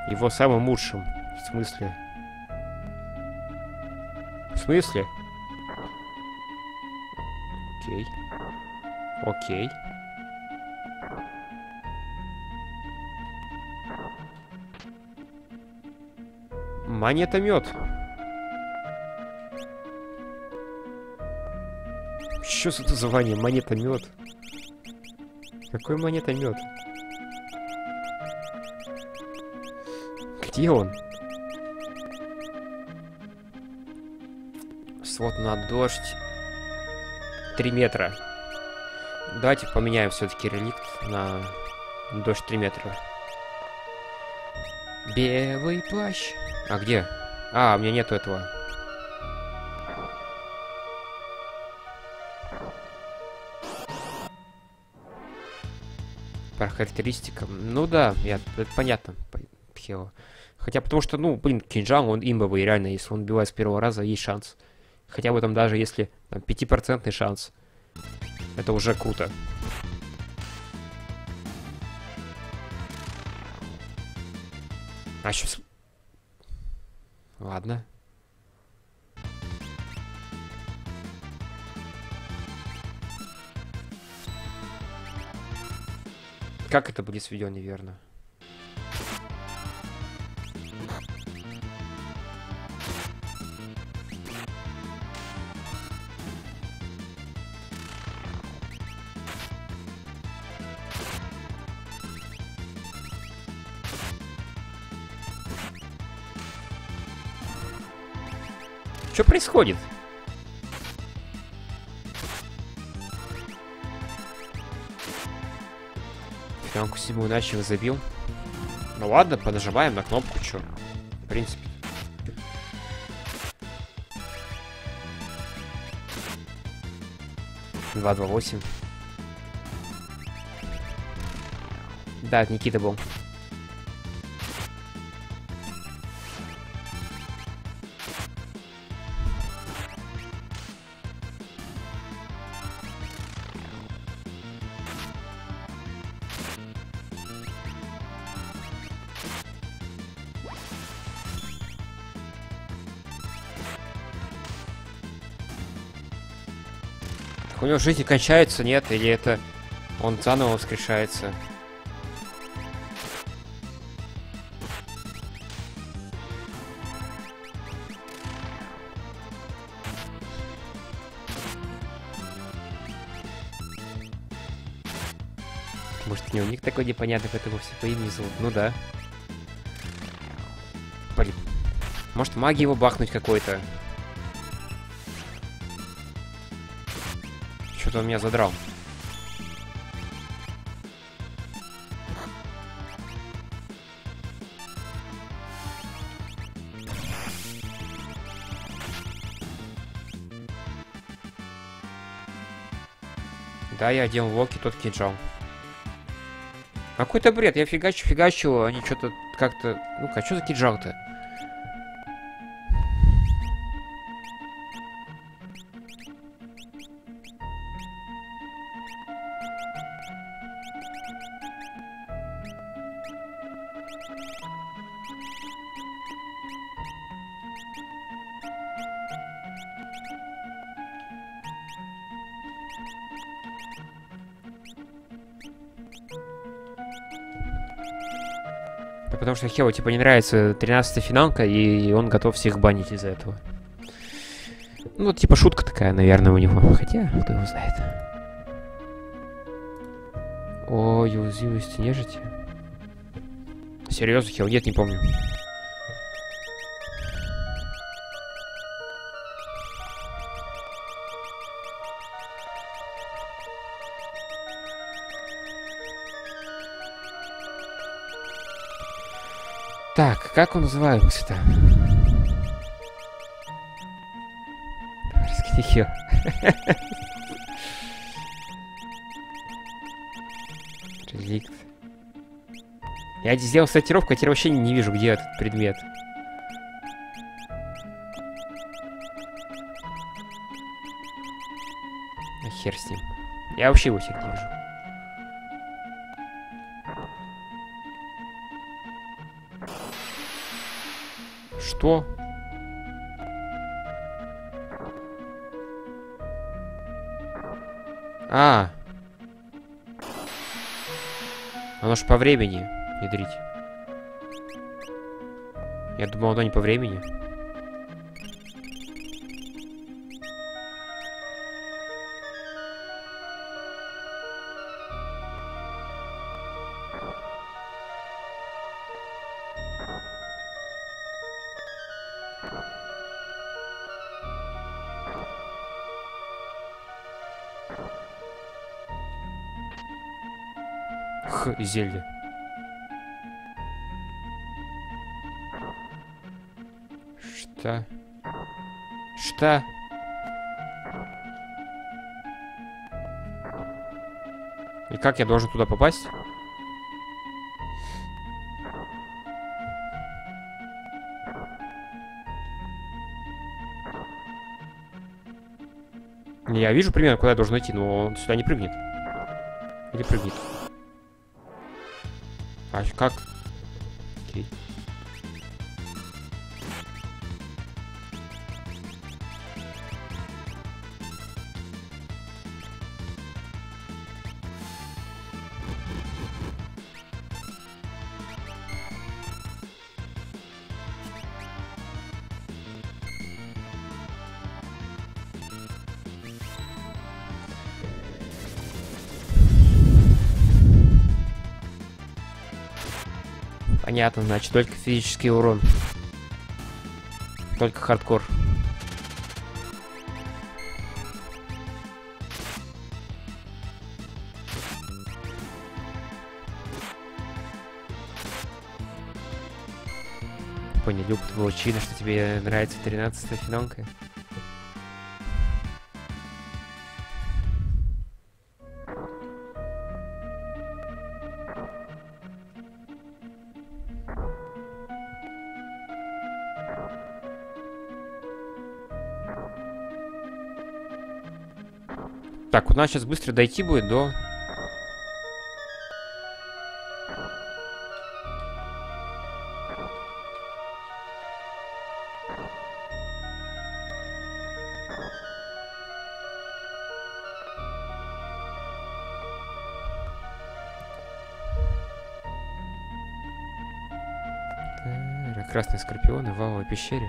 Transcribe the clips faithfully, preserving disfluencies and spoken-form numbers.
его самым лучшим. В смысле? В смысле? Окей. Окей. Монетомет. Что за название? Монетомет. Какой монетомет? Где он? Свод на дождь. Три метра. Давайте поменяем все-таки реликт на дождь три метра. Белый плащ. А где? А, у меня нету этого. По характеристикам. Ну да, я, это понятно. Хео. Хотя потому что, ну, блин, кинжал, он имбовый, реально, если он убивает с первого раза, есть шанс. Хотя бы там даже если там, пятипроцентный шанс. Это уже круто. А сейчас... Ладно. Как это будет сведено неверно? Что происходит? Фианку седьмую начал забил. Ну ладно, понажимаем на кнопку, чё. В принципе. два два восемь. Да, это Никита был. У него жизнь кончается, нет? Или это он заново воскрешается? Может, у него ник такой непонятный, поэтому все по имени зовут? Ну да. Блин. Может, магии его бахнуть какой-то? Что-то он меня задрал. Да, я одел локи, тот кинжал. Какой-то бред, я фигачу, фигачу, они что-то как-то... Ну-ка, что за кинжал-то? Потому что Хео, типа, не нравится тринадцатая финалка, и он готов всех банить из-за этого. Ну, типа, шутка такая, наверное, у него. Хотя, кто его знает. О, уязвимость нежити. Серьезно, Хео? Нет, не помню. Так, как он называется-то? Раскинихио. Реликт. Я сделал сортировку, а теперь вообще не вижу, где этот предмет. А хер с ним. Я вообще его теперь не вижу. Что? А. Оно ж по времени, ядрить. Я думал, оно не по времени. Х, зелье. Что? Что? И как я должен туда попасть? Не, я вижу примерно, куда я должен идти, но он сюда не прыгнет. Или прыгнет. А как? Окей. Понятно, значит, только физический урон. Только хардкор. Понял, Люк, это было очевидно, что тебе нравится тринадцатая финалка. Так, у нас сейчас быстро дойти будет до... Так, красные скорпионы в валовой пещере.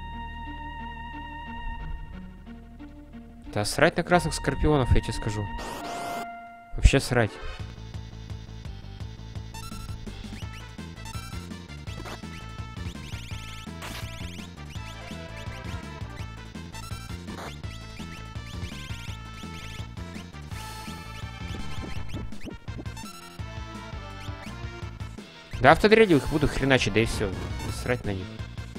Да срать на красных скорпионов, я тебе скажу. Вообще срать. Да автодрядил их буду хреначить, да и все. Срать на них.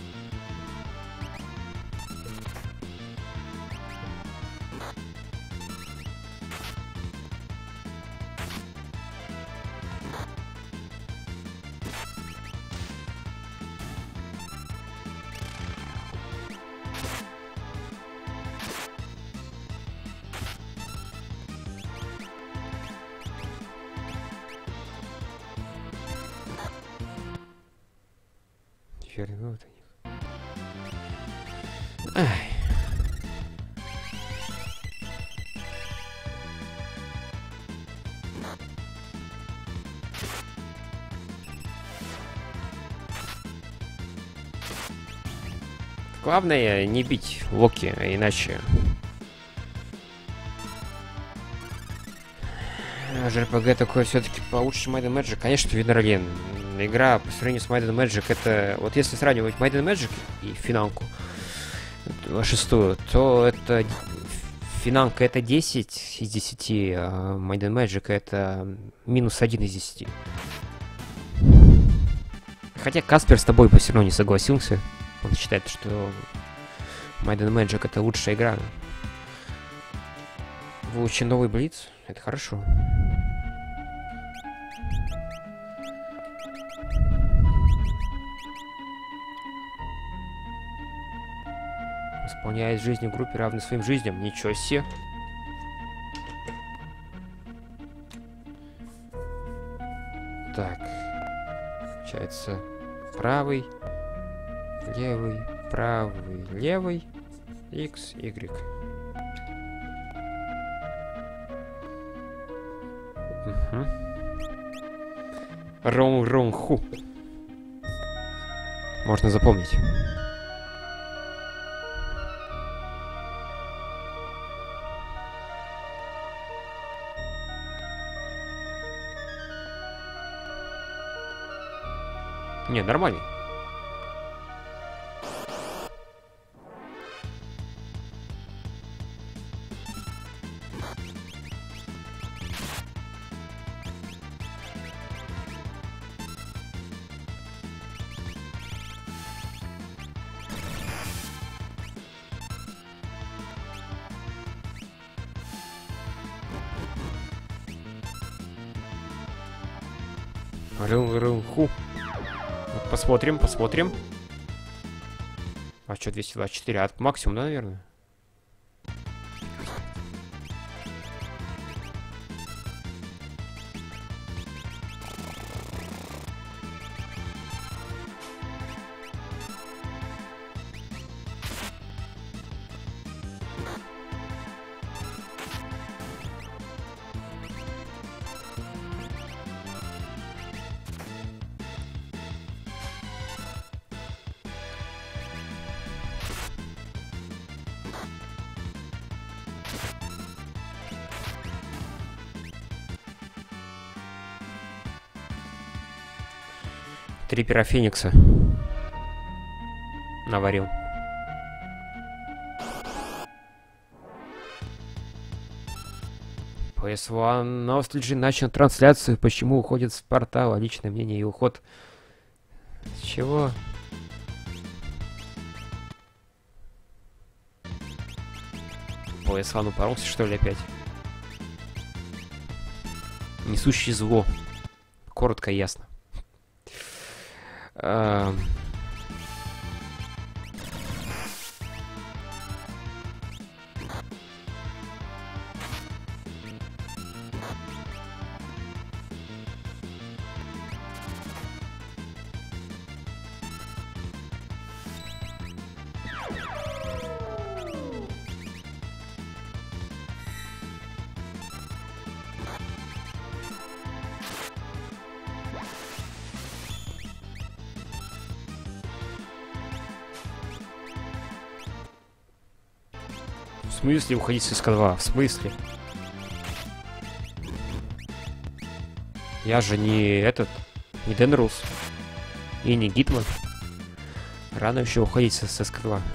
Вернут они. Ай. Главное не бить Локи, а иначе... джей ар пи джи такое все-таки получше, чем Might and Magic. Конечно, Винерлен. Игра по сравнению с Might and Magic, это... Вот если сравнивать Might and Magic и финалку, шестую, то это... Финалка это десять из десяти, а Might and Magic это минус один из десяти. Хотя Каспер с тобой бы все равно не согласился. Он считает, что Might and Magic это лучшая игра. Выучен новый Блиц, это хорошо. Исполняет жизнь в группе равной своим жизням. Ничего себе. Так. Получается, правый, Левый, правый, левый. X, Y. Угу. Рон-рон-ху. Можно запомнить. Не, нормально. Рыл-рыл-ху. Вот посмотрим, посмотрим. А что, двести двадцать четыре? От максимум, да, наверное? Три пера Феникса наварил. пи эс один Nostalgia начал трансляцию. Почему уходит с портала? Личное мнение и уход. С чего? пи эс один упоролся, что ли, опять? Несущий зло. Коротко и ясно. Uh... В смысле уходить с эс ка два? В смысле? Я же не этот, не Денрус и не Гитман. Рано еще уходить с эс ка два.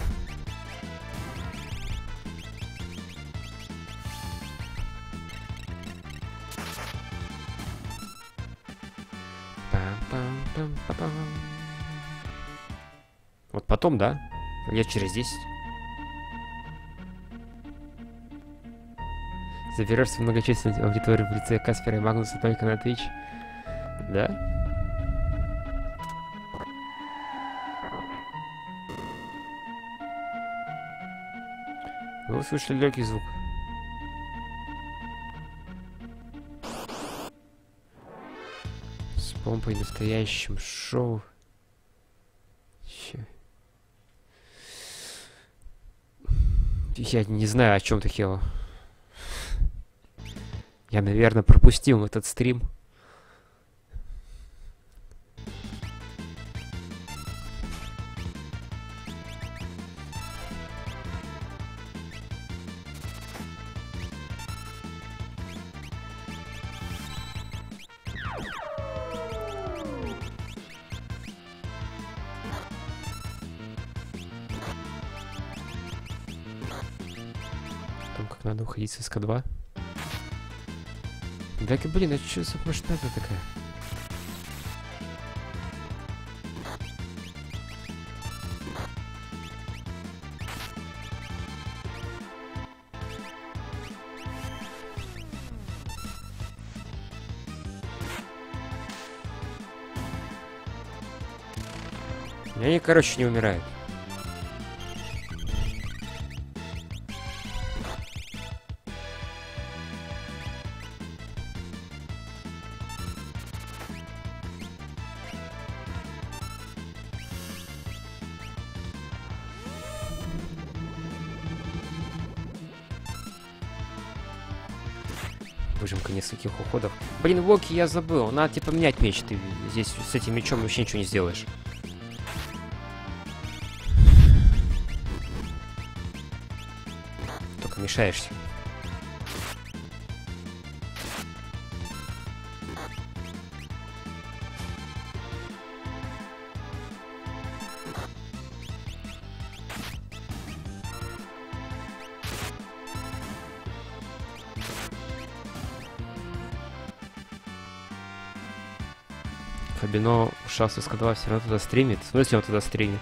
Вот потом, да? Лет через десять. Заберешься в многочисленную аудиторию в лице Каспера и Магнуса только на Twitch. Да? Вы услышали легкий звук. С помпой настоящим шоу. Че? Я не знаю, о чем ты, Хео. Я, наверное, пропустил этот стрим. Там как надо уходить с эс ка два. Так, блин, а что за масштаба такая? Они, короче, не умирают. Выжимка нескольких уходов. Блин, Воки, я забыл. Надо типа менять меч. Ты здесь с этим мечом вообще ничего не сделаешь. Только мешаешься. Фабино ушел со складова, все равно туда стримит. В смысле он туда стримит?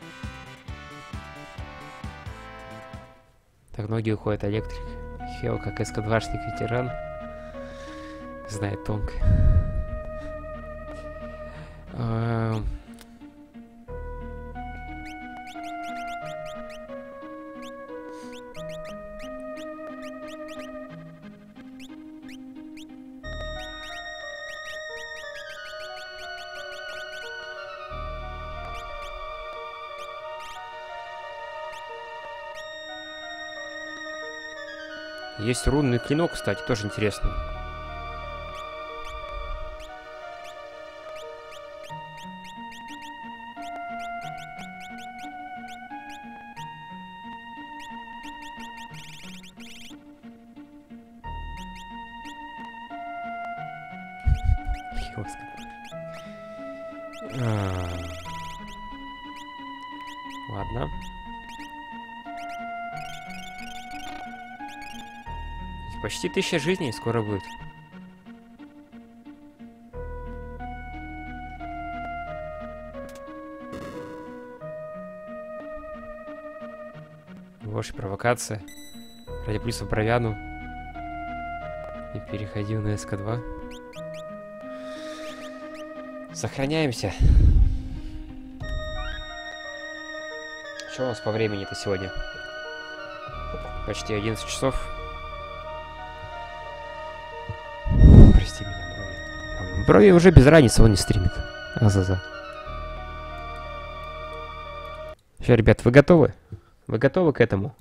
Так ноги уходят электрик. Хео, как эскадвашник ветеран. Знает тонко. А... Есть рунный клинок, кстати, тоже интересно. Ладно. Почти тысяча жизней скоро будет. Ложь, провокация. Ради плюса Бровяну. И переходил на эс ка два. Сохраняемся. Что у нас по времени-то сегодня? Почти одиннадцать часов. Прости меня, Брови. Брови уже без разницы, он не стримит. А-за-за. Все, ребят, вы готовы? Вы готовы к этому?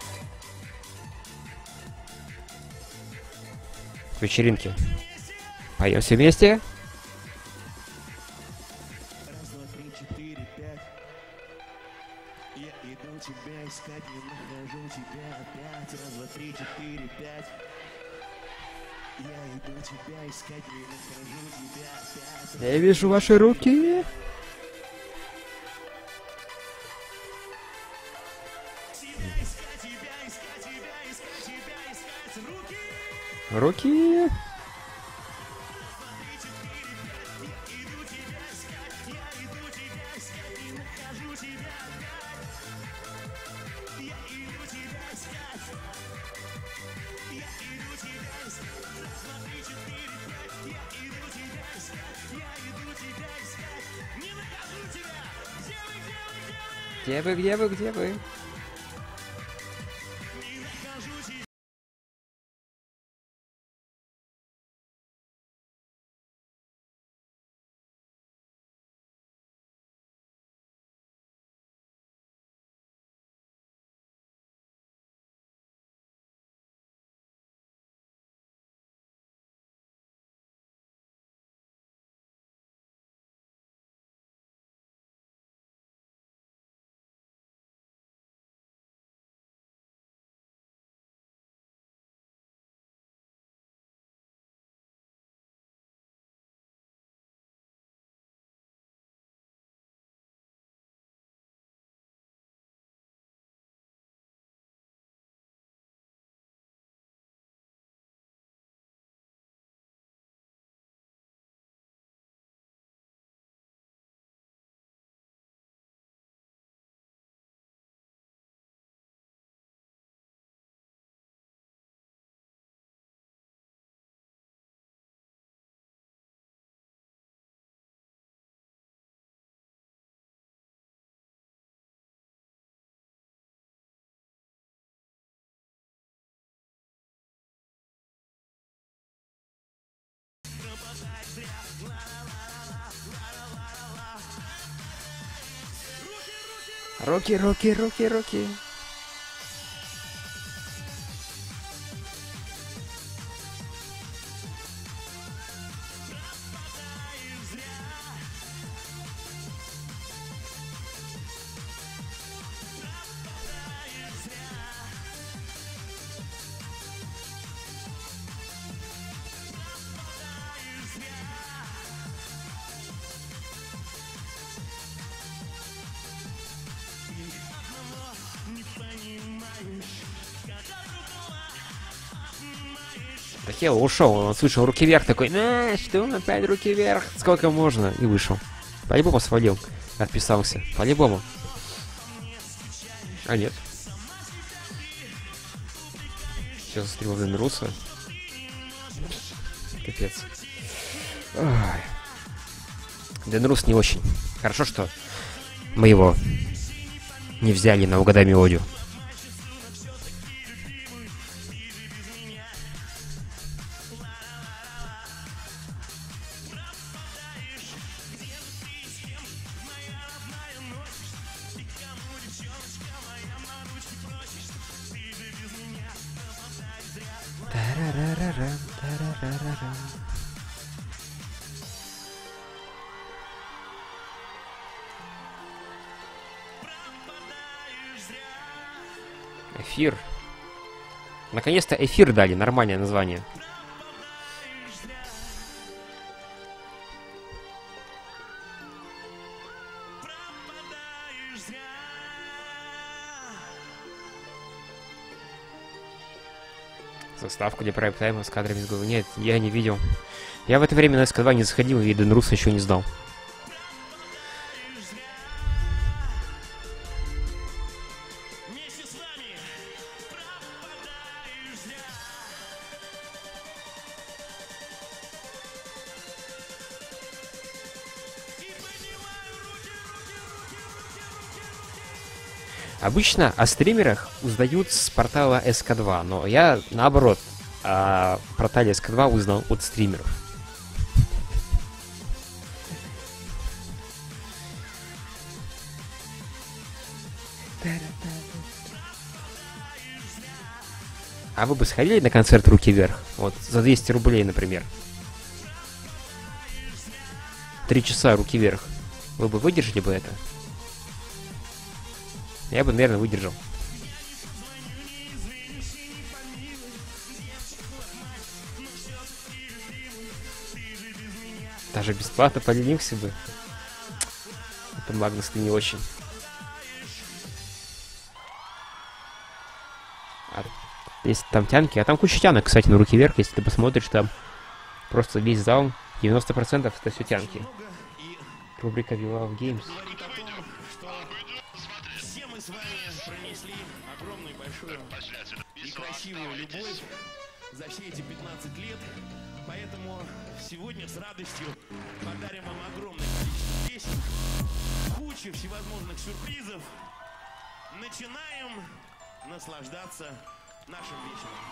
К вечеринке. Поем все вместе? Раз, два, три, четыре, пять. Я иду тебя искать, не нахожу тебя опять. Раз, два, три, четыре, пять. Я иду тебя искать, не нахожу тебя опять. Я вижу ваши руки. Руки. Где вы, где вы, где вы? Руки, руки, руки, руки. Тахео ушел, он слышал руки вверх, такой, на, что он опять руки вверх, сколько можно, и вышел. По-любому свалил, отписался, по-любому. А нет. Сейчас застрелил Денруса. Капец. Ой. Денрус не очень. Хорошо, что мы его не взяли на угадай мелодию. Тарарарарам, тарарарарам. Эфир. Наконец-то эфир дали, нормальное название. Заставку для прайм-тайма с кадрами с головы. Нет, я не видел. Я в это время на эс ка два не заходил, и Денруса еще не сдал. Обычно о стримерах узнают с портала эс ка два, но я, наоборот, о портале эс ка два узнал от стримеров. А вы бы сходили на концерт «Руки вверх»? Вот, за двести рублей, например. Три часа «Руки вверх». Вы бы выдержали бы это? Я бы, наверное, выдержал. Даже бесплатно поленился бы. Это Магнус, ты не очень. А если там тянки, а там куча тянок, кстати, на «Руки вверх», если ты посмотришь, там просто весь зал, девяносто процентов это все тянки. Рубрика We Love Games. Все мы с вами пронесли огромную, большую и красивую любовь за все эти пятнадцать лет. Поэтому сегодня с радостью подарим вам огромное количество песен, кучу всевозможных сюрпризов. Начинаем наслаждаться нашим вечером.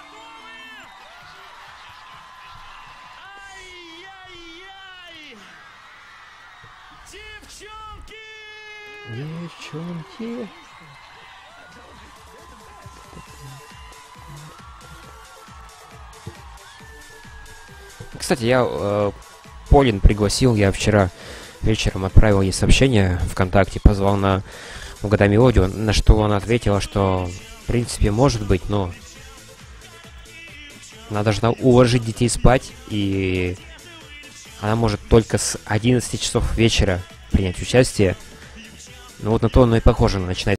Ай-яй-яй! Девчонки! Девчонки. Кстати, я э, Полин пригласил, я вчера вечером отправил ей сообщение ВКонтакте, позвал на угадай мелодию, на что она ответила, что в принципе может быть, но она должна уложить детей спать, и она может только с одиннадцати часов вечера принять участие. Ну вот на то оно и похоже, она начинает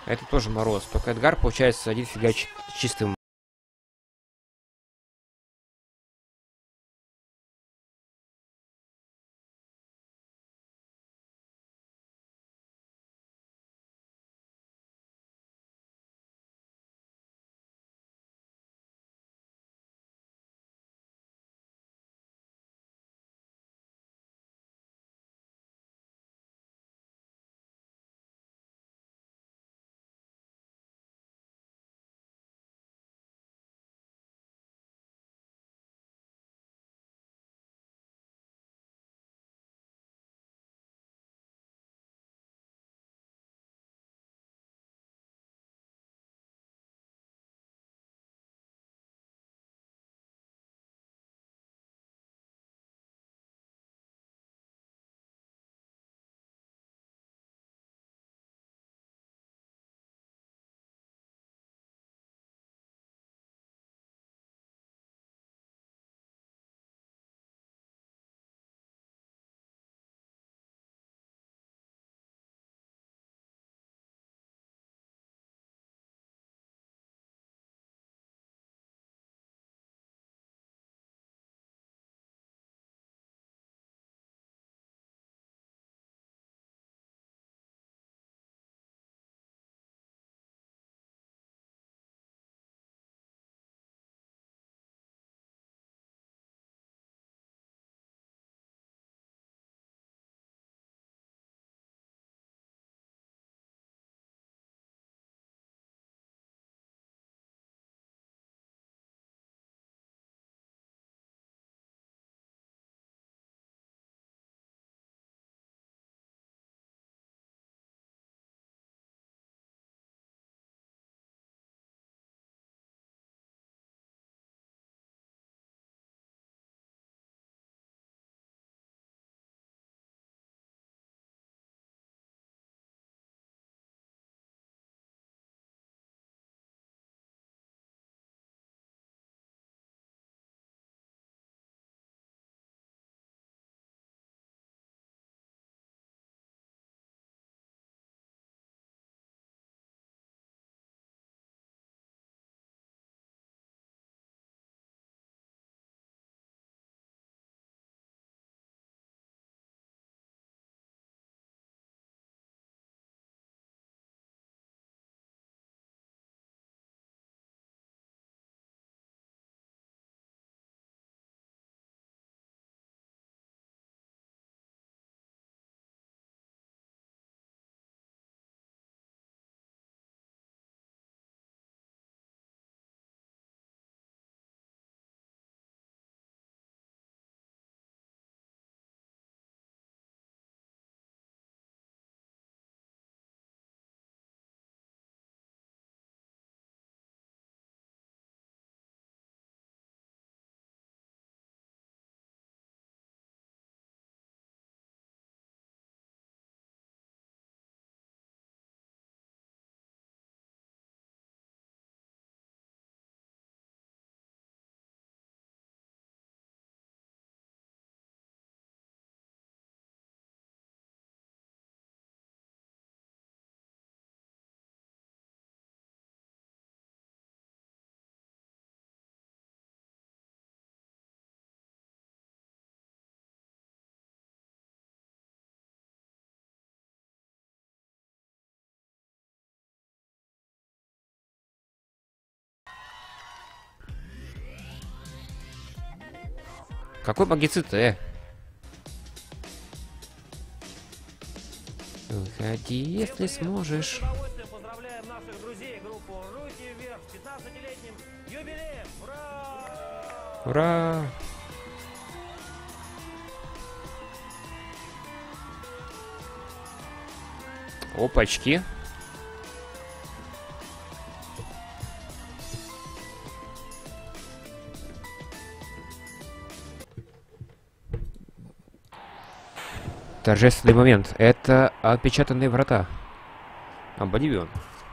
Это тоже Мороз. Только Эдгар, получается, один фигачит чистым. Какой магицид, э? Выходи, если сможешь. С удовольствием поздравляем наших друзей, группу «Руки вверх» с пятнадцатилетним юбилеем! Ура! Ура! Опачки. Торжественный момент. Это отпечатанные врата. Обливион.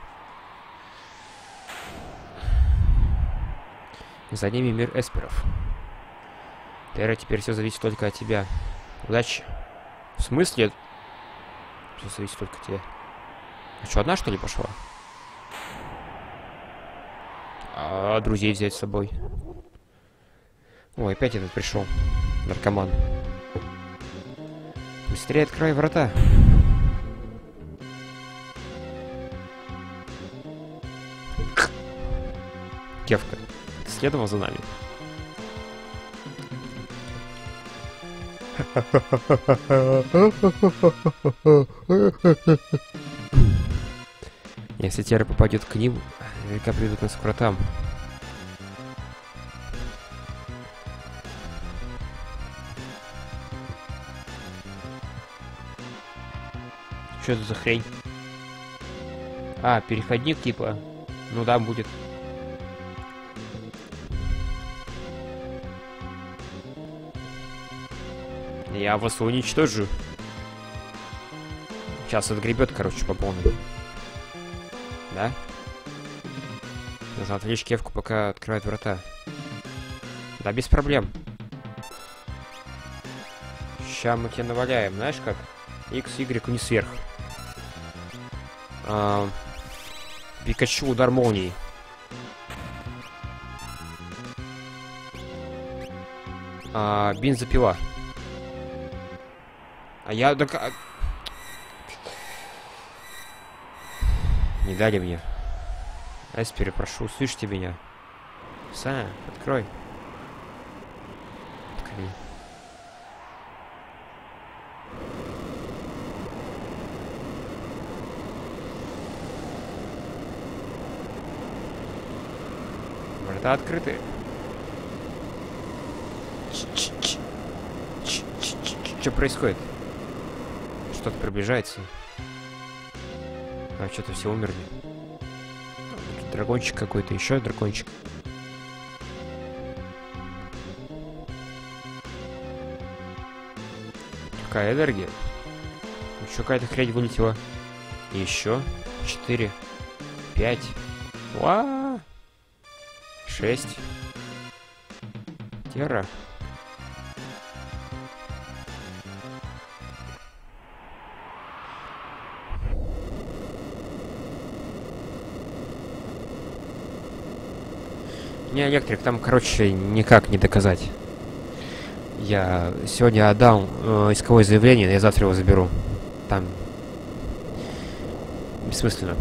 За ними мир эсперов. Терра, теперь все зависит только от тебя. Удачи. В смысле? Все зависит только от тебя. А что, одна что ли пошла? А друзей взять с собой. Ой, опять этот пришел. Наркоман. Быстрее открой врата. Кевка, ты следовал за нами? Если Тера попадет к ним, наверняка придут нас к вратам. Что это за хрень? А, переходник типа. Ну да, будет. Я вас уничтожу. Сейчас отгребет, короче, по полной. Да? Нужно отвлечь Кевку, пока открывает врата. Да, без проблем. Ща мы тебя наваляем, знаешь как? X, Y, не сверх. А, Пикачу, удар молнии. А, бензопила. А я... Так... а- Не дали мне. Эспери, прошу, слышите меня? Саня, открой. Открой. Врата открыты. Что происходит? Что-то приближается. А, что-то все умерли. Дракончик какой-то, еще дракончик. Какая энергия? Еще какая-то хрень вылетела. Еще. Четыре. Пять. Уа! Шесть. Тера. Не, электрик, там, короче, никак не доказать. Я сегодня отдал э, исковое заявление, я завтра его заберу. Там... Бессмысленно.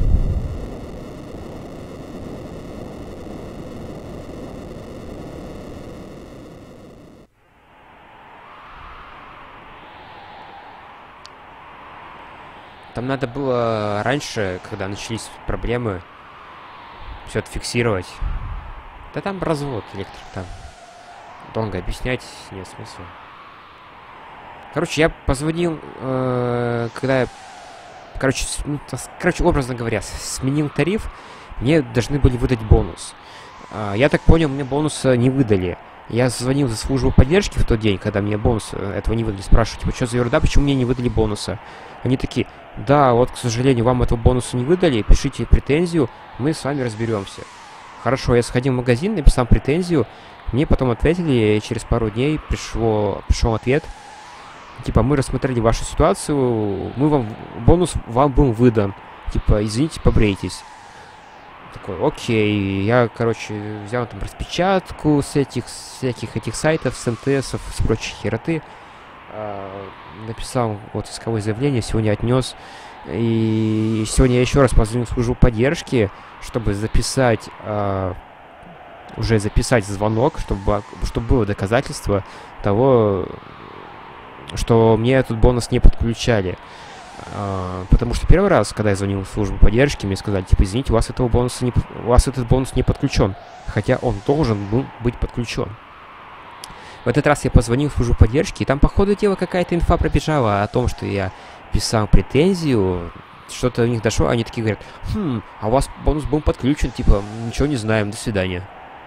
Там надо было раньше, когда начались проблемы, все это фиксировать. Да там развод, электрик, там. Долго объяснять нет смысла. Короче, я позвонил, э, когда я... Короче, с- ну, тас- короче, образно говоря, с- сменил тариф, мне должны были выдать бонус. А, я так понял, мне бонуса не выдали. Я звонил за службу поддержки в тот день, когда мне бонус э, этого не выдали. Спрашиваю, типа, что за ерунда, почему мне не выдали бонуса? Они такие, да, вот, к сожалению, вам этого бонуса не выдали, пишите претензию, мы с вами разберемся. Хорошо, я сходил в магазин, написал претензию, мне потом ответили, и через пару дней пришло, пришел ответ, типа, мы рассмотрели вашу ситуацию, мы вам, бонус вам был выдан, типа, извините, побрейтесь. Такой, окей, я, короче, взял там распечатку с этих, с всяких этих сайтов, с МТСов, с прочей хероты, а, написал вот исковое заявление, сегодня отнес, и сегодня я еще раз позвонил в службу поддержки, чтобы записать, а, уже записать звонок, чтобы, чтобы было доказательство того, что мне этот бонус не подключали. А, потому что первый раз, когда я звонил в службу поддержки, мне сказали, типа, извините, у вас этого бонуса не, у вас этот бонус не подключен, хотя он должен был быть подключен. В этот раз я позвонил в службу поддержки, и там, по ходу дела, какая-то инфа пробежала о том, что я писал претензию, что-то у них дошло, они такие говорят, хм, а у вас бонус был подключен, типа, ничего не знаем, до свидания.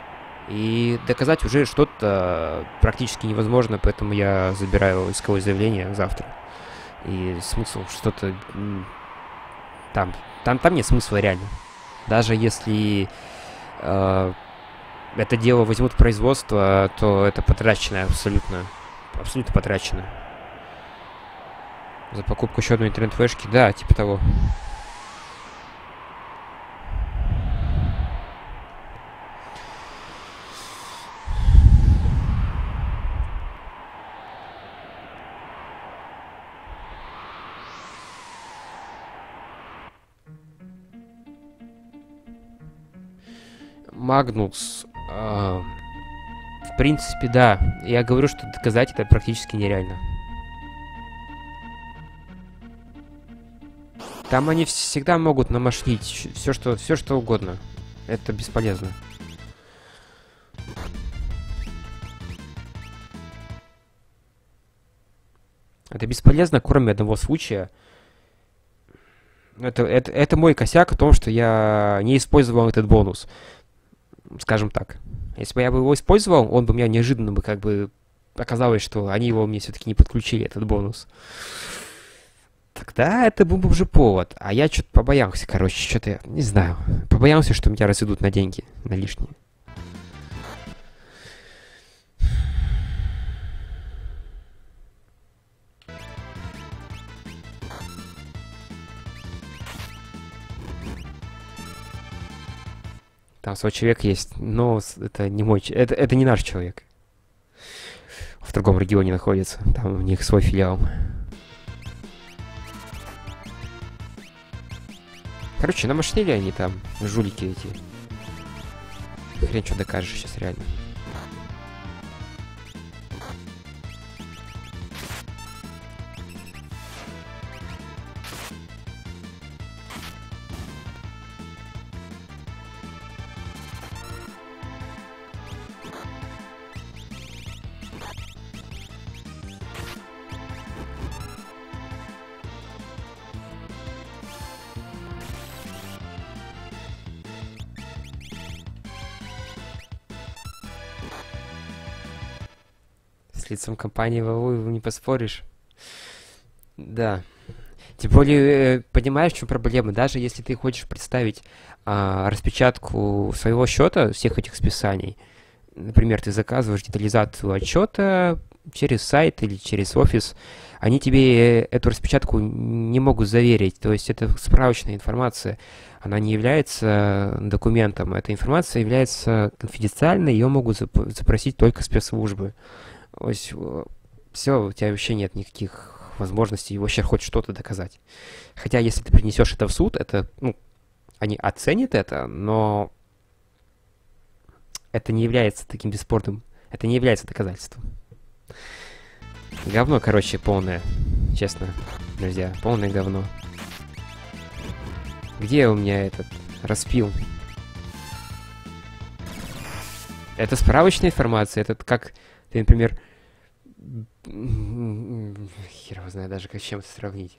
И доказать уже что-то практически невозможно, поэтому я забираю исковое заявление завтра. И смысл что-то... м, Там, там, там нет смысла реально. Даже если э, это дело возьмут в производство, то это потрачено абсолютно. Абсолютно потрачено. За покупку еще одной интернет-флешки, да, типа того. Магнус. А, в принципе, да. Я говорю, что доказать это практически нереально. Там они всегда могут намашнить все, что, все, что угодно. Это бесполезно. Это бесполезно, кроме одного случая. Это, это, это мой косяк в том, что я не использовал этот бонус. Скажем так. Если бы я бы его использовал, он бы у меня неожиданно бы как бы оказалось, что они его мне все-таки не подключили, этот бонус. Тогда это был бы уже повод. А я что-то побоялся, короче, что-то, не знаю. Побоялся, что меня разведут на деньги, на лишние. Там свой человек есть, но это не мой, это, это не наш человек. В другом регионе находится, там у них свой филиал. Короче, намашнили они там, жулики эти. Хрен что докажешь сейчас реально. С лицом компании Вову не поспоришь. Да. Тем более, понимаешь, в чем проблема? Даже если ты хочешь представить а, распечатку своего счета, всех этих списаний, например, ты заказываешь детализацию отчета через сайт или через офис, они тебе эту распечатку не могут заверить. То есть это справочная информация. Она не является документом. Эта информация является конфиденциальной, ее могут зап- запросить только спецслужбы. То есть все, у тебя вообще нет никаких возможностей вообще хоть что-то доказать. Хотя если ты принесешь это в суд, это, ну, они оценят это, но это не является таким бесспорным, это не является доказательством. Говно, короче, полное. Честно, друзья, полное говно. Где у меня этот распил? Это справочная информация, это как ты, например, хер его знает даже, как с чем это сравнить.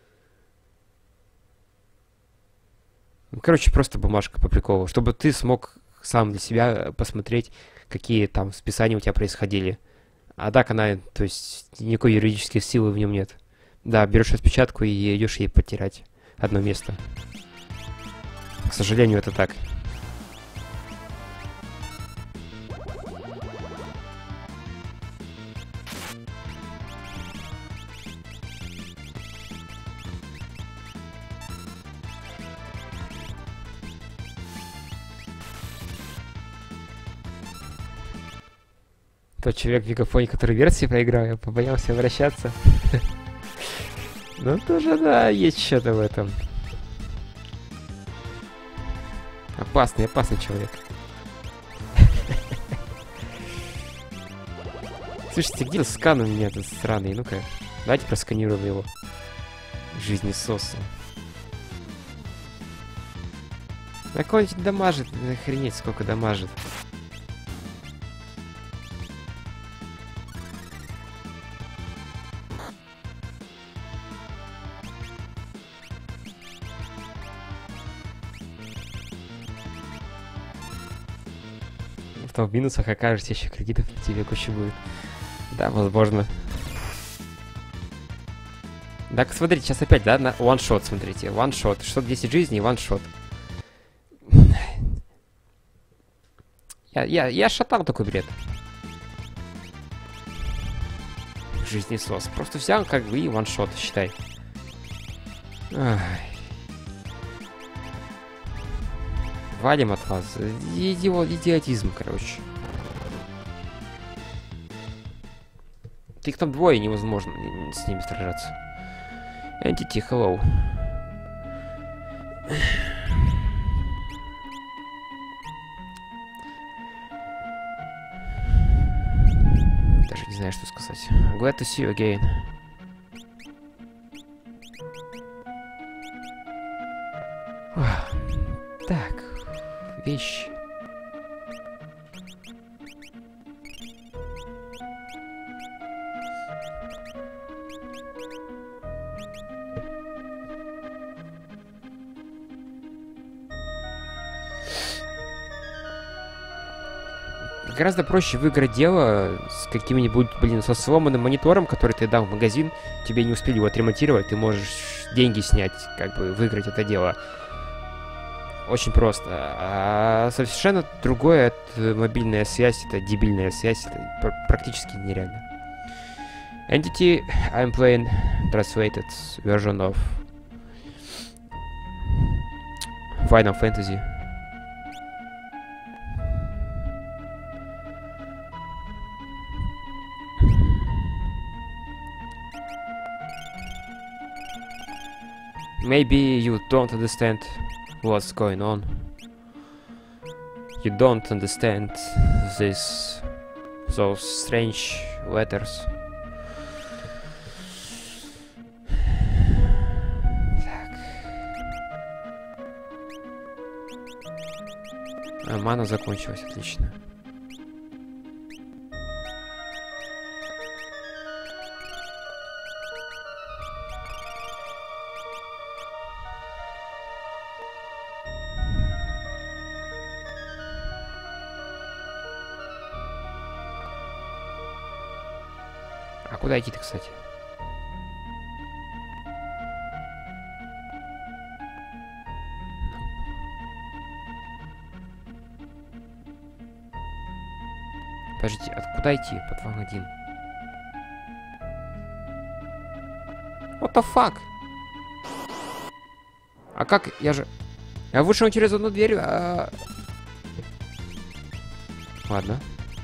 Ну, короче, просто бумажка по приколу, чтобы ты смог сам для себя посмотреть, какие там списания у тебя происходили. А так она, то есть, никакой юридической силы в нем нет. Да, берешь распечатку и идешь ей подтирать одно место. К сожалению, это так. Тот человек в Мегафоне, который версии проиграл, я побоялся обращаться. Ну, тоже, да, есть что-то в этом. Опасный, опасный человек. Слушайте, где скан у меня этот сраный? Ну-ка, давайте просканируем его. Жизнесосы. Какой-нибудь дамажит, охренеть, сколько дамажит. В минусах окажешься, еще кредитов тебе куча будет. Да, возможно. Так, смотрите, сейчас опять, да, на one-shot, смотрите. One-shot. шестьсот десять жизней, one-shot. Я, я, я шатал такой бред. Жизнесос. Просто взял, как бы, и one-shot, считай. Ай. Валим от вас. Идиот, идиотизм, короче. Их там двое, невозможно с ними сражаться. Entity, hello. Не знаю, что сказать. Glad to see you again. Так, вещи. Гораздо проще выиграть дело с каким-нибудь, блин, со сломанным монитором, который ты дал в магазин, тебе не успели его отремонтировать, ты можешь деньги снять, как бы выиграть это дело. Очень просто. А совершенно другое — это мобильная связь, это дебильная связь, это пр практически нереально. Entity, I'm playing translated version of Final Fantasy. Maybe you don't understand what's going on. You don't understand this, those strange letters. Так. А, мана закончилась, отлично. А куда идти-то, кстати? Подождите, откуда идти? Подвал один. What the fuck? А как? Я же... Я вышел через одну дверь, а... Ладно.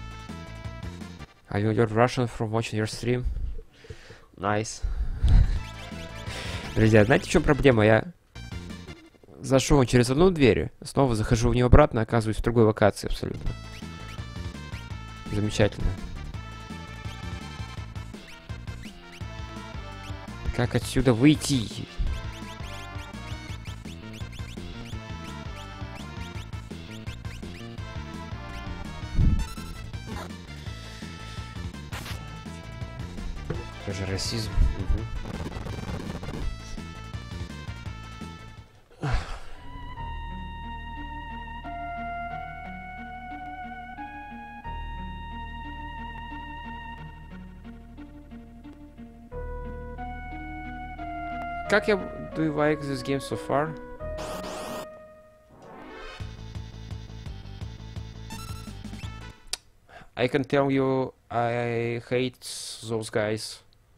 I learned Russian from watching your stream. Nice. Друзья, знаете, в чем проблема? Я зашел через одну дверь, снова захожу в нее обратно, оказываюсь в другой локации абсолютно. Замечательно. Как отсюда выйти? Тоже расизм. Угу. Как я... Do you like this game so far? I can tell you I hate those guys.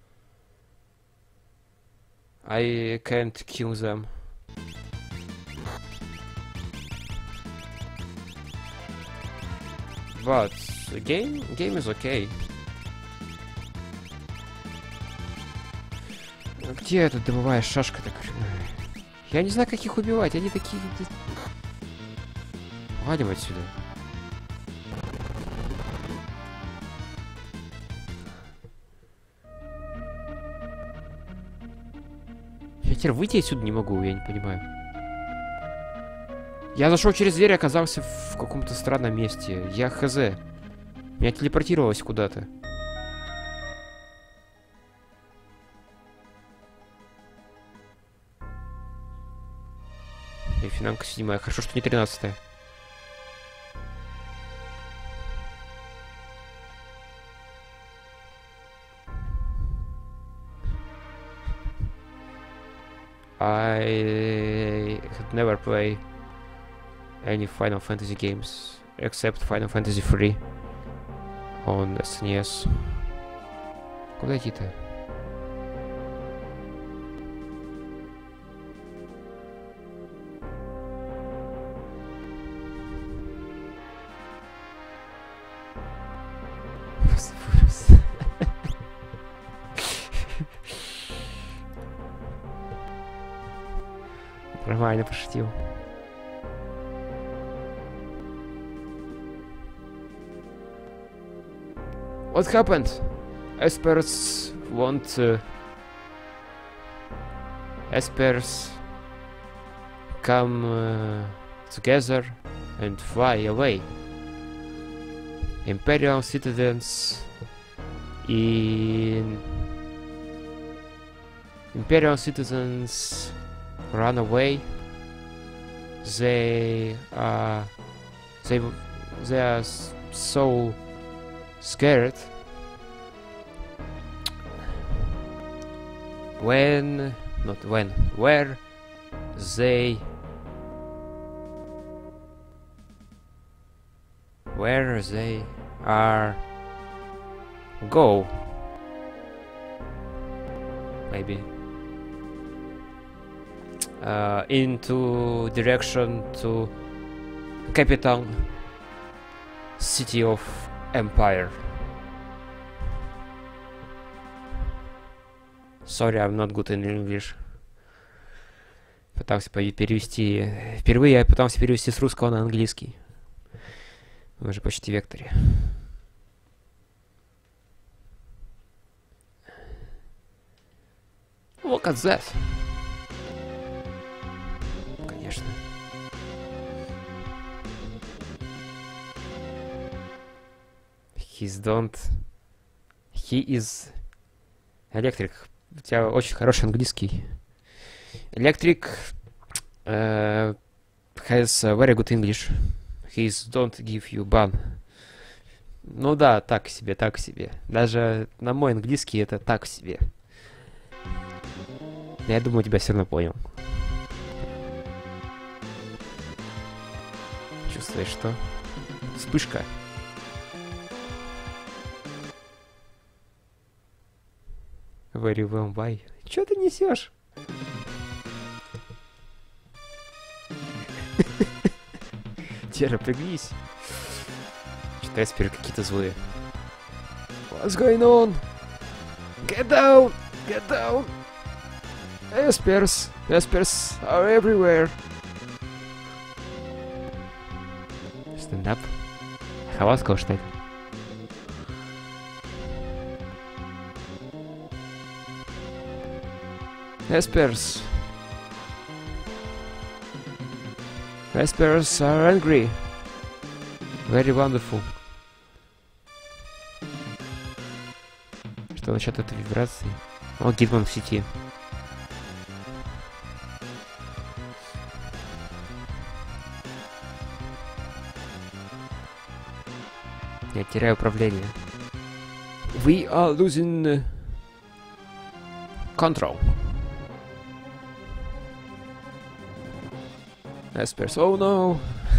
I can't kill them. But the game game is okay. Где эта дымовая шашка-то? Я не знаю, как их убивать. Они такие... Валим отсюда. Я теперь выйти отсюда не могу, я не понимаю. Я зашел через дверь и оказался в каком-то странном месте. Я хз. Меня телепортировалось куда-то. И финанка седьмая. Хорошо, что не тринадцатая. I had never played any Final Fantasy games except Final Fantasy three on эс эн и эс. Куда идти-то? Нормально пошутил. What happened? Espers want uh, Espers come uh, together and fly away. Imperial citizens in Imperial citizens run away. They are they they are s- so scared. When not when where they where they are go maybe uh, into direction to capital city of empire. Sorry, I'm not good in English. Пытался по- перевести... Впервые я пытался перевести с русского на английский. Мы же почти в векторе. Look at that. Конечно. He's don't... He is... Electric. У тебя очень хороший английский. Electric uh, has a very good English. He's don't give you ban. Ну да, так себе, так себе. Даже на мой английский это так себе. Я думаю, тебя все равно понял. Чувствуешь, что? Вспышка. Very well, bye. Чё ты несешь? Тера, пригнись. Что-то теперь какие-то злые. What's going on? Get down! Get down! Espers! Espers are everywhere! Стендап? Хаваскал, что ли? Espers. Espers are angry. Very wonderful. Что насчет этой вибрации? О, Гидман в сети. Я теряю управление. We are losing control. Espers, oh no!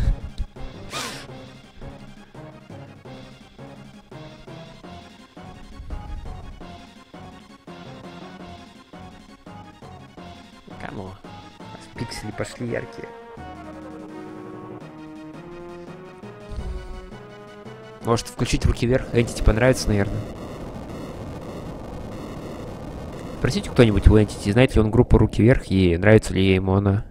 Кому? Пиксели пошли яркие. Может включить руки вверх? Entity понравится, наверное. Спросите кто-нибудь у Entity, знает ли он группу руки вверх и нравится ли ему она.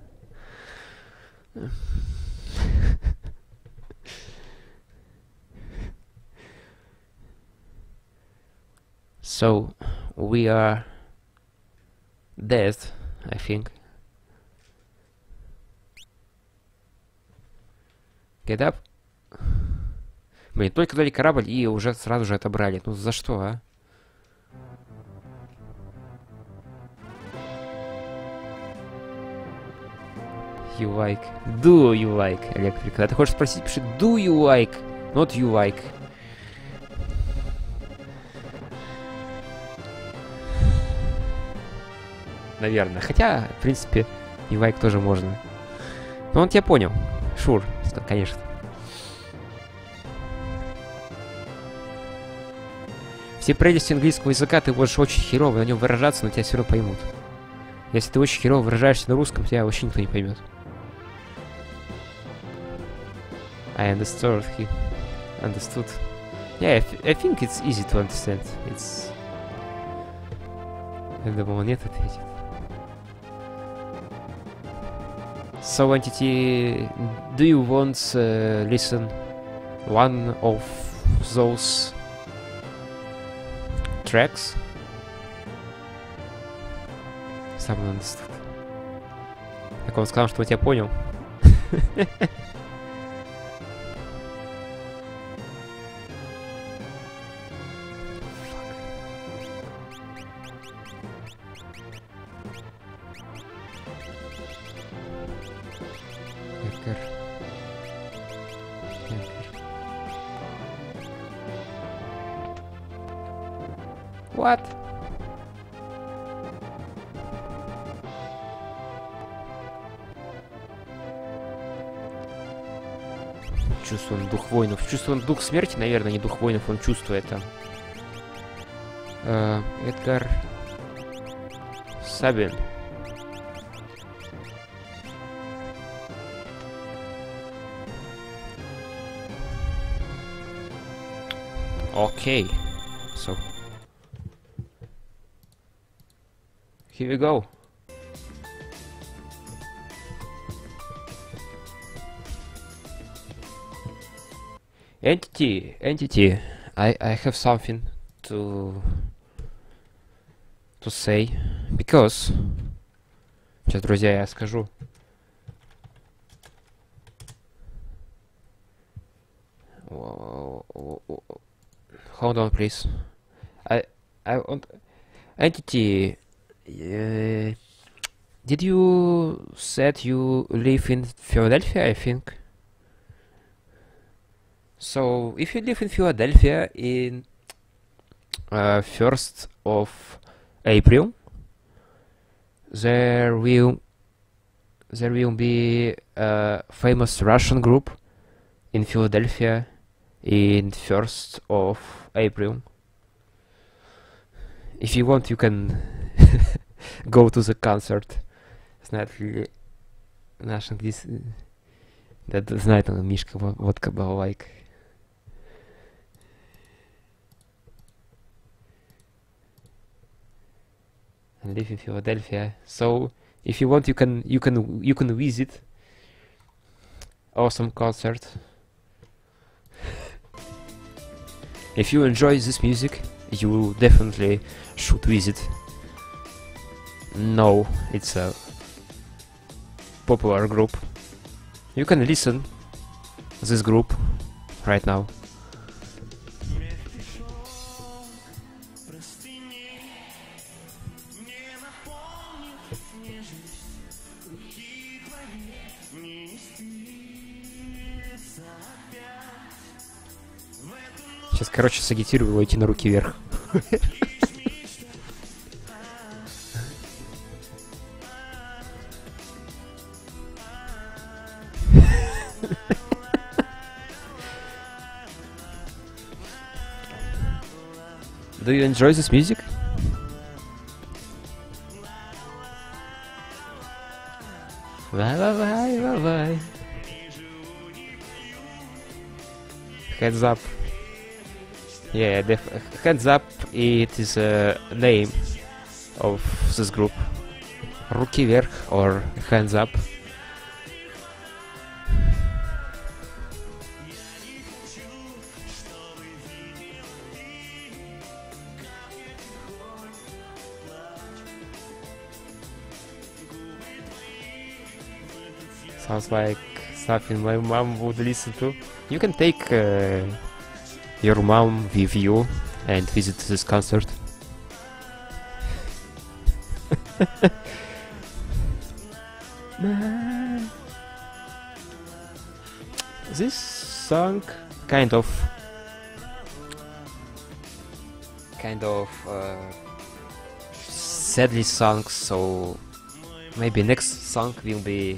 So we are dead, I think. Get up. Блин, только дали корабль и уже сразу же отобрали. Ну за что, а? You like. Do you like, Electric? Когда ты хочешь спросить, пиши do you like, not you like. Наверное. Хотя, в принципе, you like тоже можно. Но он тебя понял. Sure, конечно. Все прелести английского языка ты можешь очень херово на нем выражаться, но тебя все равно поймут. Если ты очень херово выражаешься на русском, тебя вообще никто не поймет. I understood. He understood. Yeah, I, th I think it's easy to understand. It's... Я думал, он нет ответит. So, Entity, do you want uh, listen one of those tracks. Someone understood. Так он сказал, что я тебя понял. Hacker. Hacker. What? Чувствуем дух воинов. Чувствуем дух смерти, наверное, не дух воинов, он чувствует там. Э, Эдгар Сабин. Окей. So. Here we go. Entity, entity. I I have something to to say because. Сейчас, друзья, я скажу. Hold on, please. I I want entity. Uh, did you said you live in Philadelphia? I think. So, if you live in Philadelphia in uh, first of April, there will there will be a famous Russian group in Philadelphia in first of April. If you want, you can go to the concert. Знает ли наш английский? Да, знает он, Мишка, водка балалайка. And live in Philadelphia. So if you want, you can you can you can visit awesome concert. If you enjoy this music, you definitely should visit. No, it's a popular group. You can listen this group right now. Сейчас, короче, сагитирую его идти на руки вверх. Do you enjoy this music? Bye-bye, bye-bye. Heads up. Yeah, def Heads up, it is a name of this group. Руки вверх or hands up. Sounds like something my mom would listen to. You can take uh, your mom with you and visit this concert. This song kind of kind of uh, sadly song, so maybe next song will be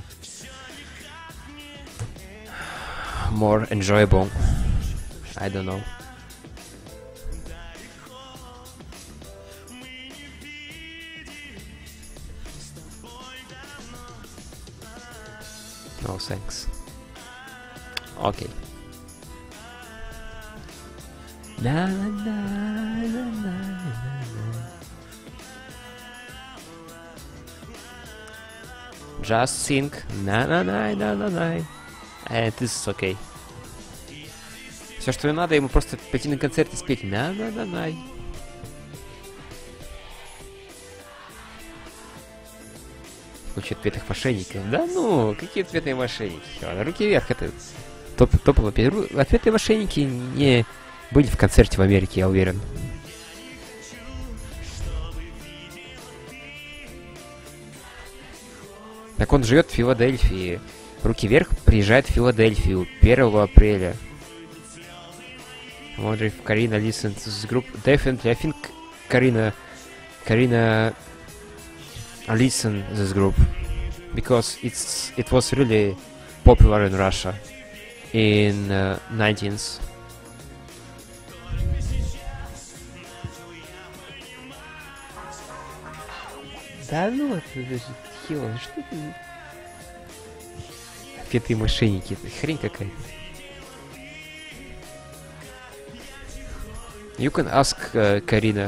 more enjoyable. I don't know. No thanks. Okay. Na na na na na na. Just sing na na na na na na. And this is okay. Все, что ему надо, ему просто пойти на концерт и спеть на на на на. куча ответных мошенников. Да ну, какие ответные мошенники? Ладно, руки вверх, это топ, топовый. Ответные мошенники не были в концерте в Америке, я уверен. Так он живет в Филадельфии. Руки вверх приезжает в Филадельфию первого апреля. I wonder if Karina listened to this group. Definitely, I think Karina, Karina listened to this group because it's it was really popular in Russia in uh, nineties. Да ну, это же хило, что ты? Ответные мошенники, это хрень какая-то. You can ask uh, Karina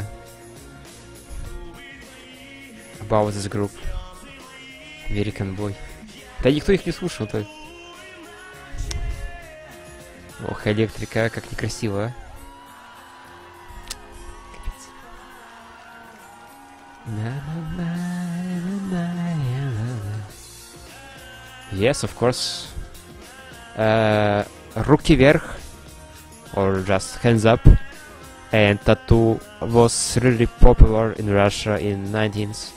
about this group. American Boy. Да никто их не слушал-то. Ох, электрика, как некрасиво, а. Yes, of course. Uh, руки вверх, or just hands up. And tattoo was really popular in Russia in nineteens.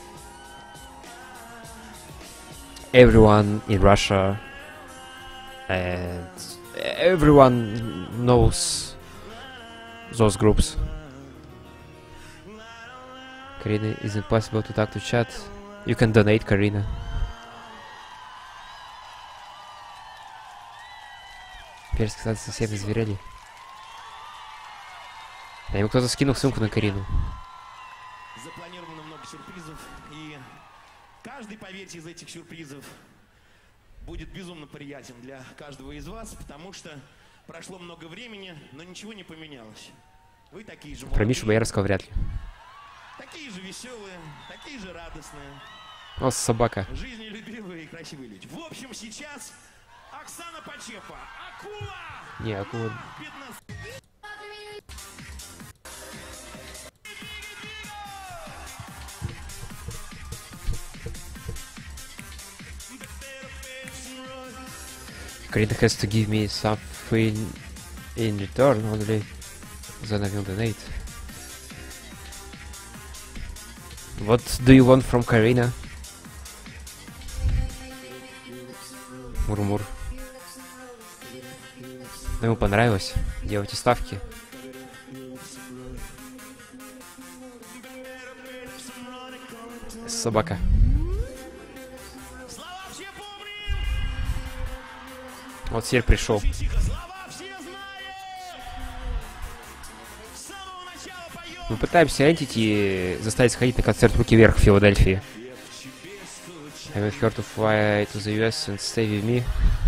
Everyone in Russia and everyone knows those groups. Karina, is it possible to talk to chat? You can donate, Karina. Теперь сказать, совсем изверели. А ему кто-то скинул ссылку на Карину. Запланировано много сюрпризов, и каждый, поверьте, из этих сюрпризов будет безумно приятен для каждого из вас, потому что прошло много времени, но ничего не поменялось. Вы такие же молодые, Про Мишу Боярского вряд ли. такие же веселые, такие же радостные, О, собака. жизнелюбивые и красивые люди. В общем, сейчас Оксана Почепа, Акула! Не, акула. пятнадцать. Karina has to give me something in return, only then I will donate. What do you want from Karina? Мур-мур. Ему понравилось делать ставки. Собака. Вот теперь пришел. Мы пытаемся Entity заставить сходить на концерт «Руки вверх» в Филадельфии. I went here to fly to the ю эс and stay with me.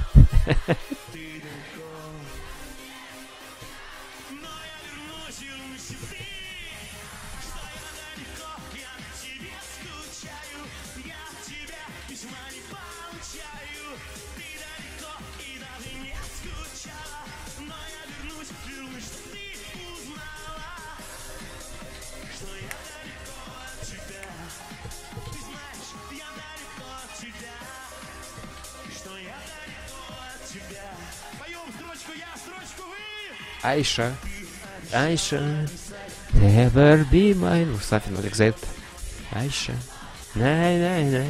Айша, Айша, never be mine. Something like that. Айша, най, най, най.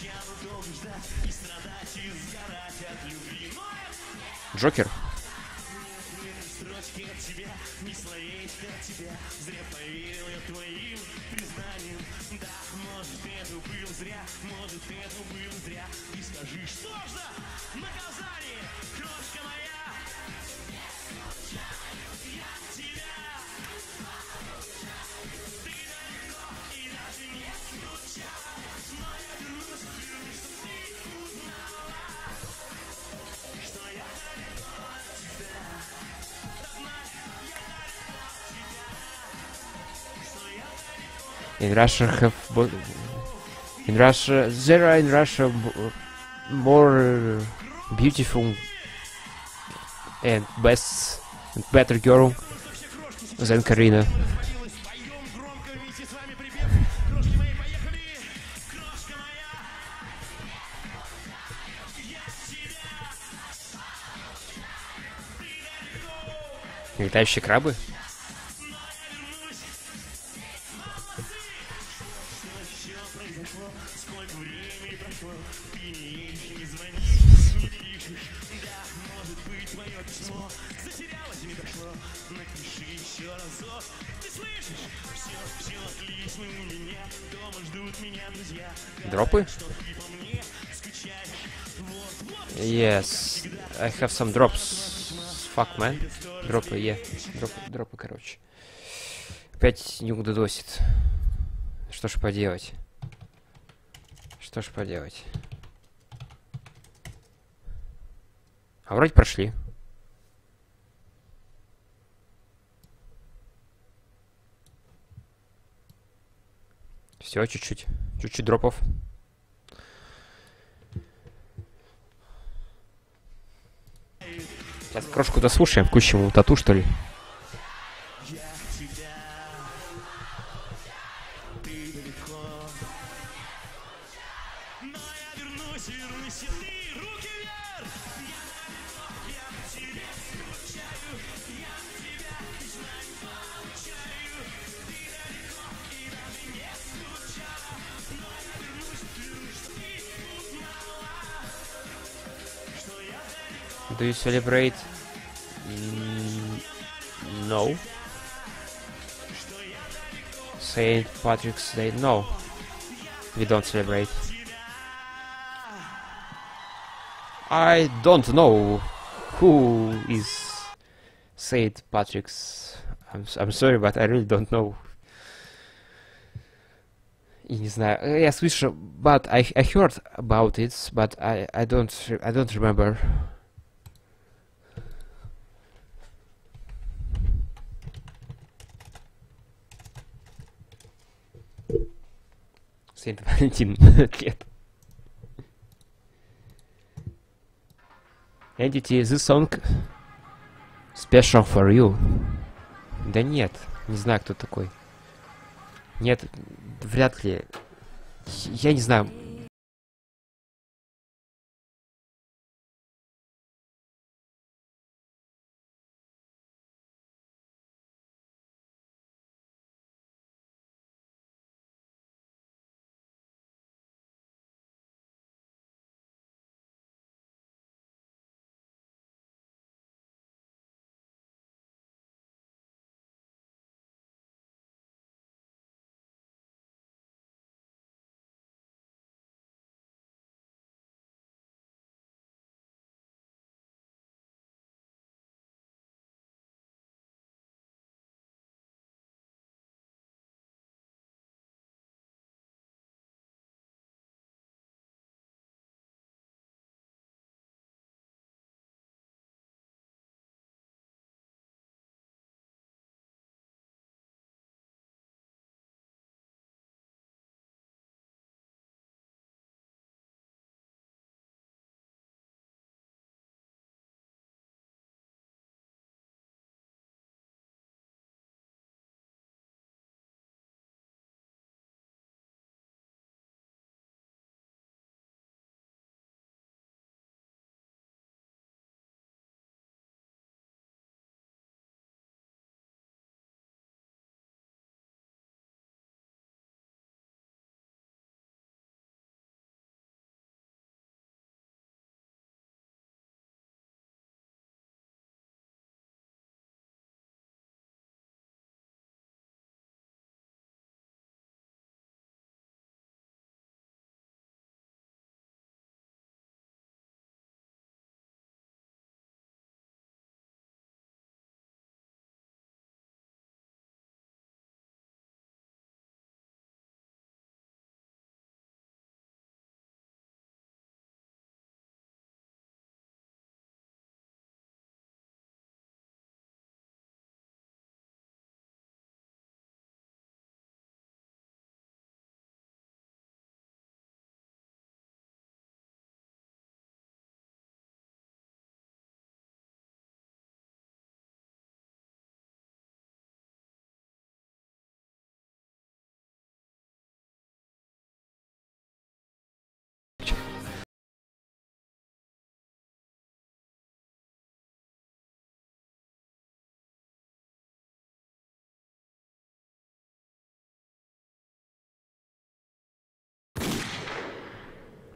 Джокер. In Russia have bo- in Russia there are in Russia b- more beautiful and best and better girl than Karina. Летающие крабы? Дропы? Yes, I have some drops. Fuck, man. Дропы, yeah. Дропы, дропы, короче. Опять нюк додосит. Что ж поделать? Что ж поделать? А вроде прошли. Все, чуть-чуть. Чуть-чуть дропов. Сейчас крошку дослушаем, включим ему тату, что ли. Do you celebrate? Mm, no. Saint Patrick's Day? No. We don't celebrate. I don't know who is Saint Patrick's. I'm, I'm sorry, but I really don't know. И не знаю, я слышал, but I, I heard about it, but I, I don't, I don't remember. Saint Valentin лет. Entity, this song special for you. Да нет, не знаю, кто такой. Нет, вряд ли. Я не знаю.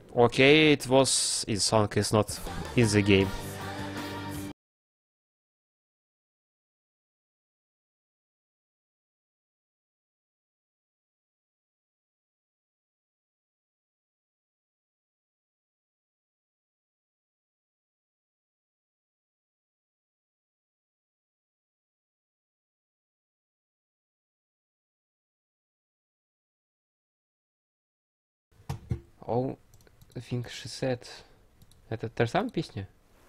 Okay, it was in song is not in the game. All the things she said. Это та же самая песня?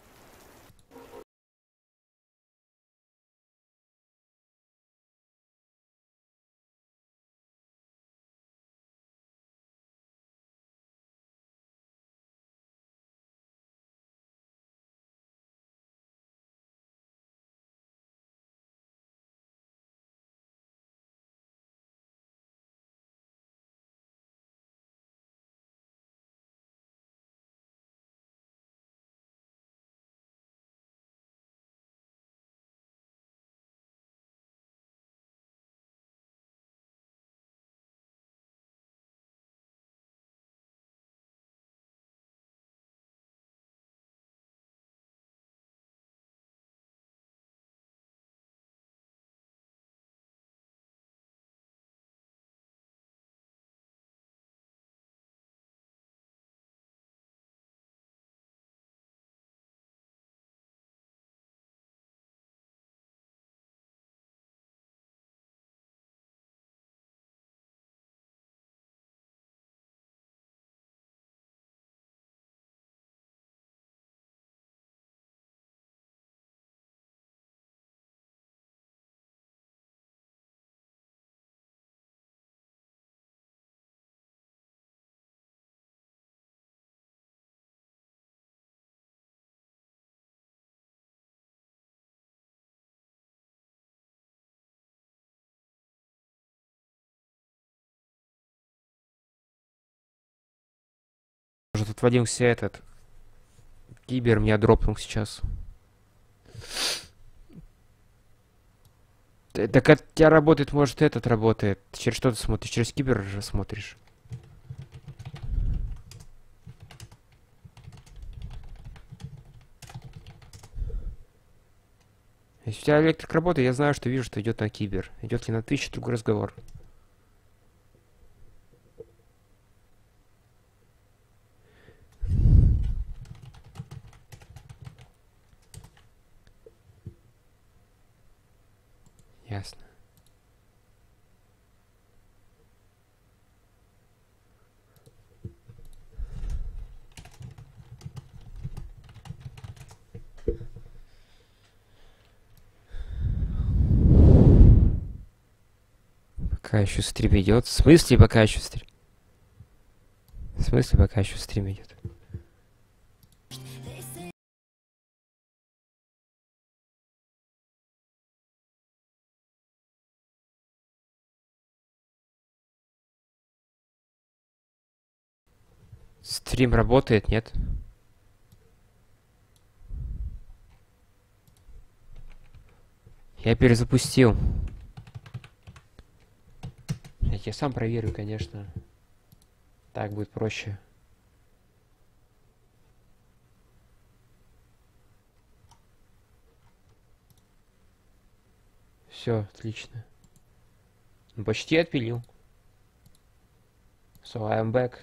Уже тут вводился этот Кибер, меня дропнул сейчас. Т- Так от тебя работает, может, этот работает. Через что ты смотришь? Через Кибер же смотришь. Если у тебя электрик работает, я знаю, что вижу, что идет на Кибер. Идет ли на Twitch, другой разговор. Ясно. Пока еще стрим идет. В смысле, пока еще стрим? В смысле, пока еще стрим идет? Стрим работает, нет? Я перезапустил. Я тебе сам проверю, конечно. Так будет проще. Все, отлично. Ну, почти отпилил. So, I'm back.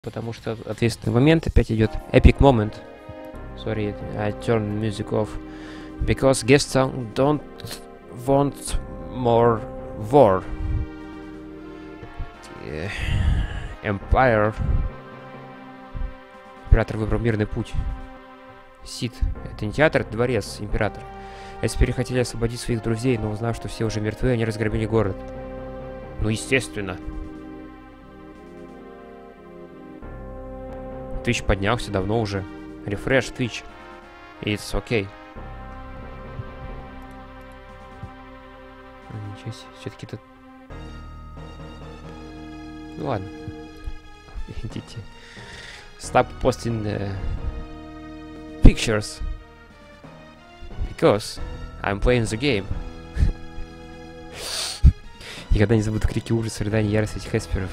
Потому что ответственный момент опять идет. Epic moment. Sorry, I turn music off. Because guest song don't want more war. Uh, Empire. Император выбрал мирный путь. Сид. Это не театр, это дворец. Император. А теперь хотели освободить своих друзей, но узнав, что все уже мертвы, они разгромили город. Ну, естественно. Twitch поднялся давно уже. Рефреш, Twitch. It's okay. Ничего себе, все-таки тут... Ну ладно. Идите. Stop posting uh, pictures. Because I'm playing the game. Никогда не забуду крики ужаса, рыдания, ярости этих эсперов.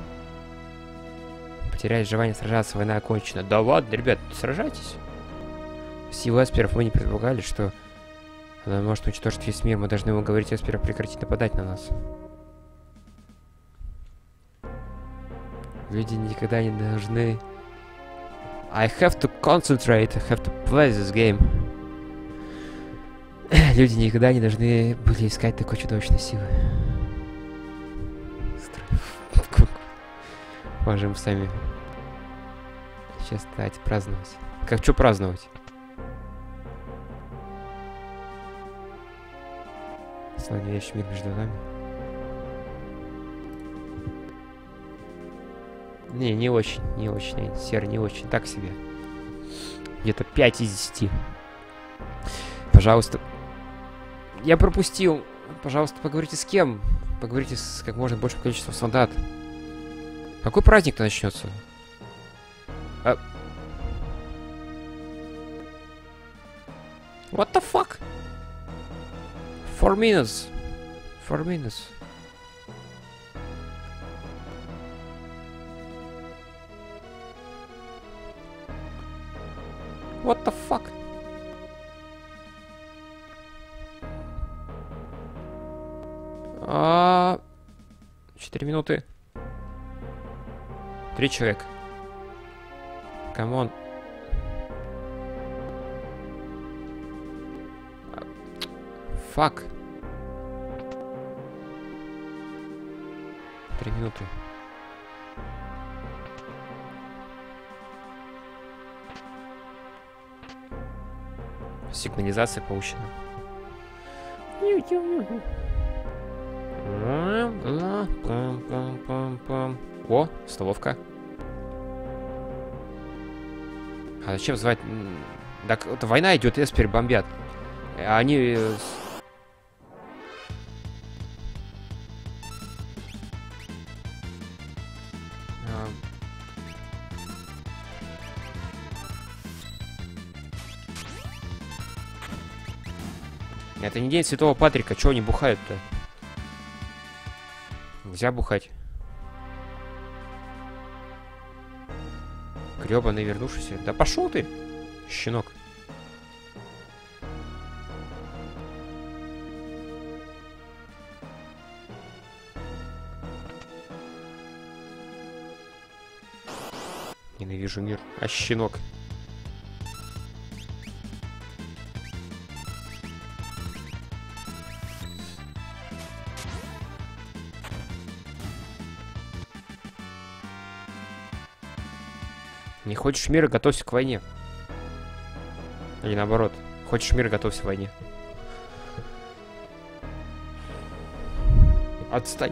Потерять желание сражаться, война окончена. Да ладно, ребят, сражайтесь. Силу эсперов мы не предполагали, что она может уничтожить весь мир. Мы должны уговорить эсперов прекратить нападать на нас. Люди никогда не должны... I have to concentrate, I have to play this game. Люди никогда не должны были искать такой чудовищной силы. Можем сами сейчас стать праздновать. Как что праздновать? Славящий мир между нами. Не, не очень, не очень, Сер, не очень, так себе. Где-то пять из десяти. Пожалуйста. Я пропустил. Пожалуйста, поговорите с кем? Поговорите с как можно большим количеством солдат. Какой праздник-то начнется? А... What the fuck? Four minutes. Four minutes. What the fuck? А... Четыре минуты. Три человека. Камон. Фак. Три минуты. Сигнализация получена. О, столовка. А зачем звать? Так, это война идет, эспер бомбят. Они... Это не день Святого Патрика, чего они бухают-то? Нельзя бухать. Грёбаный вернувшийся. Да пошел ты, щенок. Ненавижу мир. А щенок. Не хочешь мира, готовься к войне. Или наоборот. Хочешь мира, готовься к войне. Отстань.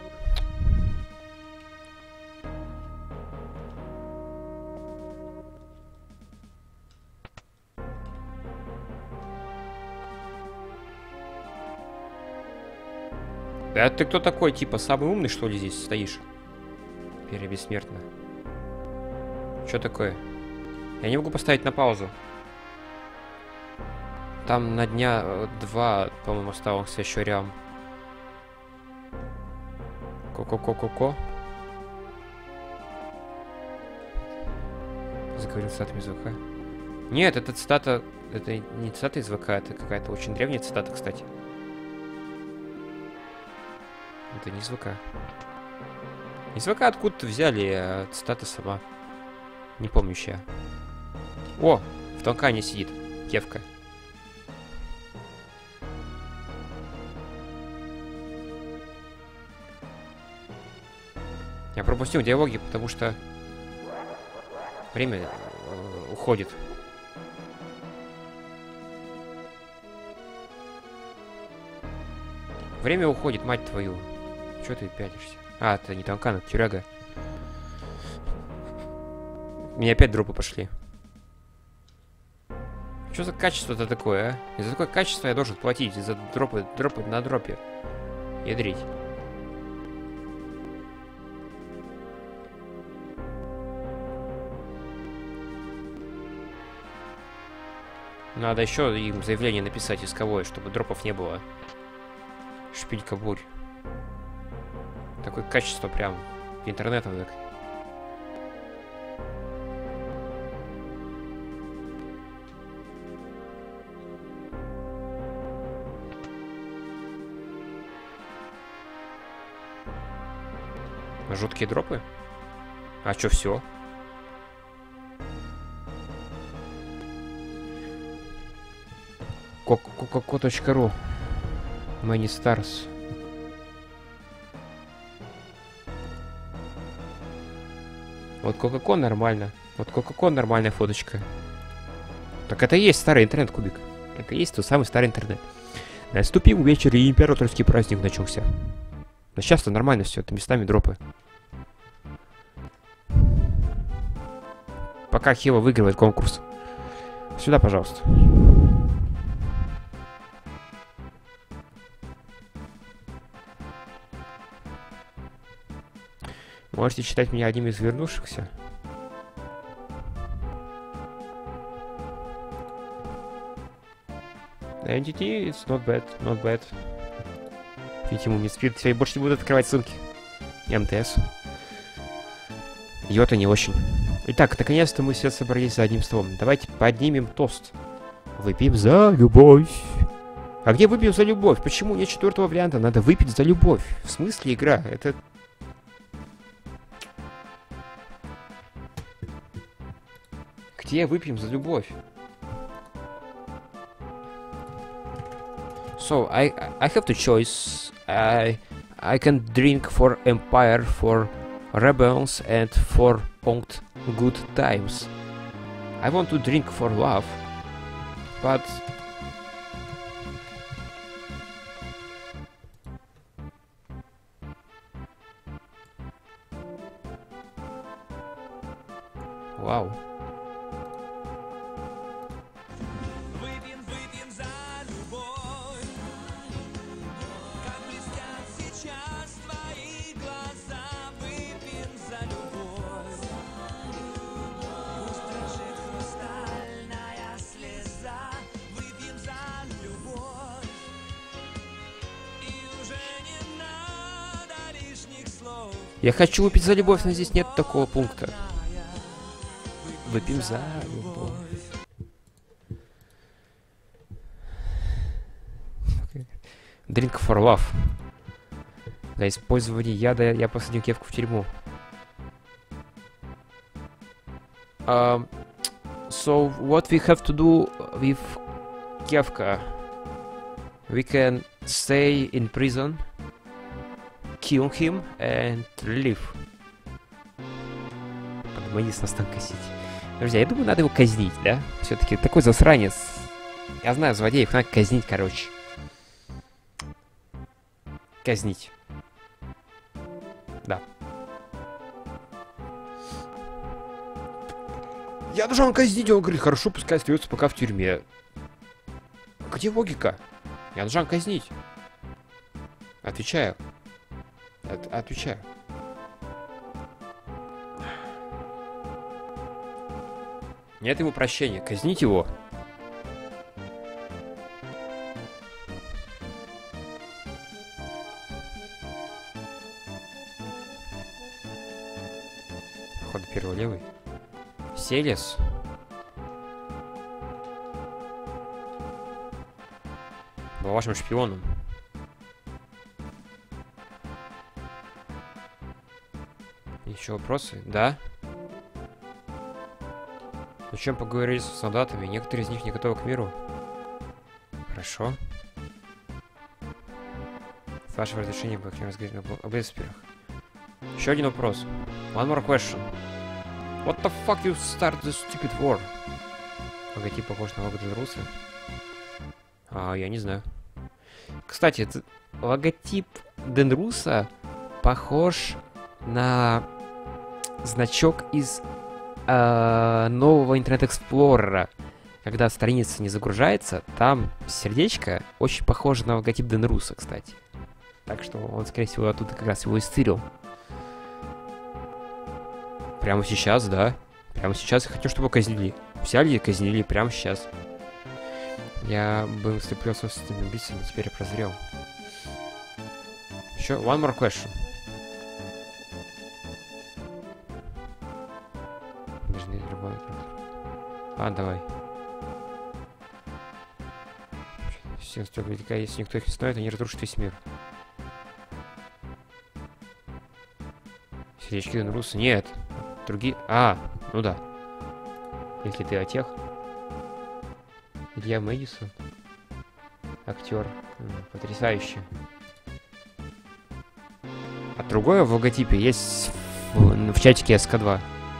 А ты кто такой? Типа самый умный, что ли, здесь стоишь? Теперь бессмертно. Что такое? Я не могу поставить на паузу. Там на дня два, по-моему, остался еще рядом. Ко-ко-ко-ко-ко. Заговорил цитатами из ВК. Нет, это цитата... Это не цитата из ВК, это какая-то очень древняя цитата, кстати. Это не из ВК. Из ВК откуда-то взяли, а цитата сама. Не помню ща. О, в Тонкане сидит Кевка. Я пропустил диалоги, потому что время э, уходит. Время уходит, мать твою. Чё ты пятишься? А, это не Тонкан, это тюряга. У меня опять дропы пошли. Что за качество-то такое, а? И за такое качество я должен платить. За дропы, дропы на дропе. Ядрить. Надо еще им заявление написать исковое, чтобы дропов не было. Шпилька бурь. Такое качество прям интернетом так. Жуткие дропы? А чё, все? Коко.ру Many Stars. Вот Кока-Ко нормально. Вот Кока-Ко нормальная фоточка. Так это и есть старый интернет, Кубик. Это и есть тот самый старый интернет. Наступил вечер, и императорский праздник начался. Но сейчас-то нормально все, это местами дропы. Пока Хева выигрывает конкурс. Сюда, пожалуйста. Можете считать меня одним из вернувшихся. Entity, it's not bad, not bad. Видимо, не спирт, теперь больше не будут открывать ссылки. МТС. Йота не очень. Итак, наконец-то мы все собрались за одним столом. Давайте поднимем тост. Выпьем за любовь. А где выпьем за любовь? Почему нет четвертого варианта? Надо выпить за любовь. В смысле игра? Это... Где выпьем за любовь? So, I, I have to choice. I, I can drink for Empire, for Rebels, and for old good times. I want to drink for love, but... Wow. Я хочу выпить за любовь, но здесь нет такого пункта. Выпьем за любовь. Drink for love. За использование яда я посадил Кевку в тюрьму. Um, so, what we have to do with Kevka? We can stay in prison, kill him and leave. Подманись нас там косить. Друзья, я думаю, надо его казнить, да? Все-таки такой засранец. Я знаю, злодеев надо казнить, короче. Казнить. Да. Я должен казнить, он говорит, хорошо, пускай остается пока в тюрьме. Где логика? Я должен казнить. Отвечаю. От отвечаю. Нет ему прощения. Казнить его. Ход первый левый. Селес. Был вашим шпионом. Еще вопросы? Да? чем поговорили с солдатами. Некоторые из них не готовы к миру. Хорошо. С вашего разрешения бы хотим разговаривать об эсперах. Еще один вопрос. One more question. What the fuck you start this stupid war? Логотип похож на логотип Денруса. А, я не знаю. Кстати, это... логотип Денруса похож на значок из э, нового Internet Explorer. Когда страница не загружается, там сердечко очень похоже на логотип Денруса, кстати. Так что он, скорее всего, оттуда как раз его и стырил. Прямо сейчас, да. Прямо сейчас я хочу, чтобы казнили. Взяли и казнили прямо сейчас. Я был слеплен собственными убийцами, теперь я прозрел. Еще one more question. А, давай. Все, если никто их не знает, они разрушат весь мир. Сердечки Денруса? Нет. Другие... А, ну да. Если ты о тех. Илья Мэдисон. Актер. Потрясающий. А другое в логотипе есть в, в чатике эс ка два.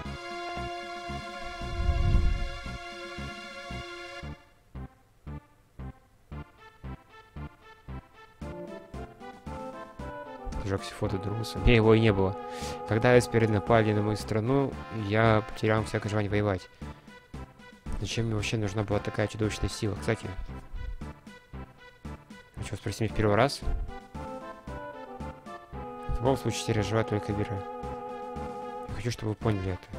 Жёгся фото Денруса. Мне его и не было. Когда эсперы напали на мою страну, я потерял всякое желание воевать. Зачем мне вообще нужна была такая чудовищная сила? Кстати, хочу спросить в первый раз. В любом случае, теперь жива только Вера. Я хочу, чтобы вы поняли это.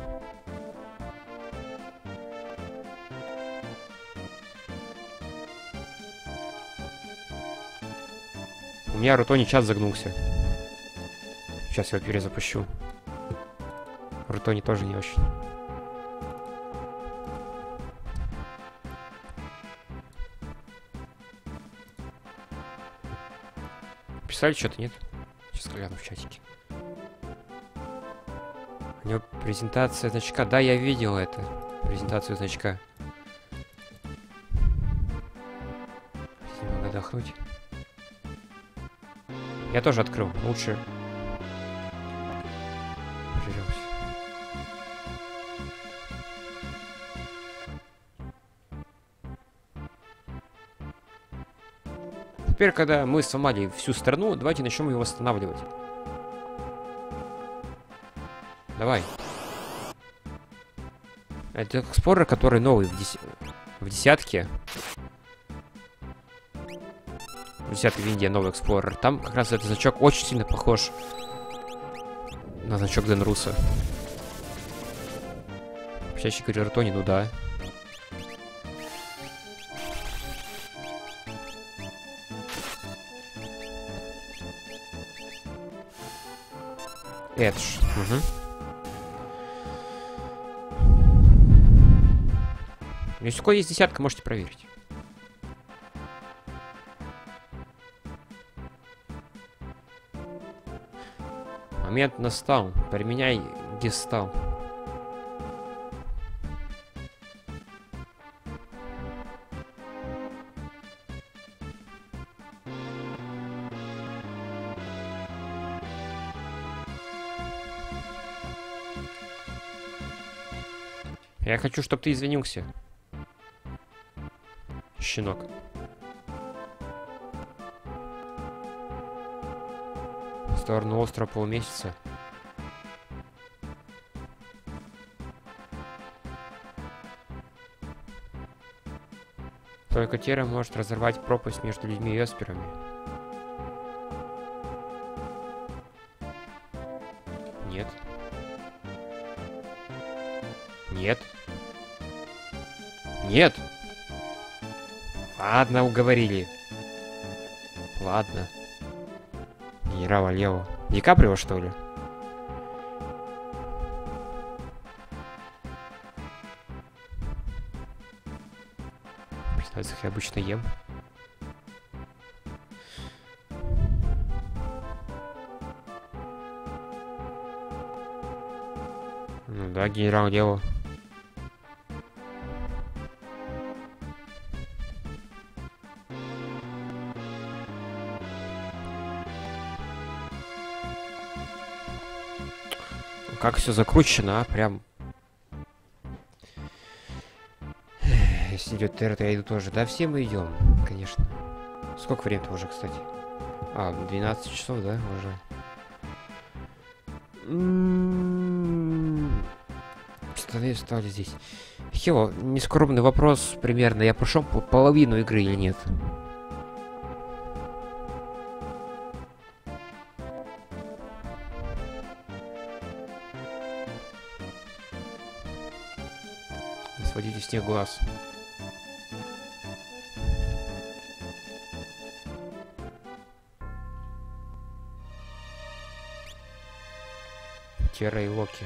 У меня Рутони чат загнулся. Сейчас я его перезапущу. Рутони тоже не очень. Писали что-то, нет? Сейчас гляну в чатике. У него презентация значка. Да, я видел это. Презентацию значка. Немного отдохнуть. Я тоже открыл. Лучше. Прижемся. Теперь, когда мы сломали всю страну, давайте начнем ее восстанавливать. Давай. Это эксплорер, который новый в, дес... в десятке. В десятке Виндия новый эксплорер. Там как раз этот значок очень сильно похож на значок Денруса. Чаще говорю Рутони, ну да. Эдж. Угу. Если у кого есть десятка, можете проверить. Момент настал. Применяй гестал. Я хочу, чтобы ты извинился. Щенок. В сторону острова полумесяца. Только Тера может разорвать пропасть между людьми и эсперами. Нет. Нет. Нет. Ладно, уговорили. Ладно. Генерал Лео. Ди Каприо, что ли? Представляется, я обычно ем. Ну да, генерал Лео. как все закручено, а? Прям. Если идет ТР, то я иду тоже. Да, все мы идем, конечно. Сколько времени уже, кстати? А, двенадцать часов, да, уже. Штаны встали здесь. Хео, нескромный вопрос примерно. Я прошел половину игры или нет? Не сводите с них глаз. Тера и Локи.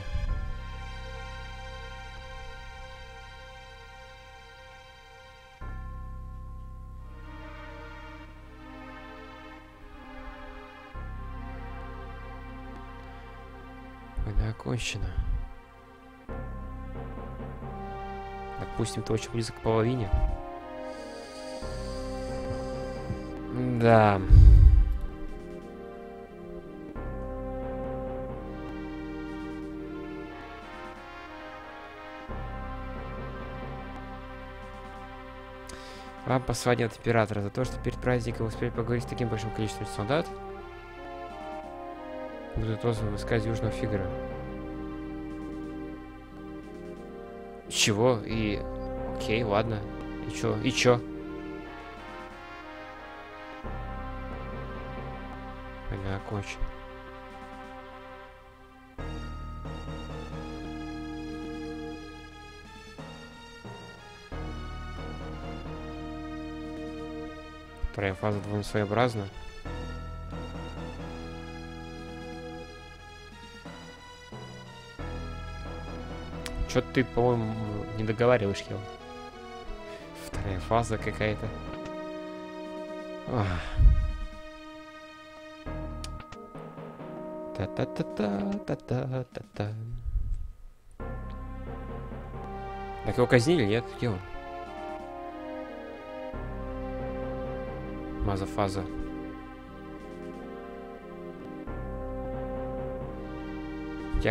Война окончена. Допустим, ты очень близко к половине. Да. Вам послание от императора за то, что перед праздником успели поговорить с таким большим количеством солдат. Будут отозваны войска из Южного Фигара. Чего? И... Окей, ладно. И чё? И чё? Война окончена. Вторая фаза довольно своеобразна. Чё-то ты, по-моему, не договариваешь, Хел. Вторая фаза какая-то. Та-та-та-та-та-та-та-та. Так его казнили, нет? Где он? Мазафаза. Я...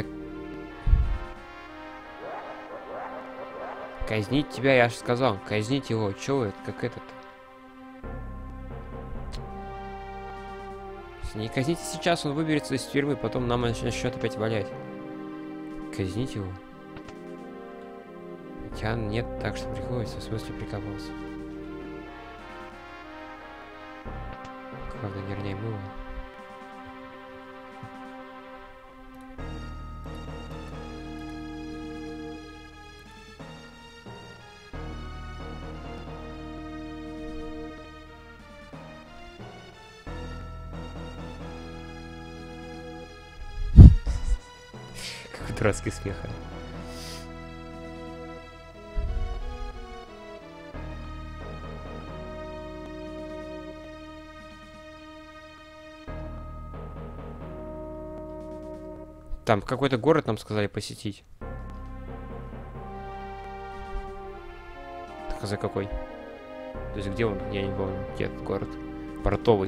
Казнить тебя, я же сказал. Казнить его. Чё это? Как этот? Если не казните сейчас, он выберется из тюрьмы, потом нам начнет опять валять. Казнить его? Хотя нет, так что приходится, в смысле прикопался. Правда, нервнее было. Какой дурацкий смех. Там какой-то город нам сказали посетить. Так а за какой? То есть где он? Я не помню. Где этот город? Портовый.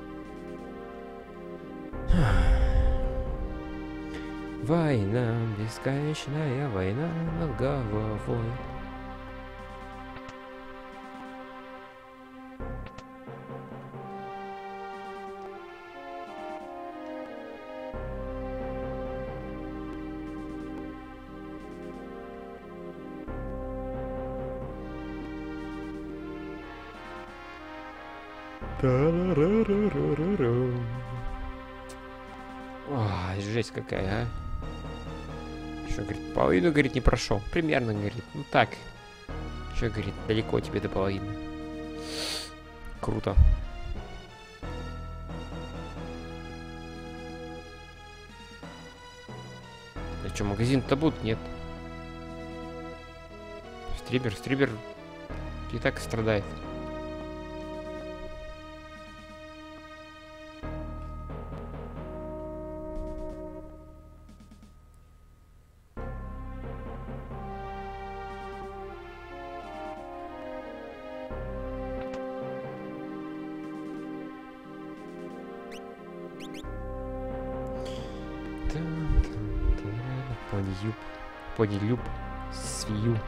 Война, бесконечная война над головой. Ой, жесть какая, а. Что, говорит, половину, говорит, не прошел. Примерно, говорит, ну так. Что, говорит, далеко тебе до половины. Круто. А что, магазин-то будут? Нет. Стрибер, стрибер и так страдает. Пони-юб. Пони-люб. Свию.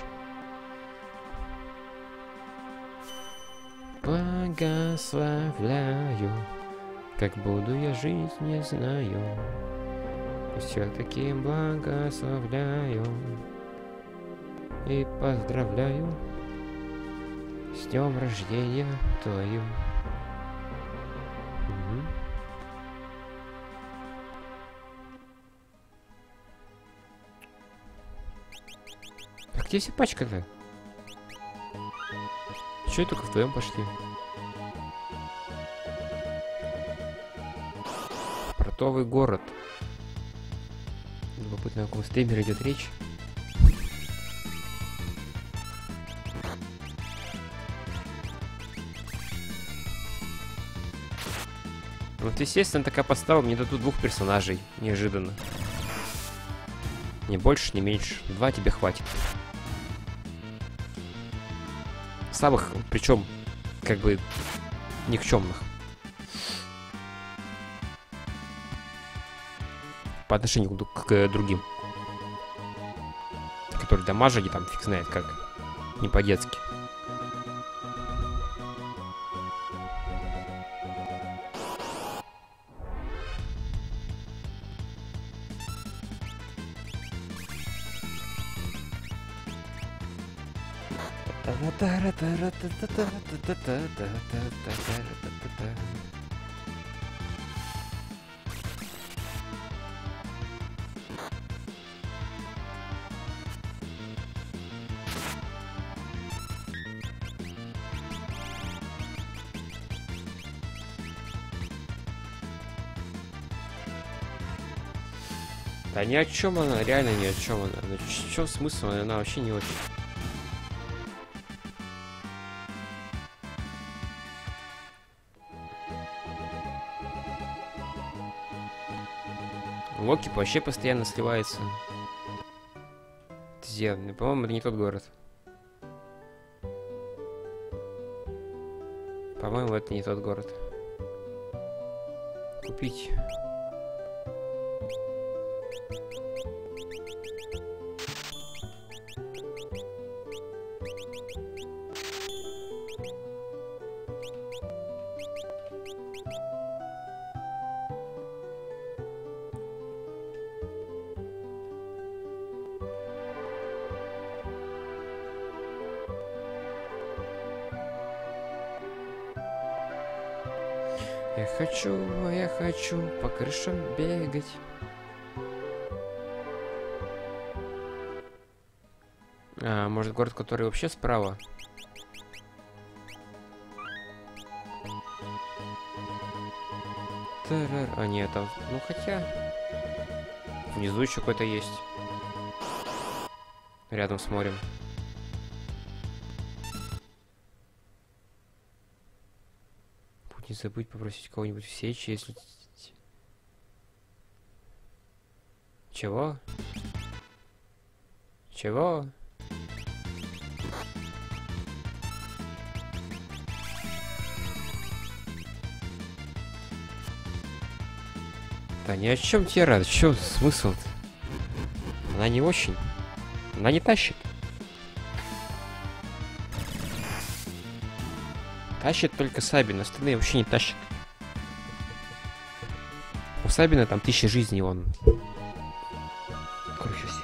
Благословляю, как буду я жить, не знаю. Все-таки благословляю и поздравляю с днем рождения твою. Угу. А где вся пачка-то? Чё только вдвоем пошли? Портовый город. Любопытно, о каком стримере идет речь. Вот, естественно, такая подстава, мне дадут двух персонажей. Неожиданно. Ни больше, ни меньше. Два тебе хватит. Самых, причем, как бы, никчемных. По отношению к, к другим. Которые дамажили, там, фиг знает как. Не по-детски. Да ни о чем она, реально ни о чем она. Ну, в чем смысл? Она вообще не очень. Локи вообще постоянно сливается. Где? По-моему, это не тот город. По-моему, это не тот город. Купить. Я хочу, я хочу по крышам бегать. А, может, город, который вообще справа? Тарар. А, нет, там... Ну, хотя... Внизу еще какой-то есть. Рядом с морем. Не забудь попросить кого-нибудь в сечь, если... Чего? Чего? Да ни о чем Тера, чё смысл-то? Она не очень. Она не тащит. Тащит только Сабин, остальные вообще не тащат. У Сабина там тысяча жизней, он круче всех.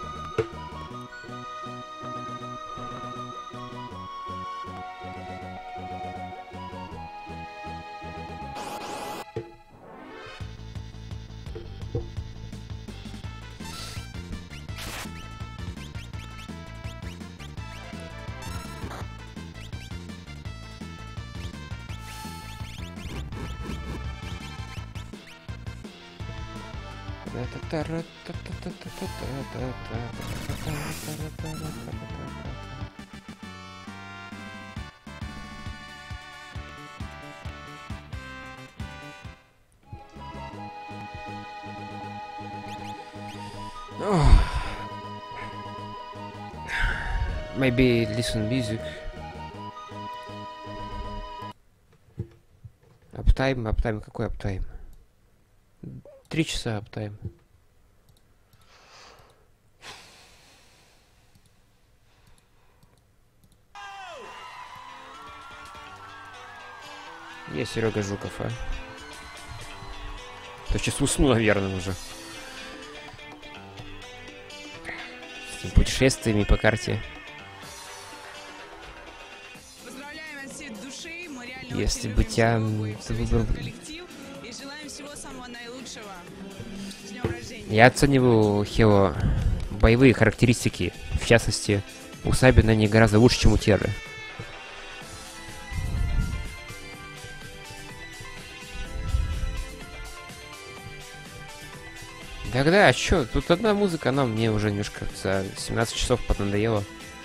Maybe listen music. Аптайм, аптайм, какой аптайм? Три часа аптайм. Я Серега Жуков, а? То сейчас усну, наверное, уже. С этими путешествиями по карте. Поздравляем от всей души, мы реально Если очень бы любим тебя, Серегу и м, всю ты весь выбрал- его коллектив, и желаем всего самого наилучшего. С днем рождения. Я оцениваю Хео боевые характеристики. В частности, у Сабина они гораздо лучше, чем у Терры. Тогда, а чё? Тут одна музыка, она мне уже немножко за семнадцать часов поднадоела.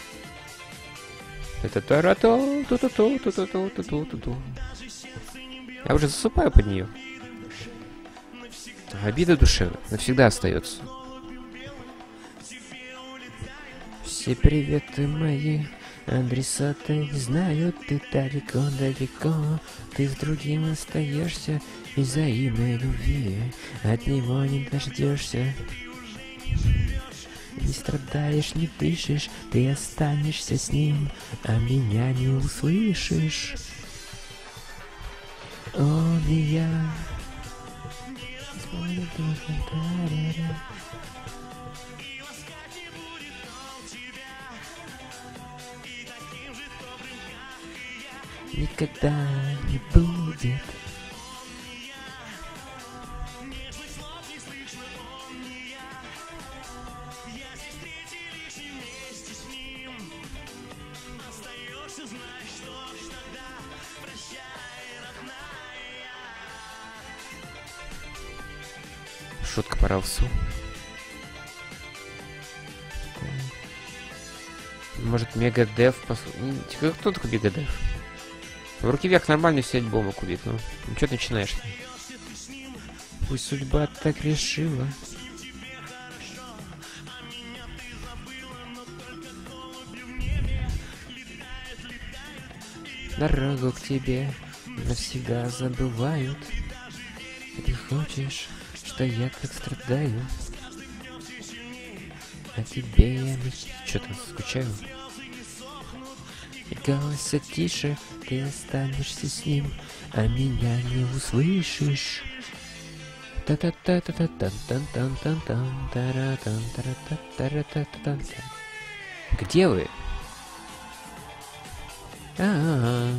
Это тарату, ту ту ту ту ту ту ту ту ту ту. Я уже засыпаю под нее. Обида души навсегда остается. Все приветы мои, адресаты знают, ты далеко-далеко. Ты с другим остаешься из взаимной любви, от него не дождешься. Не страдаешь, не дышишь, ты останешься с ним, а меня не услышишь. Он и я. Никогда не будет. Шутка по Равсу. Может, Мегадев пос... М, типа, кто такой Мегадев? В руки вверх нормально все альбомы кубит, ну. Ну что ты начинаешь? Пусть судьба так решила. Дорогу к тебе навсегда забывают. И ты хочешь, что я так страдаю. А тебе я что-то скучаю. И голоса тише, ты останешься с ним, а меня не услышишь. та та та та та тан тан тан тан тан тара тан тара та тара та та тан. Где вы? А-а-а.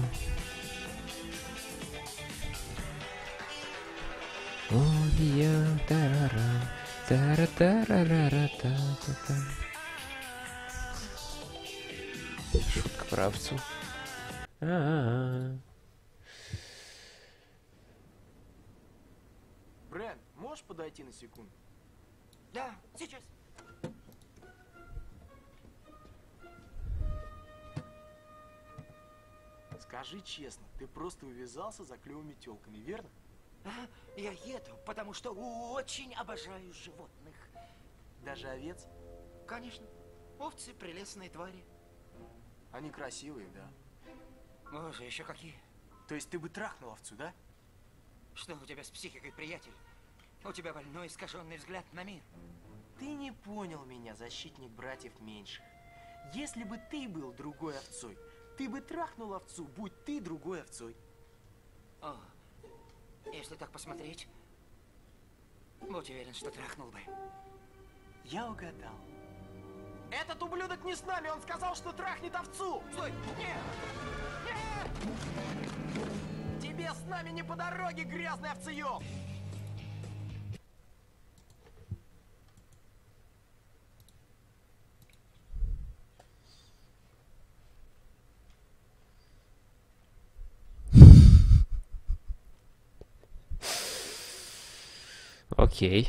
Он я тарара тара тарара та та та. Шутка про овцу. А-а-а. Брэн, можешь подойти на секунду? Да, сейчас. Скажи честно, ты просто увязался за клевыми телками, верно? Ага, я еду, потому что очень обожаю животных. Даже овец? Конечно, овцы прелестные твари. Они красивые, да? Боже, еще какие. То есть ты бы трахнул овцу, да? Что у тебя с психикой, приятель? У тебя больной искаженный взгляд на мир. Ты не понял меня, защитник братьев меньших. Если бы ты был другой овцой, ты бы трахнул овцу, будь ты другой овцой. О, если так посмотреть, будь уверен, что трахнул бы. Я угадал. Этот ублюдок не с нами, он сказал, что трахнет овцу! Стой! Нет! Нет! Тебе с нами не по дороге, грязный овцеёб! Окей.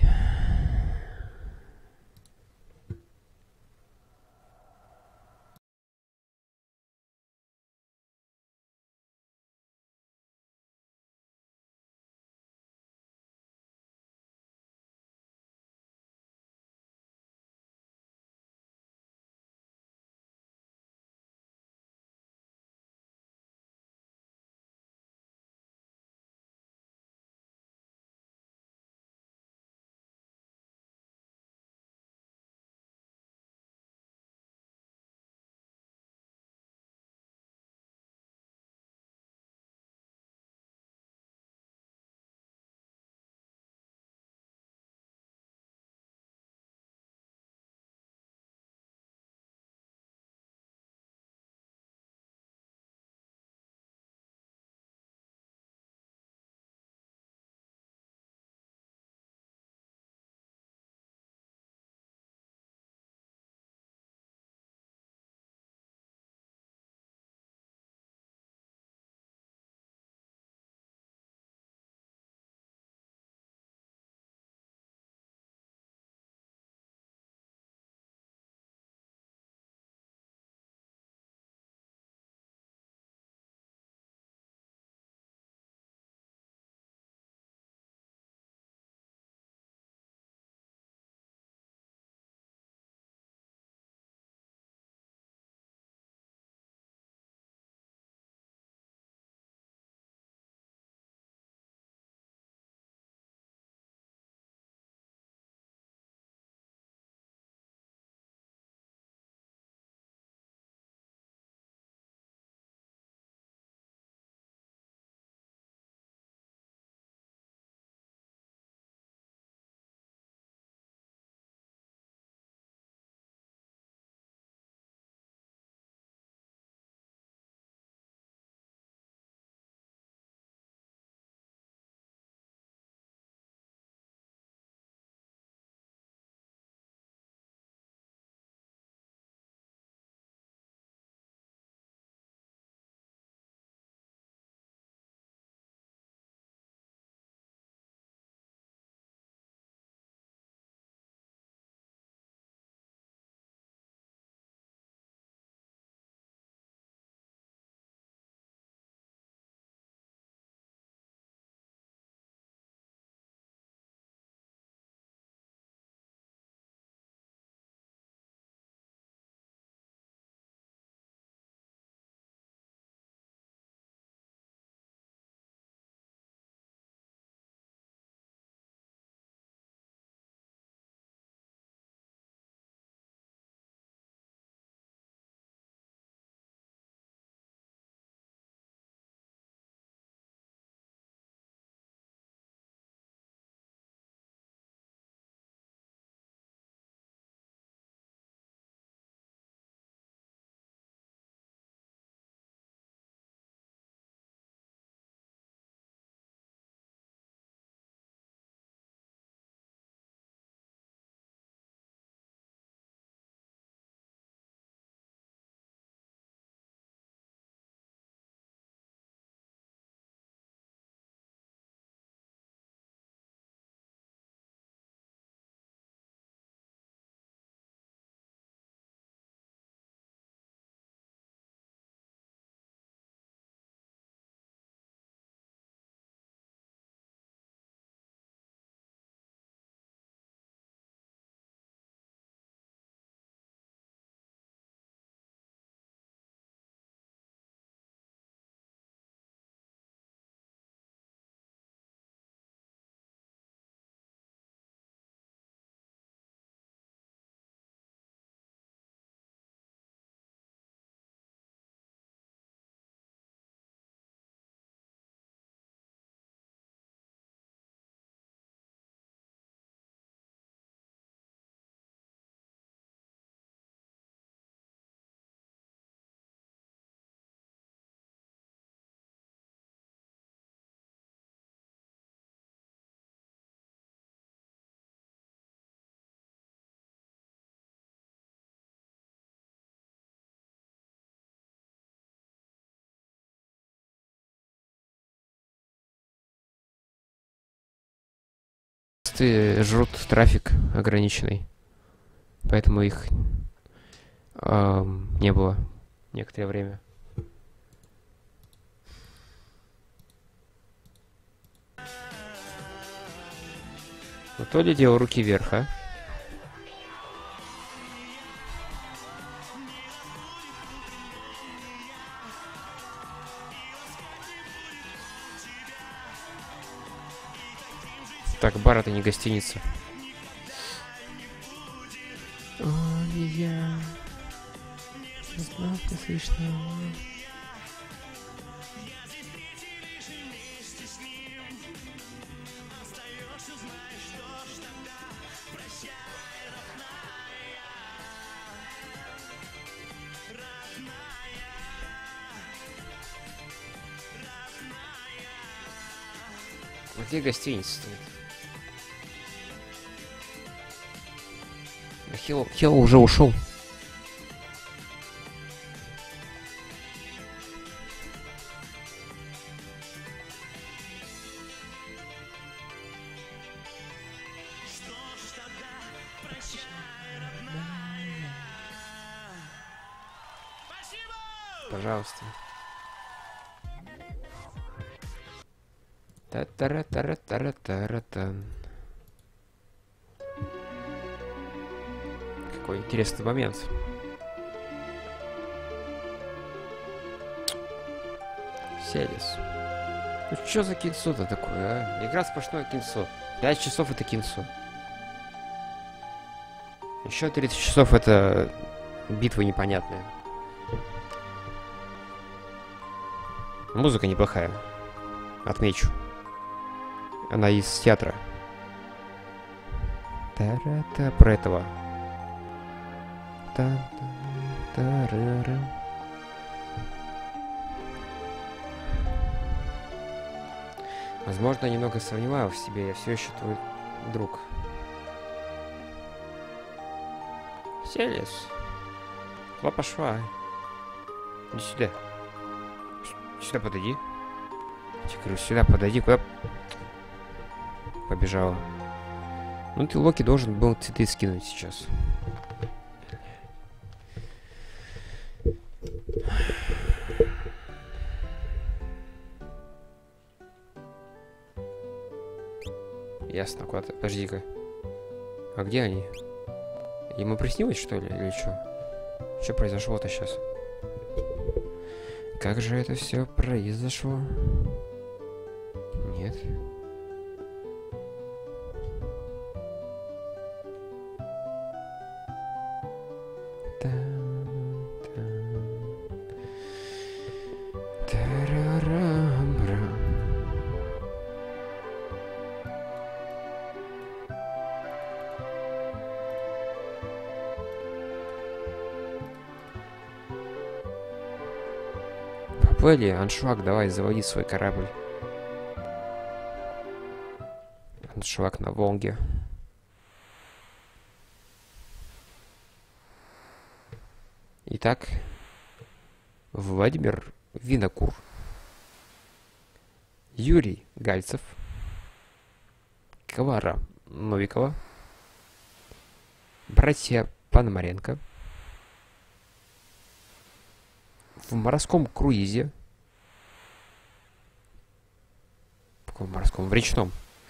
Мосты жрут трафик ограниченный. Поэтому их эм, не было некоторое время. Ну, то ли дело руки вверх, а? Так, бар — это не гостиница. О, я... не слышно. Где гостиница стоит? Хилл, Хилл уже ушел. Пожалуйста. Та-та-ра-та-ра-та-ра-та-ра-та. Какой интересный момент. Селис. Ну что за кинцо-то такое, а? Игра сплошное кинцо. Пять часов это кинцо. Еще тридцать часов это битва непонятная. Музыка неплохая. Отмечу. Она из театра. Та-ра-та, про этого. Та-та-та-ра-ра. Возможно, я немного сомневаюсь в себе. Я все еще твой друг. Селес. Куда пошла? Иди сюда. Сюда подойди. Я говорю, сюда подойди. Куда? Побежала. Ну ты, Локи, должен был цветы скинуть сейчас. Ясно, куда-то. Подожди-ка. А где они? Ему приснилось, что ли, или что? Что произошло-то сейчас? Как же это все произошло? Нет. Поплыли, Аншлаг, давай, заводи свой корабль. Аншлаг на Волге. Итак, Владимир Винокур, Юрий Гальцев, Клара Новикова, братья Пономаренко, в морском круизе, в каком морском? В речном.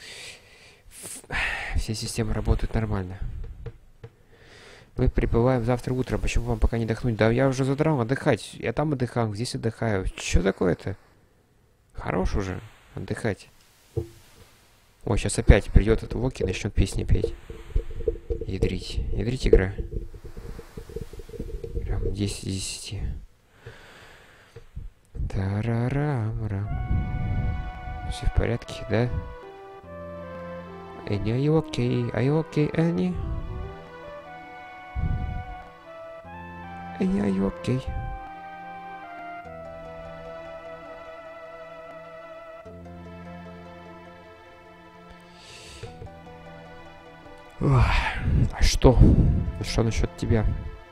Все системы работают нормально. Мы прибываем завтра утром. Почему вам пока не отдохнуть? Да я уже задрал отдыхать. Я там отдыхал, здесь отдыхаю. Что такое-то? Хорош уже отдыхать. Ой, сейчас опять придет этот Локи и начнет песни петь. Ядрить. Ядрить игра. Прям десять из десяти. Тарарам-рам. Все в порядке, да? Энни, are you okay? Are you okay, Энни? Энни, are you okay? Ох, а что? Что насчет тебя?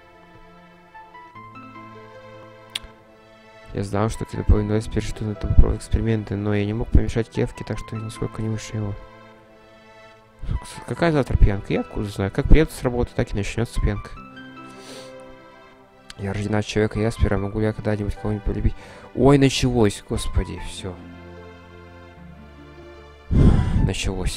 Я знал, что ты напоминаешь теперь, что на этом про эксперименты, но я не мог помешать Кевке, так что я нисколько не выше его. Какая завтра пьянка? Я откуда знаю? Как приеду с работы, так и начнется пьянка. Я рождена человека Яспера, могу ли я когда-нибудь кого-нибудь полюбить? Ой, началось, господи, все. Началось.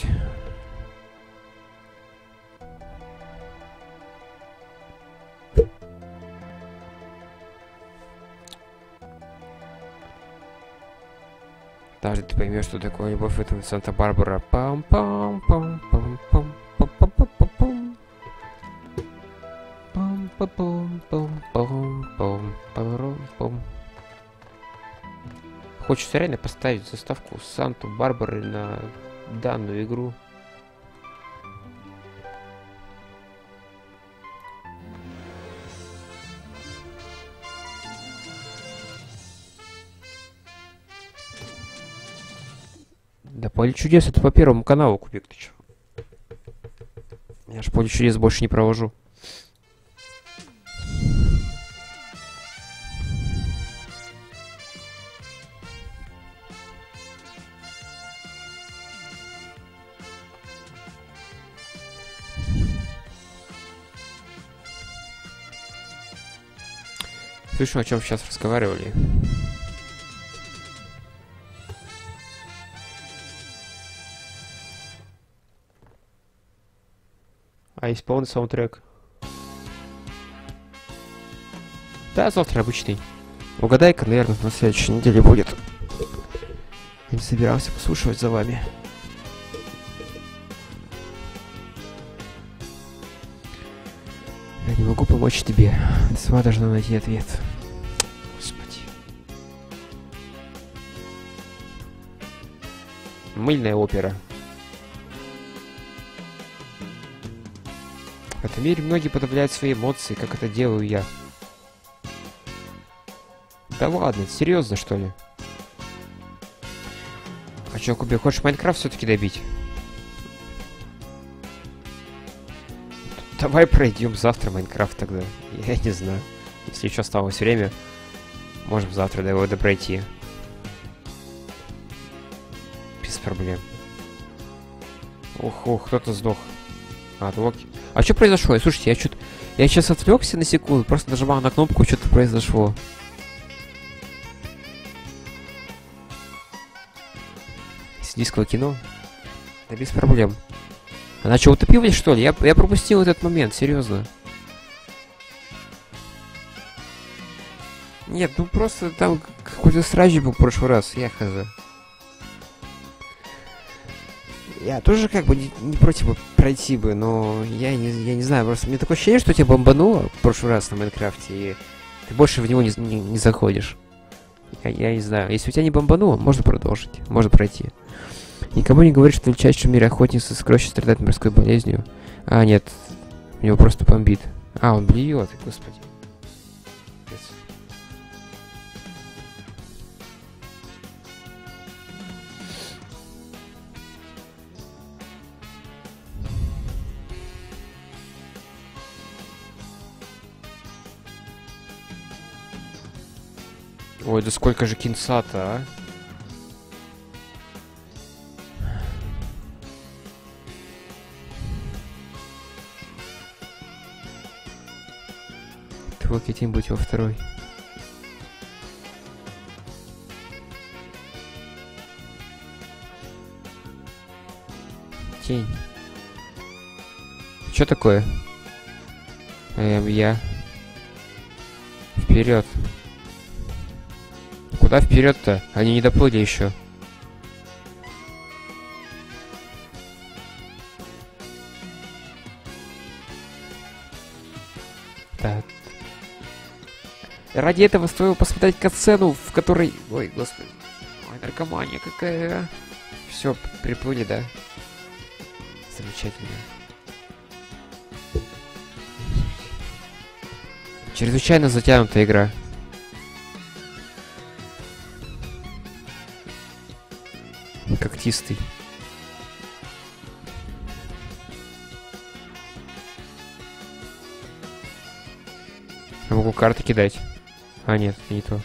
Даже ты поймешь, что такое любовь в этом Санта-Барбара. Пам-пам-пам-пам-пам. Пам-пам-пам-пам. Пам-пам-пам-пам-пам-пам. Хочется реально поставить заставку Санту-Барбары на данную игру. Да, Поле чудес, это по Первому каналу, Кубик, ты чё? Я ж Поле чудес больше не провожу. Слышно, о чем сейчас разговаривали? А есть полный саундтрек. Да, завтра обычный. Угадайка, наверное, на следующей неделе будет. Я не собирался послушивать за вами. Я не могу помочь тебе. Ты сама должна найти ответ. Господи. Мыльная опера. В этом мире многие подавляют свои эмоции, как это делаю я. Да ладно, серьезно, что ли? А чё, Кубик, хочешь Майнкрафт все-таки добить? Давай пройдем завтра Майнкрафт тогда. Я не знаю. Если еще осталось время, можем завтра до его допройти. Без проблем. Ух, ух, кто-то сдох. А, Локи. А что произошло? Слушайте, я что-то... Я сейчас отвлекся на секунду, просто нажимал на кнопку, что-то произошло. С дискового кино? Да без проблем. Она что, утопилась, что ли? Я, я пропустил этот момент, серьезно. Нет, ну просто там какой-то срач был в прошлый раз, я хз. Я тоже как бы не, не против бы пройти бы, но я не, я не знаю, просто мне такое ощущение, что тебя бомбануло в прошлый раз на Майнкрафте, и ты больше в него не, не, не заходишь. Я, я не знаю, если у тебя не бомбануло, можно продолжить, можно пройти. Никому не говори, что величайший в мире охотница с сокровища страдает морской болезнью. А, нет, у него просто бомбит. А, он блюет, господи. Ой, да сколько же кинца-то, а? Твой Китин будь во второй. Тень. Что такое? Эм, я. Вперед. Куда вперед-то? Они не доплыли еще. Так. Ради этого стоило посмотреть катсцену, в которой... Ой, господи. Ой, наркомания какая. Все, приплыли, да? Замечательно. Чрезвычайно затянутая игра. Когтистый. Я могу карты кидать. А, нет, это не то.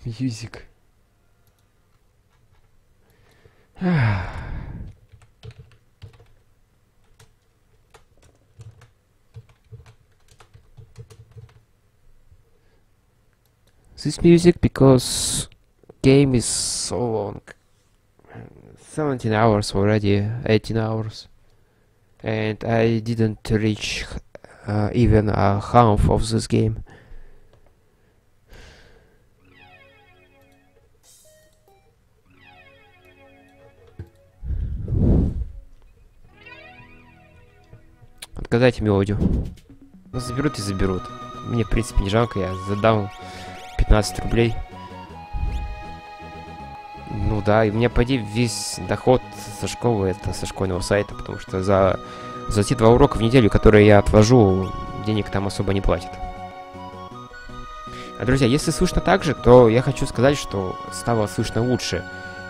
Music. This music because game is so long. seventeen hours already, eighteen hours. And I didn't reach uh, even a half of this game. Отгадайте мелодию. Ну, заберут и заберут. Мне, в принципе, не жалко, я задам пятнадцать рублей. Ну да, и у меня, поди, весь доход со школы, это со школьного сайта, потому что за, за те два урока в неделю, которые я отвожу, денег там особо не платят. А, друзья, если слышно так же, то я хочу сказать, что стало слышно лучше.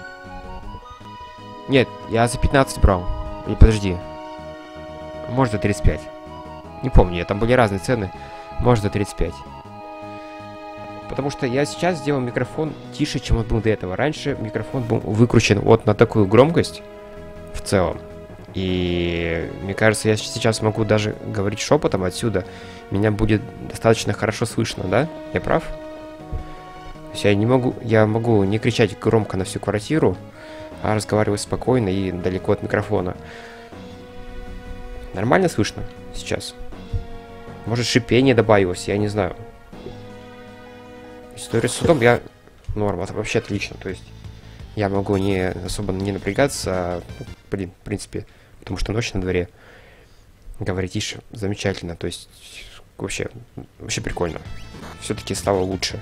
Нет, я за пятнадцать брал. Или подожди. Может, за тридцать пять. Не помню, там были разные цены. Может, за тридцать пять. Потому что я сейчас сделал микрофон тише, чем он был до этого. Раньше микрофон был выкручен вот на такую громкость в целом. И мне кажется, я сейчас могу даже говорить шепотом отсюда. Меня будет достаточно хорошо слышно, да? Я прав? То есть я не могу, я могу не кричать громко на всю квартиру, а разговаривать спокойно и далеко от микрофона. Нормально слышно сейчас? Может, шипение добавилось, я не знаю. История с судом, я... Норм, это вообще отлично, то есть я могу не особо не напрягаться, а, блин, в принципе, потому что ночь на дворе. Говорить тише, замечательно, то есть вообще, вообще прикольно. Все-таки стало лучше.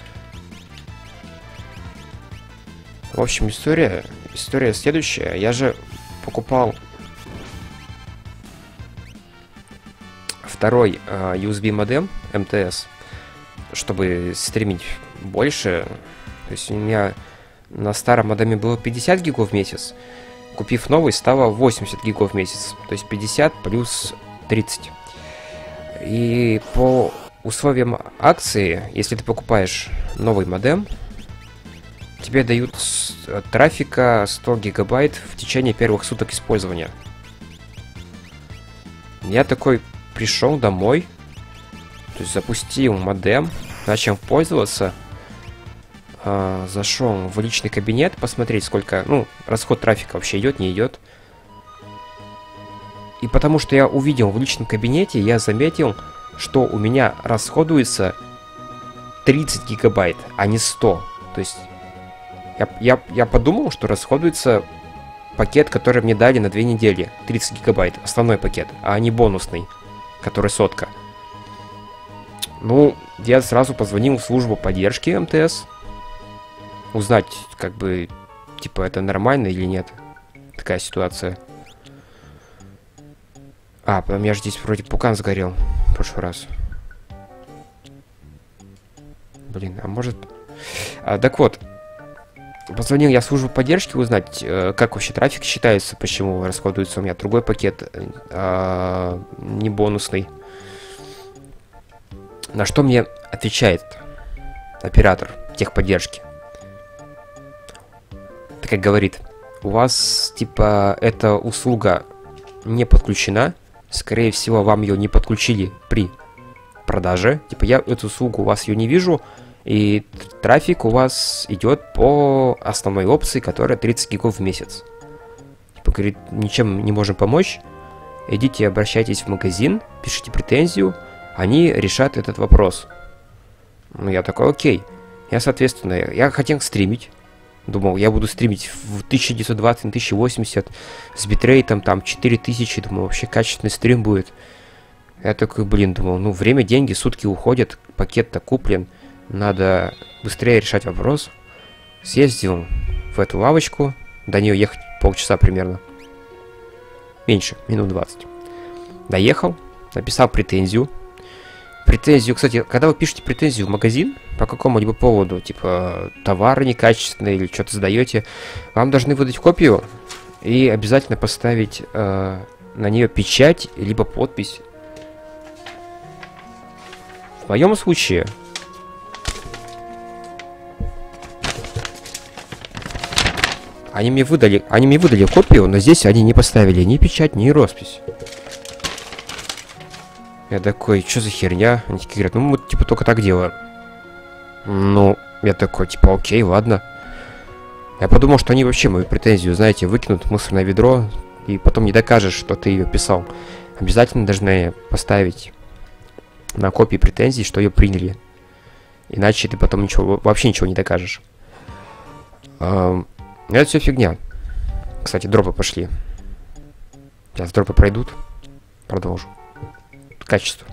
В общем, история, история следующая. Я же покупал второй uh, ю эс би модем эм тэ эс, чтобы стримить больше. То есть у меня на старом модеме было пятьдесят гигов в месяц. Купив новый, стало восемьдесят гигов в месяц. То есть пятьдесят плюс тридцать. И по условиям акции, если ты покупаешь новый модем, тебе дают трафика сто гигабайт в течение первых суток использования. Я такой пришел домой, то есть запустил модем, начал пользоваться, э, зашел в личный кабинет, посмотреть, сколько, ну, расход трафика вообще идет, не идет. И потому что я увидел в личном кабинете, я заметил, что у меня расходуется тридцать гигабайт, а не сто. То есть я, я, я подумал, что расходуется пакет, который мне дали на две недели. тридцать гигабайт, основной пакет, а не бонусный, который сотка. Ну, я сразу позвонил в службу поддержки эм тэ эс. Узнать, как бы, типа, это нормально или нет. Такая ситуация. А, у меня же здесь вроде пукан сгорел в прошлый раз. Блин, а может... А, так вот, позвонил я в службу поддержки узнать, как вообще трафик считается, почему расходуется у меня другой пакет, а, не бонусный. На что мне отвечает оператор техподдержки. Так как говорит, у вас, типа, эта услуга не подключена, скорее всего, вам ее не подключили при продаже. Типа, я эту услугу у вас ее не вижу, и трафик у вас идет по основной опции, которая тридцать гигов в месяц. Типа, говорит, ничем не можем помочь. Идите, обращайтесь в магазин, пишите претензию, они решат этот вопрос. Ну, я такой, окей. Я, соответственно, я хотел стримить. Думал, я буду стримить в тысяча девятьсот двадцать на тысяча восемьдесят с битрейтом там четыре тысячи. Думал, вообще качественный стрим будет. Я такой, блин, думал, ну, время, деньги, сутки уходят, пакет-то куплен. Надо быстрее решать вопрос. Съездил в эту лавочку. До нее ехать полчаса примерно. Меньше, минут двадцать. Доехал, написал претензию. Претензию, кстати, когда вы пишете претензию в магазин по какому-либо поводу, типа товары некачественные или что-то сдаете, вам должны выдать копию и обязательно поставить э, на нее печать либо подпись. В моем случае Они мне выдали, они мне выдали копию, но здесь они не поставили ни печать, ни роспись. Я такой, что за херня? Они такие говорят, ну мы типа только так делаем. Ну, я такой, типа, окей, ладно. Я подумал, что они вообще мою претензию, знаете, выкинут в мусорное ведро, и потом не докажешь, что ты ее писал. Обязательно должны поставить на копии претензий, что ее приняли. Иначе ты потом ничего, вообще ничего не докажешь. Эм, это все фигня. Кстати, дропы пошли. Сейчас дропы пройдут. Продолжу. Качество.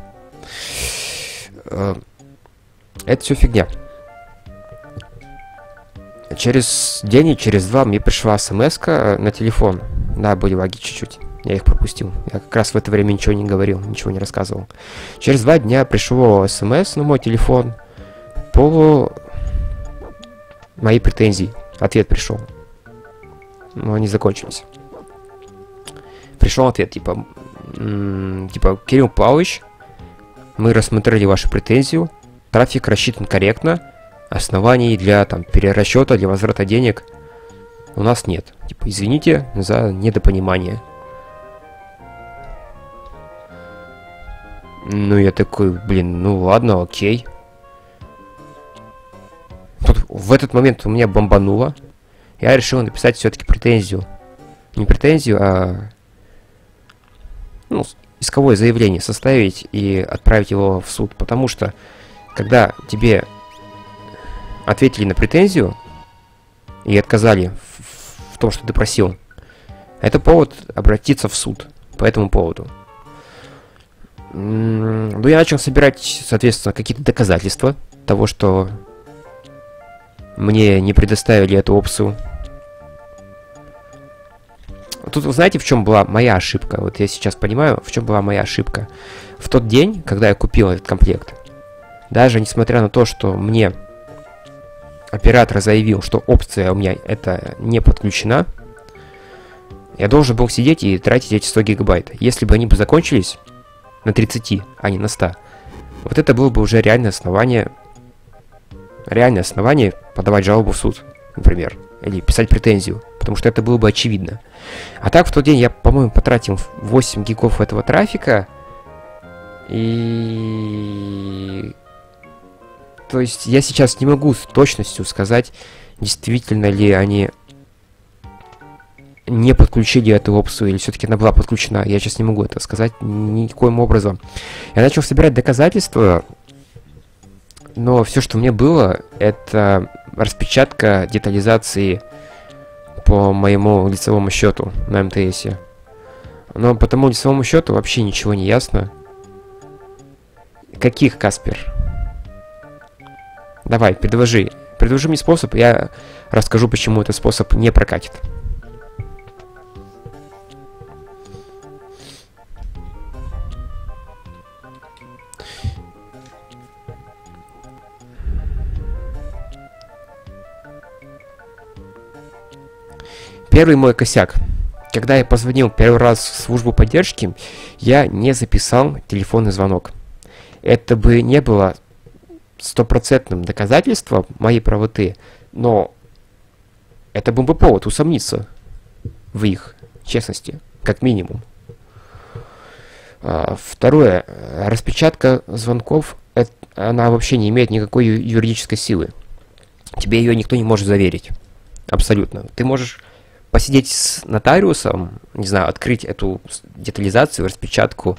Эм, это все фигня. Через день и через два мне пришла смс-ка на телефон. Да, были лаги чуть-чуть. Я их пропустил. Я как раз в это время ничего не говорил, ничего не рассказывал. Через два дня пришло смс на мой телефон по моей претензии. Ответ пришел. Но они закончились. Пришел ответ, типа, типа, Кирилл Павлович, мы рассмотрели вашу претензию. Трафик рассчитан корректно. Оснований для там перерасчета, для возврата денег у нас нет. Типа, извините за недопонимание. Ну, я такой, блин, ну ладно, окей. Тут в этот момент у меня бомбануло. Я решил написать все-таки претензию. Не претензию, а ну, исковое заявление составить и отправить его в суд. Потому что, когда тебе ответили на претензию и отказали в, в том, что ты просил, это повод обратиться в суд по этому поводу. Ну, я начал собирать, соответственно, какие-то доказательства того, что мне не предоставили эту опцию. Тут, вы знаете, в чем была моя ошибка? Вот я сейчас понимаю, в чем была моя ошибка. В тот день, когда я купил этот комплект, даже несмотря на то, что мне оператор заявил, что опция у меня это не подключена, я должен был сидеть и тратить эти сто гигабайт. Если бы они бы закончились на тридцати, а не на ста, вот это было бы уже реальное основание, реальное основание подавать жалобу в суд, например, или писать претензию, потому что это было бы очевидно. А так в тот день я, по-моему, потратил восемь гигов этого трафика, и то есть я сейчас не могу с точностью сказать, действительно ли они не подключили эту опцию, или все-таки она была подключена. Я сейчас не могу это сказать никоим образом. Я начал собирать доказательства, но все, что мне было, это распечатка детализации по моему лицевому счету на эм тэ эсе. Но по тому лицевому счету вообще ничего не ясно. Каких, Каспер? Давай, предложи. Предложи мне способ, я расскажу, почему этот способ не прокатит. Первый мой косяк. Когда я позвонил первый раз в службу поддержки, я не записал телефонный звонок. Это бы не было стопроцентным доказательством моей правоты, но это был бы повод усомниться в их честности, как минимум. А, второе. Распечатка звонков, это, она вообще не имеет никакой юридической силы. Тебе ее никто не может заверить. Абсолютно. Ты можешь посидеть с нотариусом, не знаю, открыть эту детализацию, распечатку.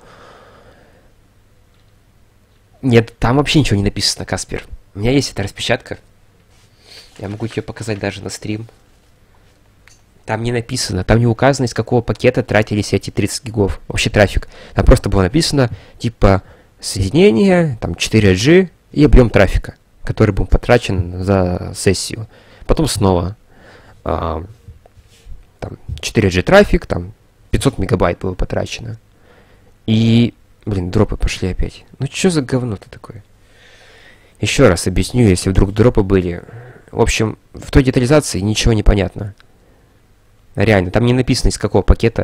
Нет, там вообще ничего не написано, Каспер. У меня есть эта распечатка. Я могу тебе показать даже на стрим. Там не написано, там не указано, из какого пакета тратились эти тридцать гигов. Вообще трафик. Там просто было написано, типа, соединение, там четыре джи и объем трафика, который был потрачен за сессию. Потом снова а, там четыре джи трафик, там пятьсот мегабайт было потрачено. И, блин, дропы пошли опять. Ну что за говно-то такое? Еще раз объясню, если вдруг дропы были. В общем, в той детализации ничего не понятно. Реально, там не написано, из какого пакета.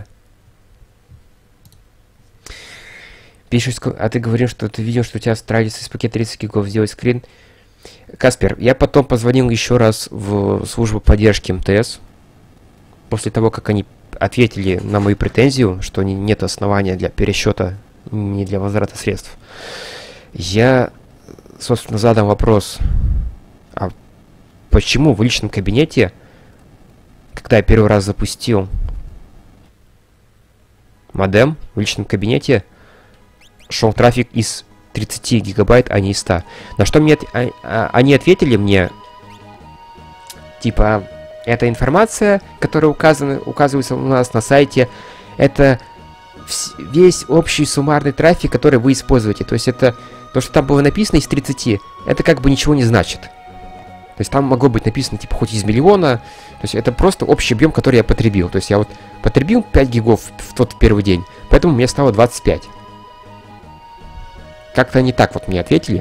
Пишешь, а ты говорил, что ты видел, что у тебя тратится из пакета тридцать гигов, сделать скрин. Каспер, я потом позвонил еще раз в службу поддержки эм тэ эс. после того, как они ответили на мою претензию, что нет основания для пересчета, не для возврата средств, я, собственно, задам вопрос, а почему в личном кабинете, когда я первый раз запустил модем, в личном кабинете шел трафик из тридцати гигабайт, а не из ста. На что мне а, а, они ответили мне, типа, эта информация, которая указана, указывается у нас на сайте, это весь общий суммарный трафик, который вы используете. То есть это то, что там было написано из тридцати, это как бы ничего не значит. То есть там могло быть написано, типа, хоть из миллиона. То есть это просто общий объем, который я потребил. То есть я вот потребил пять гигов в тот первый день, поэтому мне стало двадцать пять. Как-то они так вот мне ответили.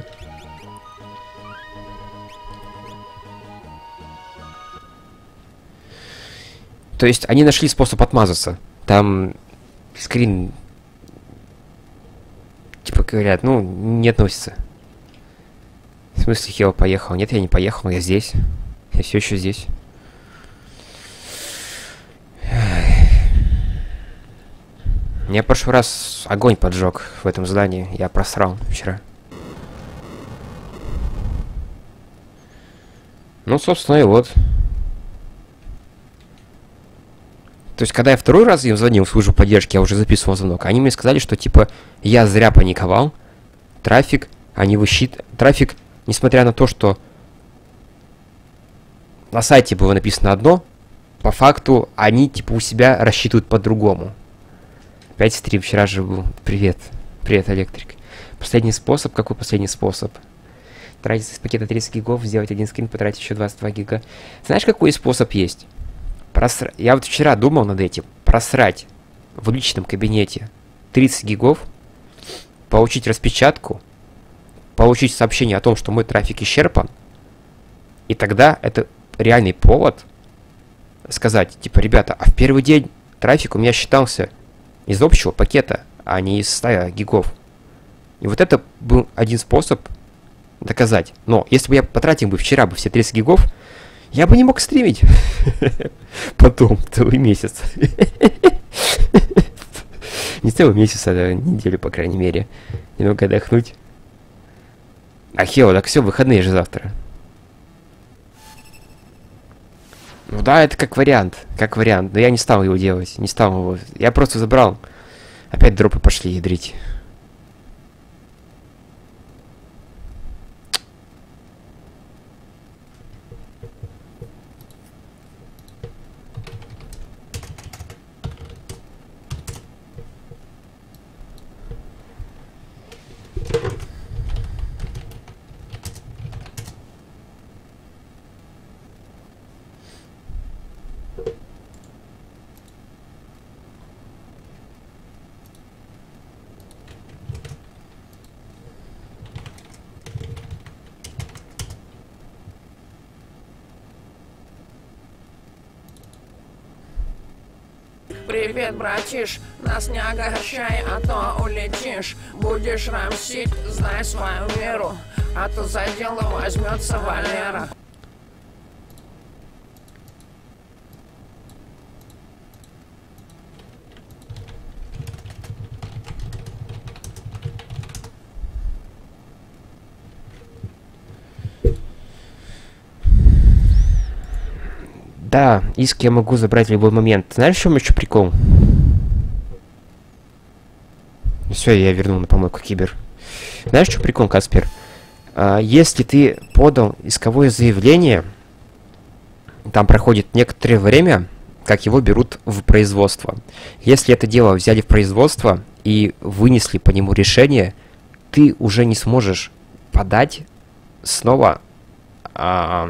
То есть они нашли способ отмазаться. Там скрин, типа, говорят, ну, не относится. В смысле, Хео поехал? Нет, я не поехал, я здесь. Я все еще здесь. Меня в прошлый раз огонь поджег в этом здании. Я просрал вчера. Ну, собственно, и вот. То есть, когда я второй раз им звонил в службу поддержки, я уже записывал звонок, они мне сказали, что, типа, я зря паниковал. Трафик, они высчитывают... Трафик, несмотря на то, что на сайте было написано одно, по факту они, типа, у себя рассчитывают по-другому. Опять стрим, вчера же был. Привет. Привет, Электрик. Последний способ? Какой последний способ? Тратить из пакета тридцать гигов, сделать один скрин, потратить еще двадцать два гига. Знаешь, какой способ есть? Просра... Я вот вчера думал над этим. Просрать в личном кабинете тридцать гигов, получить распечатку, получить сообщение о том, что мой трафик исчерпан, и тогда это реальный повод сказать, типа, ребята, а в первый день трафик у меня считался из общего пакета, а не из ста гигов. И вот это был один способ доказать. Но если бы я потратил бы вчера бы все тридцать гигов, я бы не мог стримить потом целый месяц. Не целый месяц, а неделю, по крайней мере. Немного отдохнуть. А Хео, так все, выходные же завтра. Ну да, это как вариант, как вариант, но я не стал его делать, не стал его, я просто забрал, опять дропы пошли ядрить. Привет, братиш, нас не огорчай, а то улетишь. Будешь рамсить, знай свою меру, а то за дело возьмется Валера. Да, иск я могу забрать в любой момент. Знаешь, в чем еще прикол? Все, я вернул на помойку Кибер. Знаешь, что прикол, Каспер? А, если ты подал исковое заявление, там проходит некоторое время, как его берут в производство. Если это дело взяли в производство и вынесли по нему решение, ты уже не сможешь подать снова... А,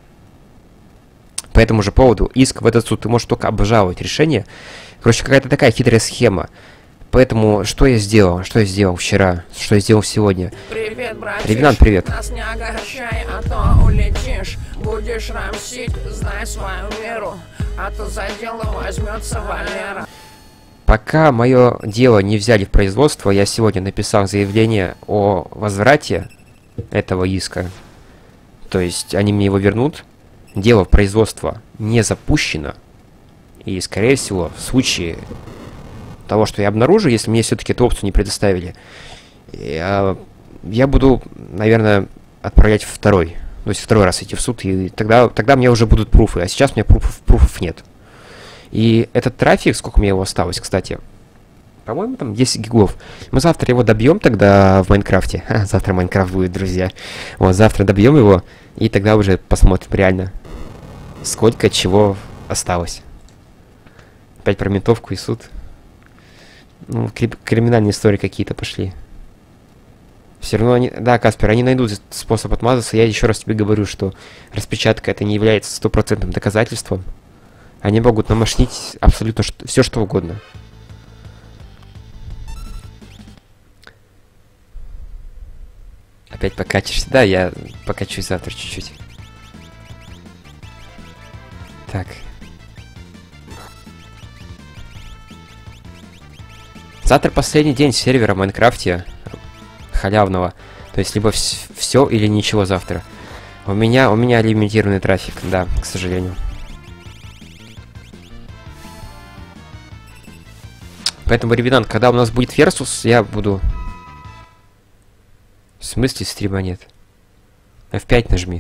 по этому же поводу иск в этот суд. Ты можешь только обжаловать решение. Короче, какая-то такая хитрая схема. Поэтому что я сделал? Что я сделал вчера? Что я сделал сегодня? Привет, братиш. Ревенант, привет. Нас не огорчай, а то улетишь. Будешь рамсить, знай свою меру, а то за дело возьмется Валера. Пока мое дело не взяли в производство, я сегодня написал заявление о возврате этого иска. То есть они мне его вернут. Дело в производство не запущено. И, скорее всего, в случае того, что я обнаружу, если мне все-таки эту опцию не предоставили, я, я буду, наверное, отправлять второй. То есть второй раз идти в суд, и тогда, тогда мне уже будут пруфы, а сейчас у меня пруфов, пруфов нет. И этот трафик, сколько мне его осталось, кстати, по-моему, там десять гигов. Мы завтра его добьем тогда в Майнкрафте. Ха, завтра Майнкрафт будет, друзья. Вот, завтра добьем его, и тогда уже посмотрим реально, сколько чего осталось. Опять про ментовку и суд. Ну, кри- криминальные истории какие-то пошли. Все равно они... Да, Каспер, они найдут способ отмазаться. Я еще раз тебе говорю, что распечатка это не является стопроцентным доказательством. Они могут намашнить абсолютно что... все, что угодно. Опять покачешься? Да, я покачусь завтра чуть-чуть. Так. Завтра последний день сервера в Майнкрафте халявного. То есть либо вс- все или ничего завтра. У меня, у меня лимитированный трафик, да, к сожалению. Поэтому, ребят, когда у нас будет Версус, я буду... В смысле стрима нет? эф пять нажми.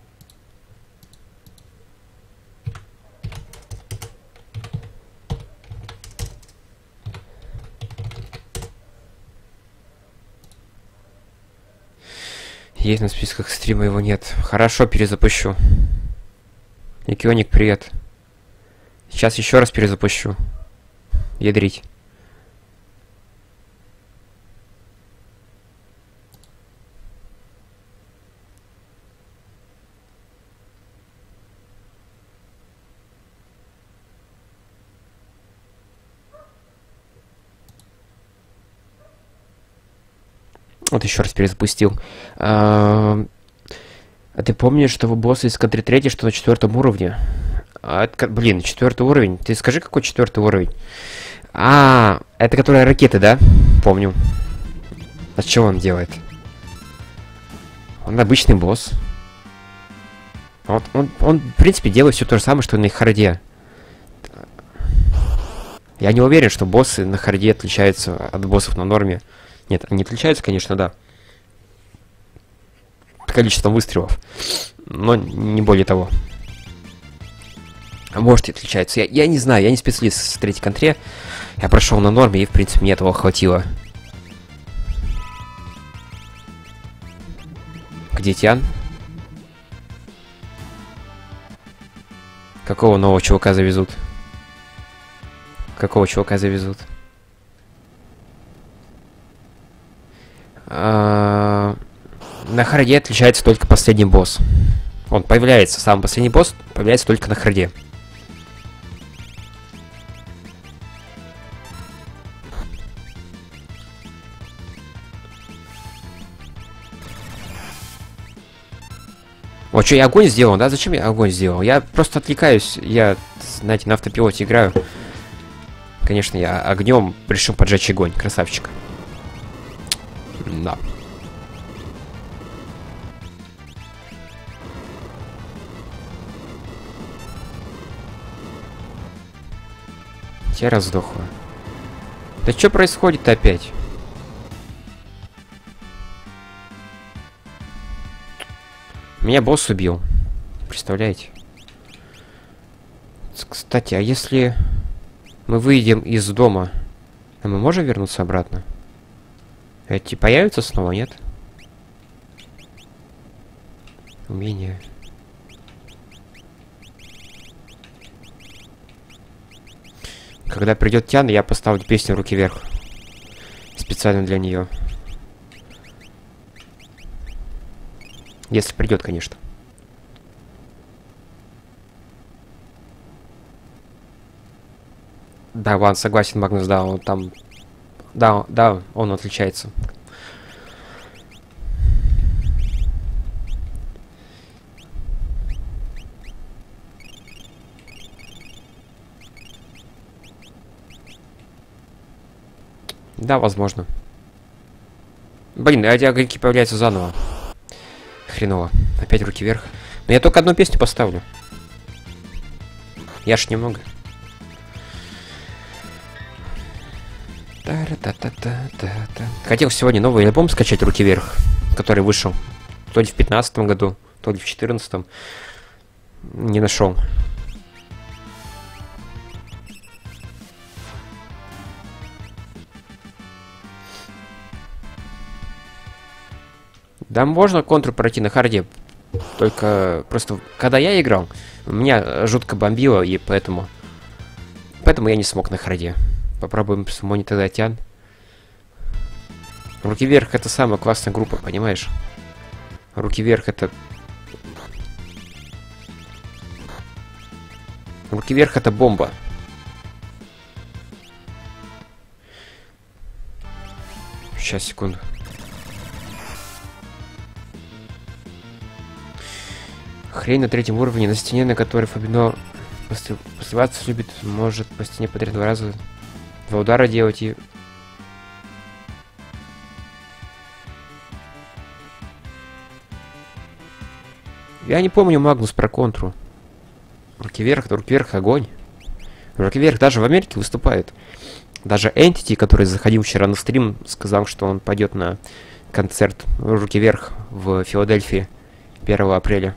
Есть на списках стрима, его нет. Хорошо, перезапущу. Никионик, привет. Сейчас еще раз перезапущу. Ядрить. Вот еще раз перезапустил. А, а ты помнишь, что вы боссы из Country три, что на четвертом уровне? А, это, блин, четвертый уровень. Ты скажи, какой четвертый уровень? А, это которая ракеты, да? Помню. А что он делает? Он обычный босс. Он, он, он, в принципе, делает все то же самое, что и на харде. Я не уверен, что боссы на харде отличаются от боссов на норме. Нет, они отличаются, конечно, да. Количеством выстрелов. Но не более того. А может и отличаются. Я, я не знаю, я не специалист в третьей контре. Я прошел на норме, и, в принципе, мне этого хватило. Где Тиан? Какого нового чувака завезут? Какого чувака завезут? А, на харде отличается только последний босс. Он появляется, сам последний босс появляется только на харде. Вот что, я огонь сделал, да? Зачем я огонь сделал? Я просто отвлекаюсь, я, знаете, на автопилоте играю. Конечно, я огнем решил поджечь огонь, красавчик. Да. Тера сдохла. Да что происходит опять? Меня босс убил. Представляете? Кстати, а если мы выйдем из дома, а мы можем вернуться обратно? Эти появятся снова, нет? Умение. Когда придет Тиан, я поставлю песню «Руки вверх». Специально для нее. Если придет, конечно. Да, ладно, согласен, Магнус, да, он там... Да, да, он отличается. Да, возможно. Блин, эти огоньки появляются заново. Хреново. Опять руки вверх. Но я только одну песню поставлю. Я ж немного. Та-ра-та-та-та-та-та. Хотел сегодня новый альбом скачать «Руки вверх», который вышел то ли в пятнадцатом году, то ли в четырнадцатом. Не нашел. Да, можно контру пройти на харде. Только просто, когда я играл, меня жутко бомбило, и поэтому... Поэтому я не смог на харде. Попробуем с монетизатян. Руки вверх — это самая классная группа, понимаешь? Руки вверх — это... Руки вверх — это бомба. Сейчас, секунду. Хрень на третьем уровне, на стене, на которой Фабино посливаться любит, может по стене подряд два раза два удара делать и... Я не помню Магнус про контру. Руки вверх, руки вверх, огонь. Руки вверх даже в Америке выступает. Даже Entity, который заходил вчера на стрим, сказал, что он пойдет на концерт Руки вверх в Филадельфии первого апреля.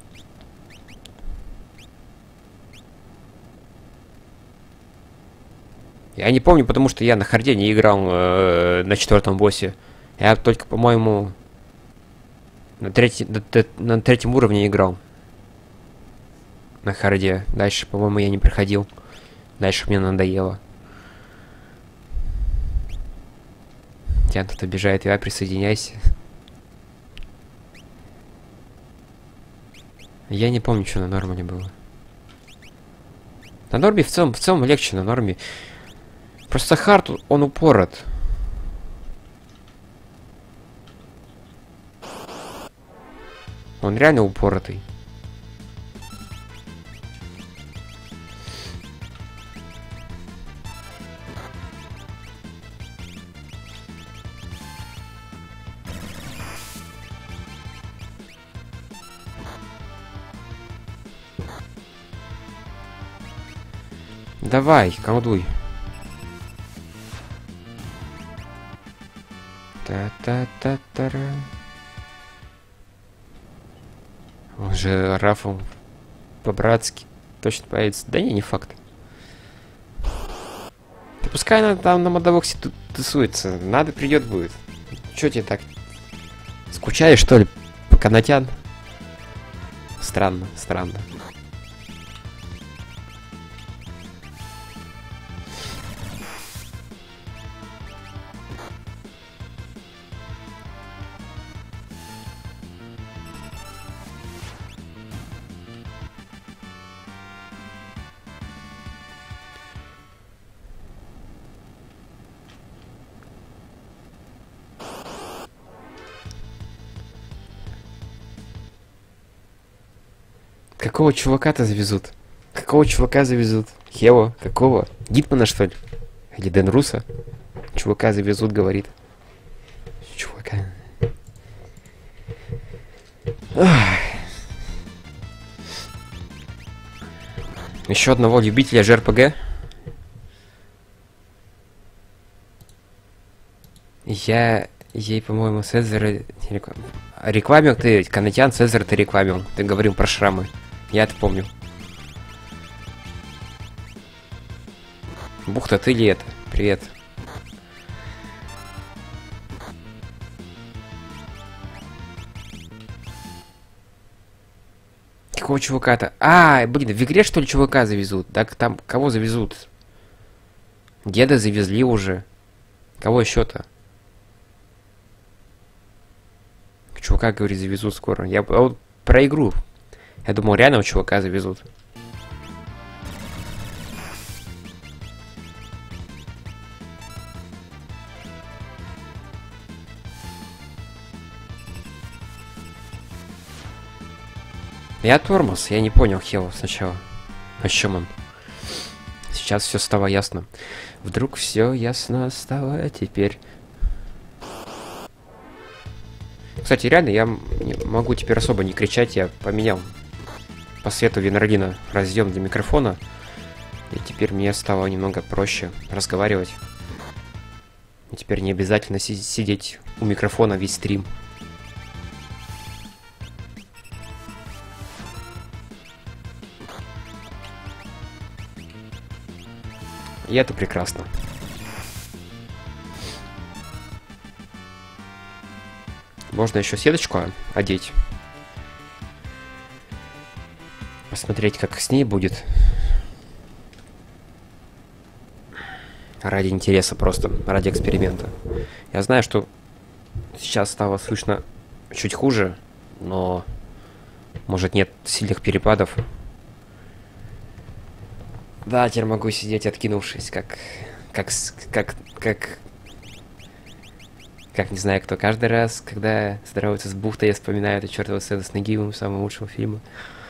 Я не помню, потому что я на харде не играл э, на четвертом боссе. Я только, по-моему, на, третий, на, на третьем уровне играл. На харде. Дальше, по-моему, я не проходил. Дальше мне надоело. Тебя тут обижает, я присоединяйся. Я не помню, что на норме было. На норме в целом, в целом легче на норме. Просто хард, он упорот. Он реально упоротый. Давай, колдуй. Та-та-та-та-ра. Он же Рафл по-братски точно появится. Да не, не факт. Да пускай она там на модовоксе тусуется. Надо, придет будет. Чё тебе так? Скучаешь, что ли, по канатян? Странно, странно. Какого чувака-то завезут? Какого чувака завезут? Хево? Какого? Гитмана, что ли? Или Дэн Руса? Чувака завезут, говорит. Чувака. Ах. Еще одного любителя жэ эр пэ гэ. Я ей, по-моему, Цезаря рекламил. Ты, канатян, Цезарь, ты рекламил. Ты говорил про шрамы. Я это помню. Бухта, ты ли это? Привет. Какого чувака-то? А, блин, в игре, что ли, чувака завезут? Так там кого завезут? Деда завезли уже. Кого еще-то? Чувака, говорит, завезут скоро. Я а вот про игру. Я думал, реально чувака завезут. Я тормоз, я не понял Хева сначала. О чем он? Сейчас все стало ясно. Вдруг все ясно стало, а теперь... Кстати, реально, я могу теперь особо не кричать, я поменял по свету Винродина разъем для микрофона, и теперь мне стало немного проще разговаривать. Теперь не обязательно си сидеть у микрофона весь стрим. И это прекрасно. Можно еще сеточку одеть. Посмотреть, как с ней будет. Ради интереса просто, ради эксперимента. Я знаю, что сейчас стало слышно чуть хуже, но может нет сильных перепадов. Да, теперь могу сидеть, откинувшись, как... Как... Как... Как... Как не знаю кто. Каждый раз, когда здороваются с бухтой, я вспоминаю эту чертову сцену с Нагиевым, самого лучшего фильма.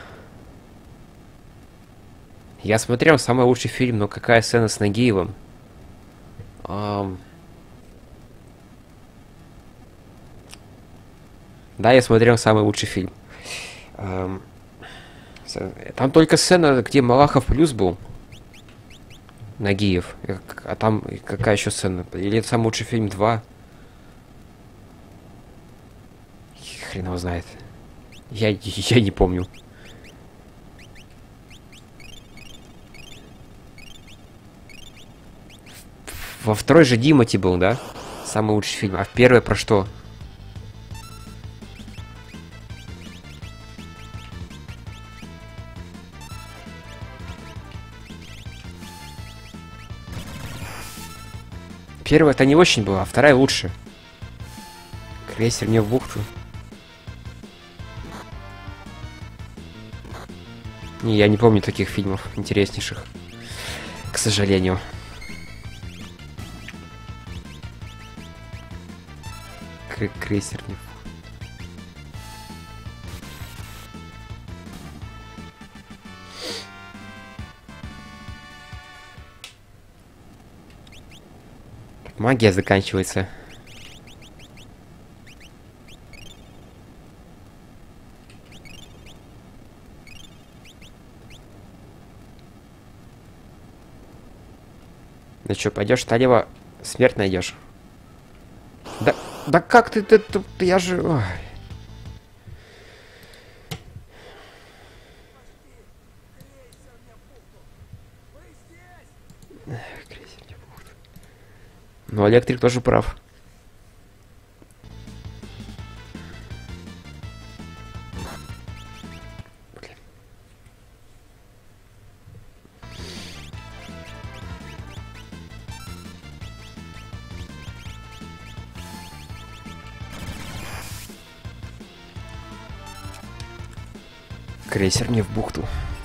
Я смотрел самый лучший фильм, но какая сцена с Нагиевым? Um... Да, я смотрел самый лучший фильм. Um... Там только сцена, где Малахов плюс был. Нагиев. А там какая еще сцена? Или это самый лучший фильм два? Хрен его знает. Я, я не помню. Во второй же Димати был, да? Самый лучший фильм. А в первой про что? Первая-то не очень была, а вторая лучше. Крейсер мне в бухту. Не, я не помню таких фильмов интереснейших. К сожалению. Кр- крейсер не... Магия заканчивается. Ну что, пойдешь налево, смерть найдешь. Да, да как ты, ты, ты, ты я же... Ой. Но электрик тоже прав. Блин. Крейсер мне в бухту.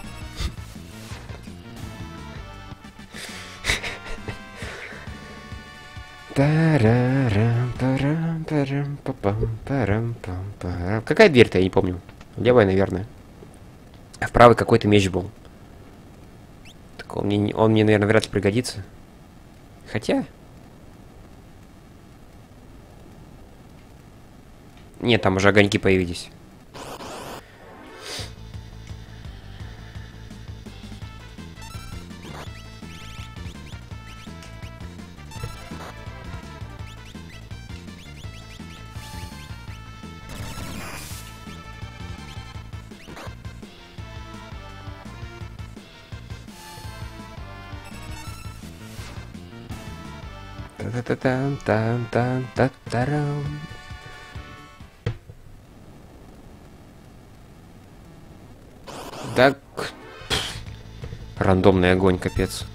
Какая дверь-то, я не помню. Левая, наверное. А в правой какой-то меч был. Так он мне, он мне, наверное, вряд ли пригодится. Хотя... Нет, там уже огоньки появились. Та-та-та-та-та-та-та-та-рам. Да... Рандомный огонь, капец.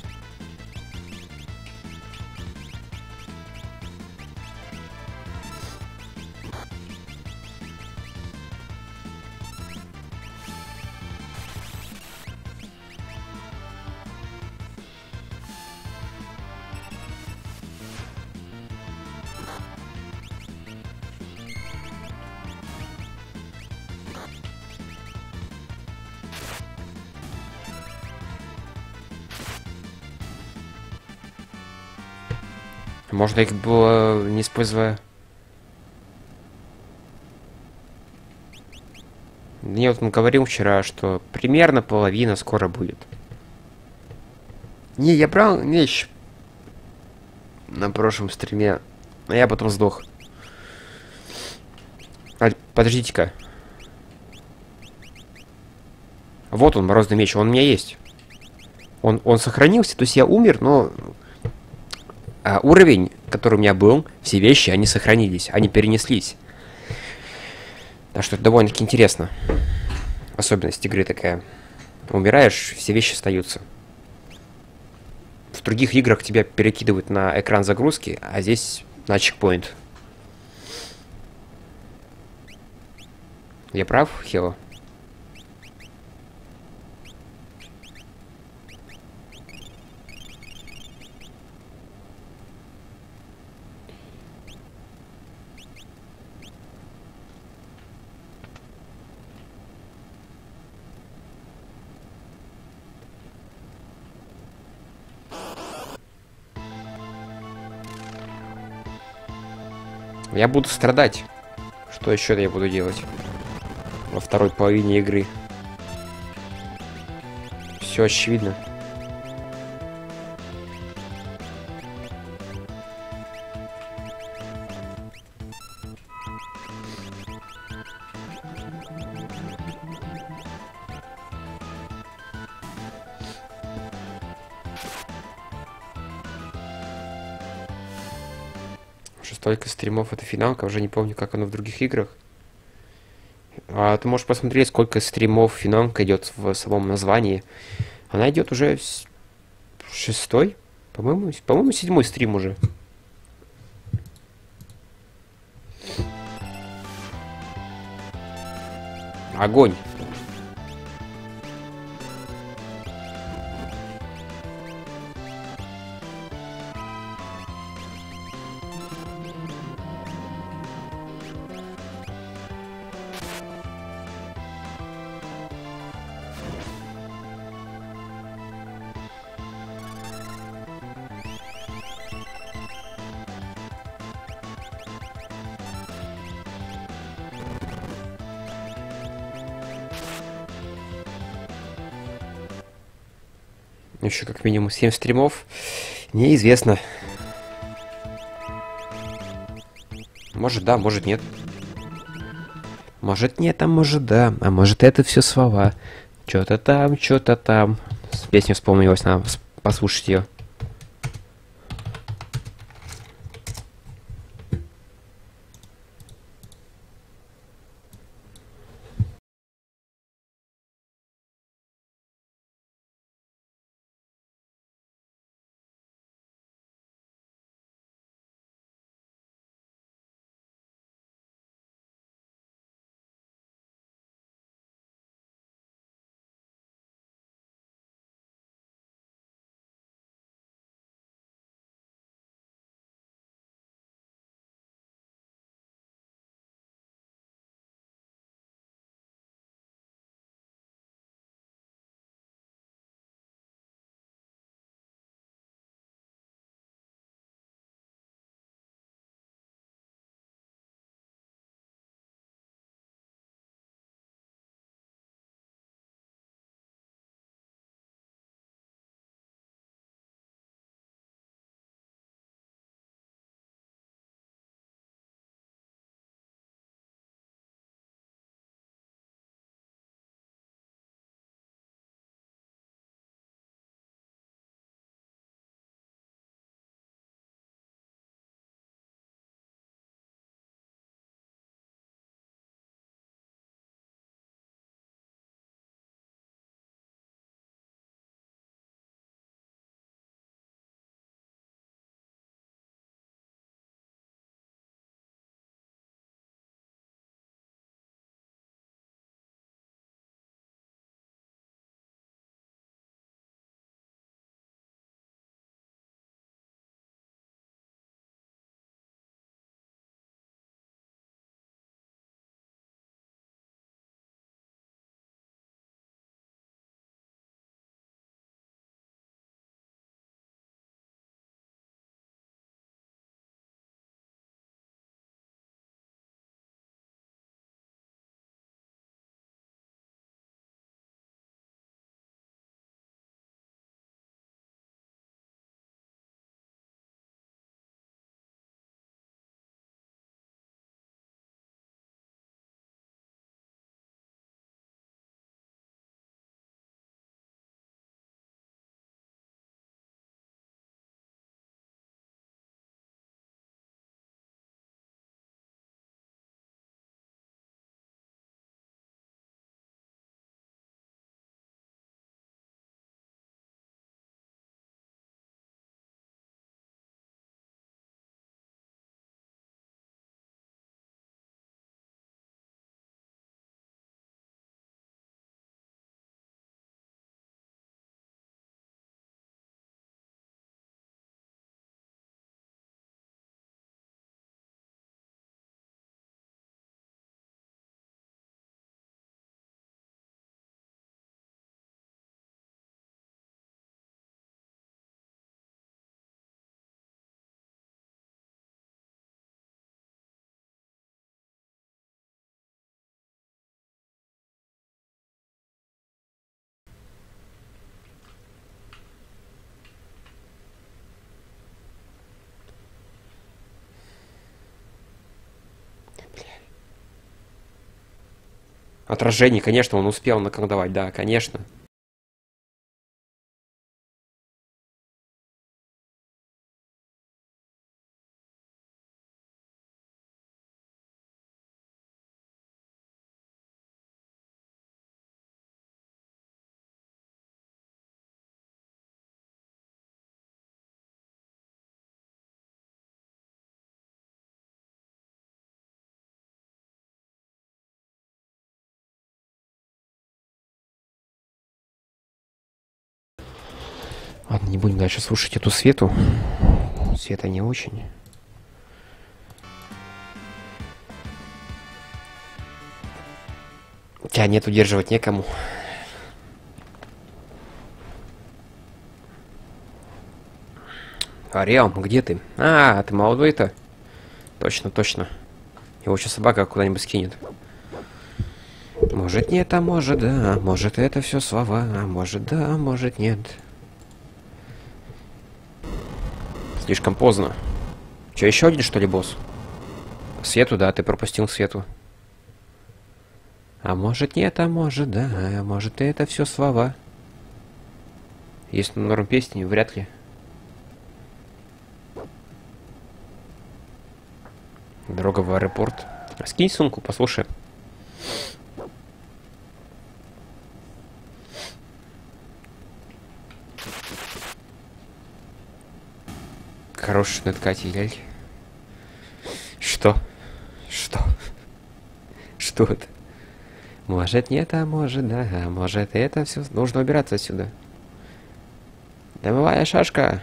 Можно их было не используя. Мне вот он говорил вчера, что примерно половина скоро будет. Не, я брал вещь. на прошлом стриме. А я потом сдох. А, подождите-ка. Вот он, морозный меч, он у меня есть. Он, он сохранился, то есть я умер, но а, уровень, который у меня был, все вещи, они сохранились, они перенеслись. Так что это довольно-таки интересно. Особенность игры такая. Умираешь, все вещи остаются. В других играх тебя перекидывают на экран загрузки, а здесь на чекпоинт. Я прав, Хео? Я буду страдать. Что еще я буду делать? Во второй половине игры. Все очевидно. Уже столько стримов, это финалка, уже не помню, как оно в других играх. А ты можешь посмотреть, сколько стримов финалка идет в самом названии. Она идет уже с... шестой? По-моему, по-моему, седьмой стрим уже. Огонь! Еще как минимум семь стримов. Неизвестно. Может да, может нет. Может нет, а может да. А может это все слова. Что-то там, что-то там. Песня вспомнилась, надо послушать ее. Отражение, конечно, он успел наколдовать, да, конечно. Ладно, не будем дальше слушать эту Свету. Света не очень. Тебя нет, удерживать некому. Ариал, где ты? А, ты молодой-то? Точно, точно. Его сейчас собака куда-нибудь скинет. Может нет, а может да. Может это все слова. А может да, а может нет. Слишком поздно. Че, еще один, что ли, босс? Свету, да, ты пропустил Свету. А может нет, а может да. А может это все слова. Есть норм песни, вряд ли. Дорога в аэропорт. Скинь сумку, послушай. Хороший надкатель. Что? Что? Что это? Может нет, а может да. А может это все. Нужно убираться отсюда. Дымовая шашка.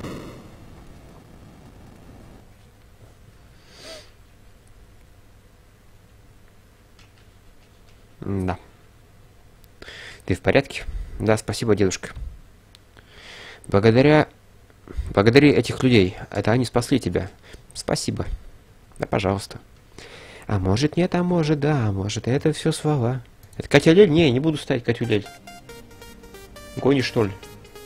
Да. Ты в порядке? Да, спасибо, дедушка. Благодаря... Благодари этих людей. Это они спасли тебя. Спасибо. Да, пожалуйста. А может нет, а может да. А может это все слова. Это Катя-Лель? Не, не буду ставить Катю-Лель. Гонишь, что ли?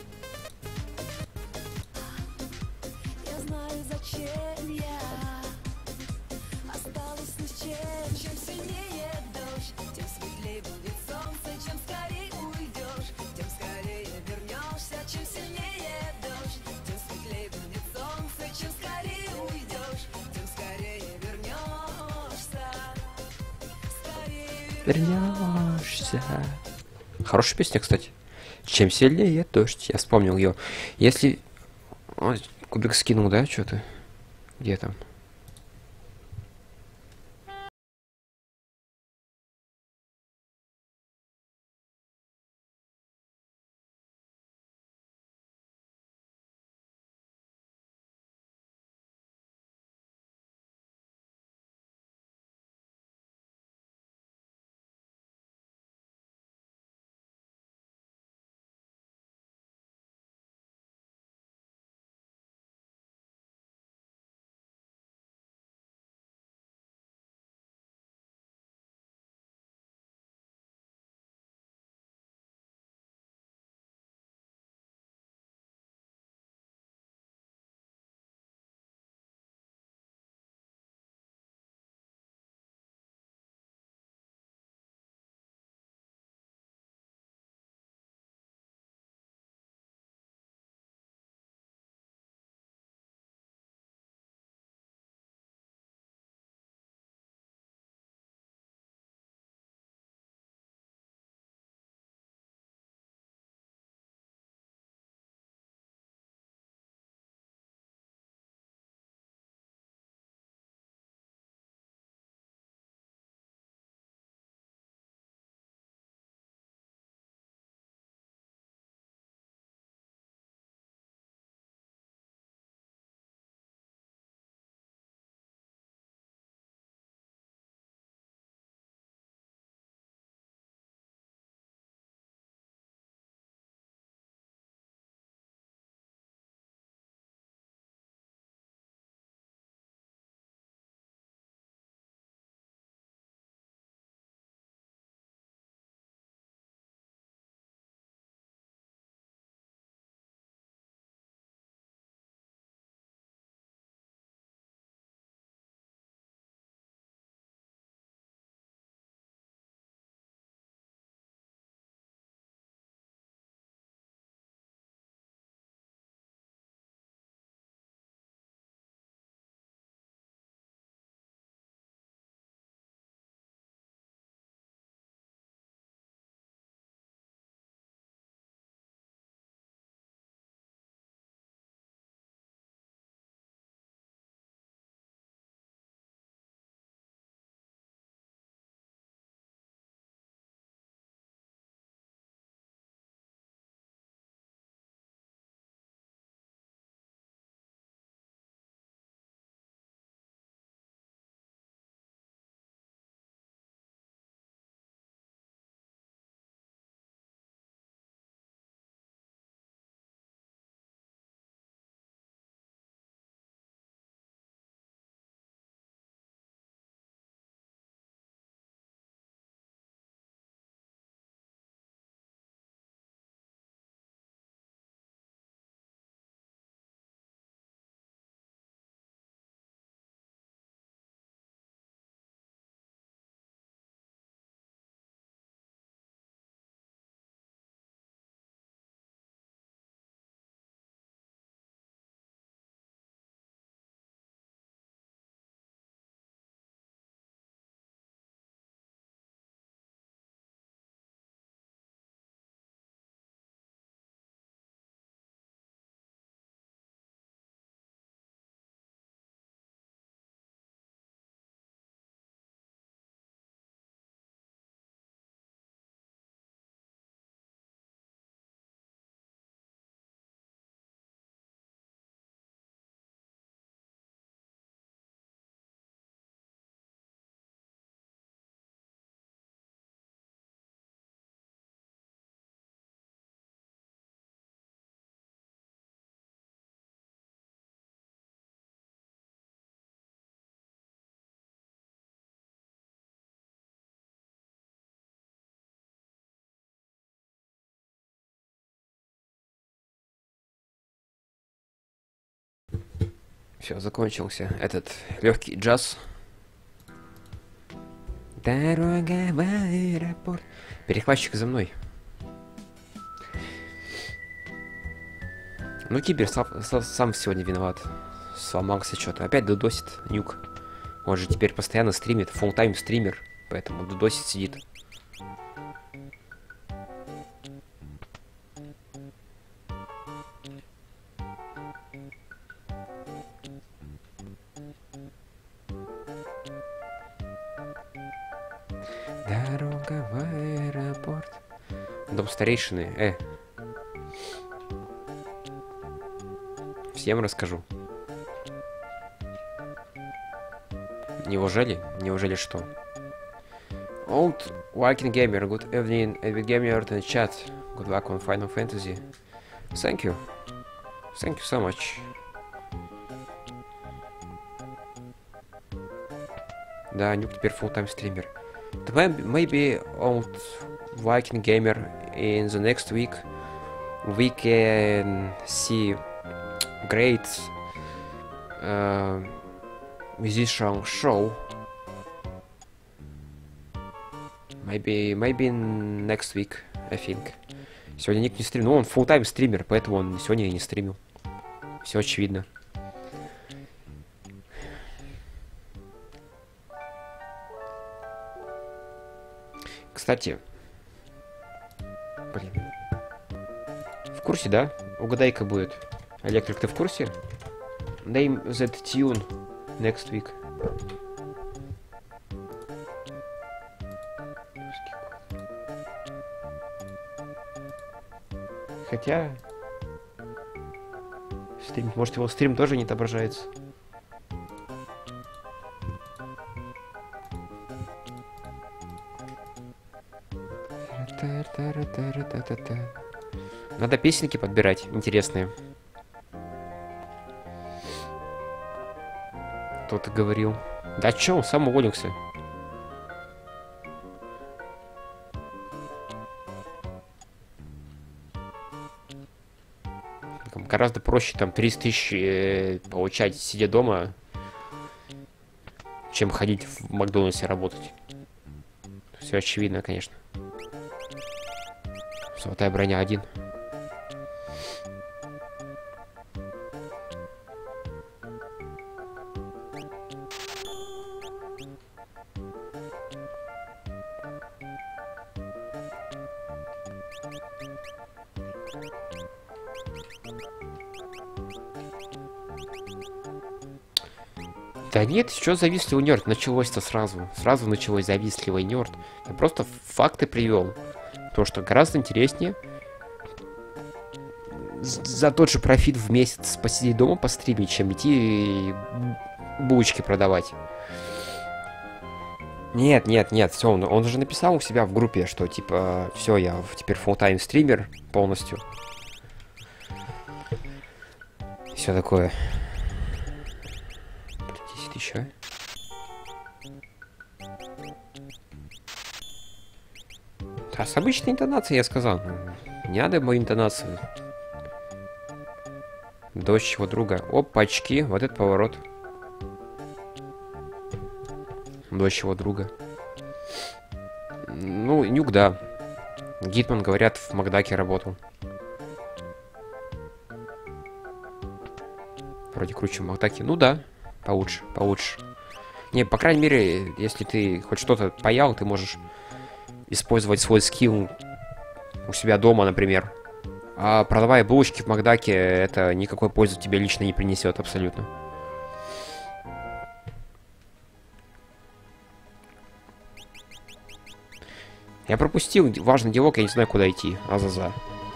Вернешься. Хорошая песня, кстати. Чем сильнее дождь. Я вспомнил ее. Если... Ой, кубик скинул, да, что-то? Где там? Все, закончился этот легкий джаз. Дорога в аэропорт. Перехватчик за мной. Ну, Кибер сам, сам сегодня виноват. Сломался что-то. Опять дудосит Нюк. Он же теперь постоянно стримит. Фулл-тайм стример. Поэтому дудосит сидит. Дорога в аэропорт. Дом старейшины. Э. Всем расскажу. Неужели? Неужели что? Old Viking Gamer, good evening, Avid Gamer in the chat. Good luck on Final Fantasy. Thank you. Thank you so much. Да, Нюк теперь full-time стример. Maybe old Viking Gamer in the next week we can see great uh, musician show. Maybe, maybe next week, I think. Сегодня Ник не стримил. Ну, он full-time стример, поэтому он сегодня и не стримил. Все очевидно. Кстати, блин, в курсе, да? Угадай-ка будет. Электрик, ты в курсе? Name that tune next week. Хотя... Стрим, может, его стрим тоже не отображается. Надо песенки подбирать интересные. Кто-то говорил. Да чё, он сам уволился. Гораздо проще там тридцать тысяч э, получать, сидя дома, чем ходить в Макдональдсе работать. Все очевидно, конечно. Золотая броня один. Да нет, что завистливый нерд? Началось-то сразу. Сразу началось завистливый нерд. Я просто факты привел. То, что гораздо интереснее за тот же профит в месяц посидеть дома постримить, чем идти булочки продавать. Нет, нет, нет, все, он, он же написал у себя в группе, что типа, все, я теперь full-time стример полностью. Все такое. десять тысяч, а? А с обычной интонацией я сказал. Не надо мою интонацию. Дочь его друга. Опачки, вот этот поворот. Дочь его друга. Ну, Нюк, да. Гитман, говорят, в Макдаке работал. Вроде круче в Макдаке. Ну да, получше, получше. Не, по крайней мере, если ты хоть что-то паял, ты можешь использовать свой скилл у себя дома, например. А продавая булочки в Макдаке, это никакой пользы тебе лично не принесет абсолютно. Я пропустил важный диалог, я не знаю, куда идти. Азаза.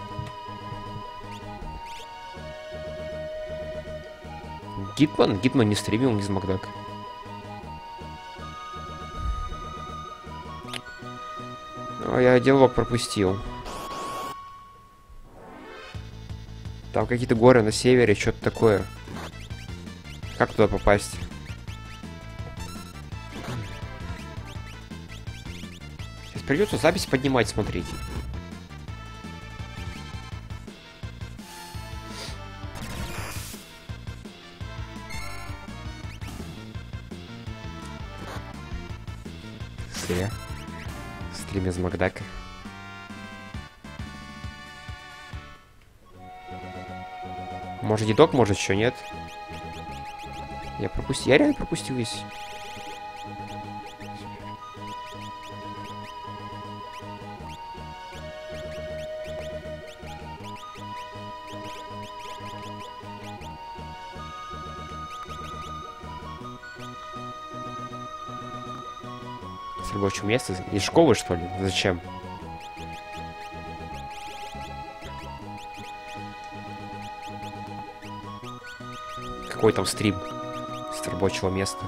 Гитман? Гитман не стримил ни из Макдака. О, я диалог пропустил. Там какие-то горы на севере, что-то такое. Как туда попасть? Сейчас придется запись поднимать, смотрите. зря. Стрим из Макдака. Может, дедок, может, еще нет. Я пропустил. Я реально пропустил весь. С рабочего места? Из школы, что ли? Зачем? Какой там стрим с рабочего места?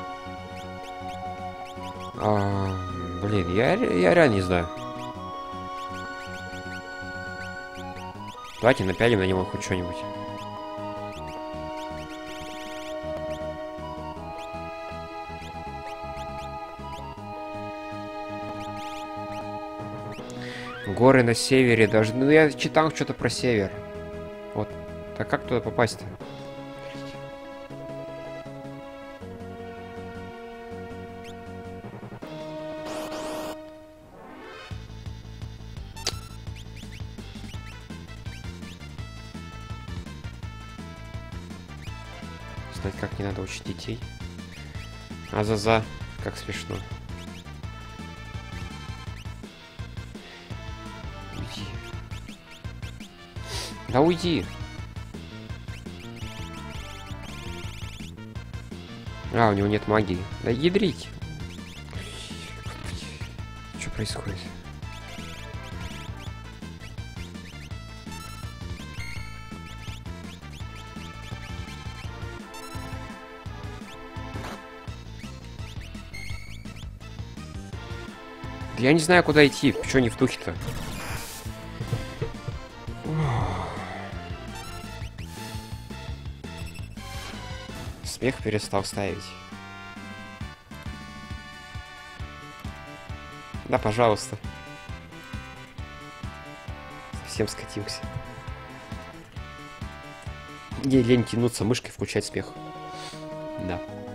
А, блин, я, я реально не знаю. Давайте напялим на него хоть что-нибудь. Горы на севере даже... Ну, я читал что-то про север. Вот. Так как туда попасть-то? Знать, как не надо учить детей. А-за-за. Как смешно. Да уйди. А, у него нет магии. Да ядрить. Что происходит? Я не знаю, куда идти. Почему не в духе-то? Смех перестал ставить. Да, пожалуйста. Совсем скатился. Мне лень тянуться мышкой, включать смех. Да.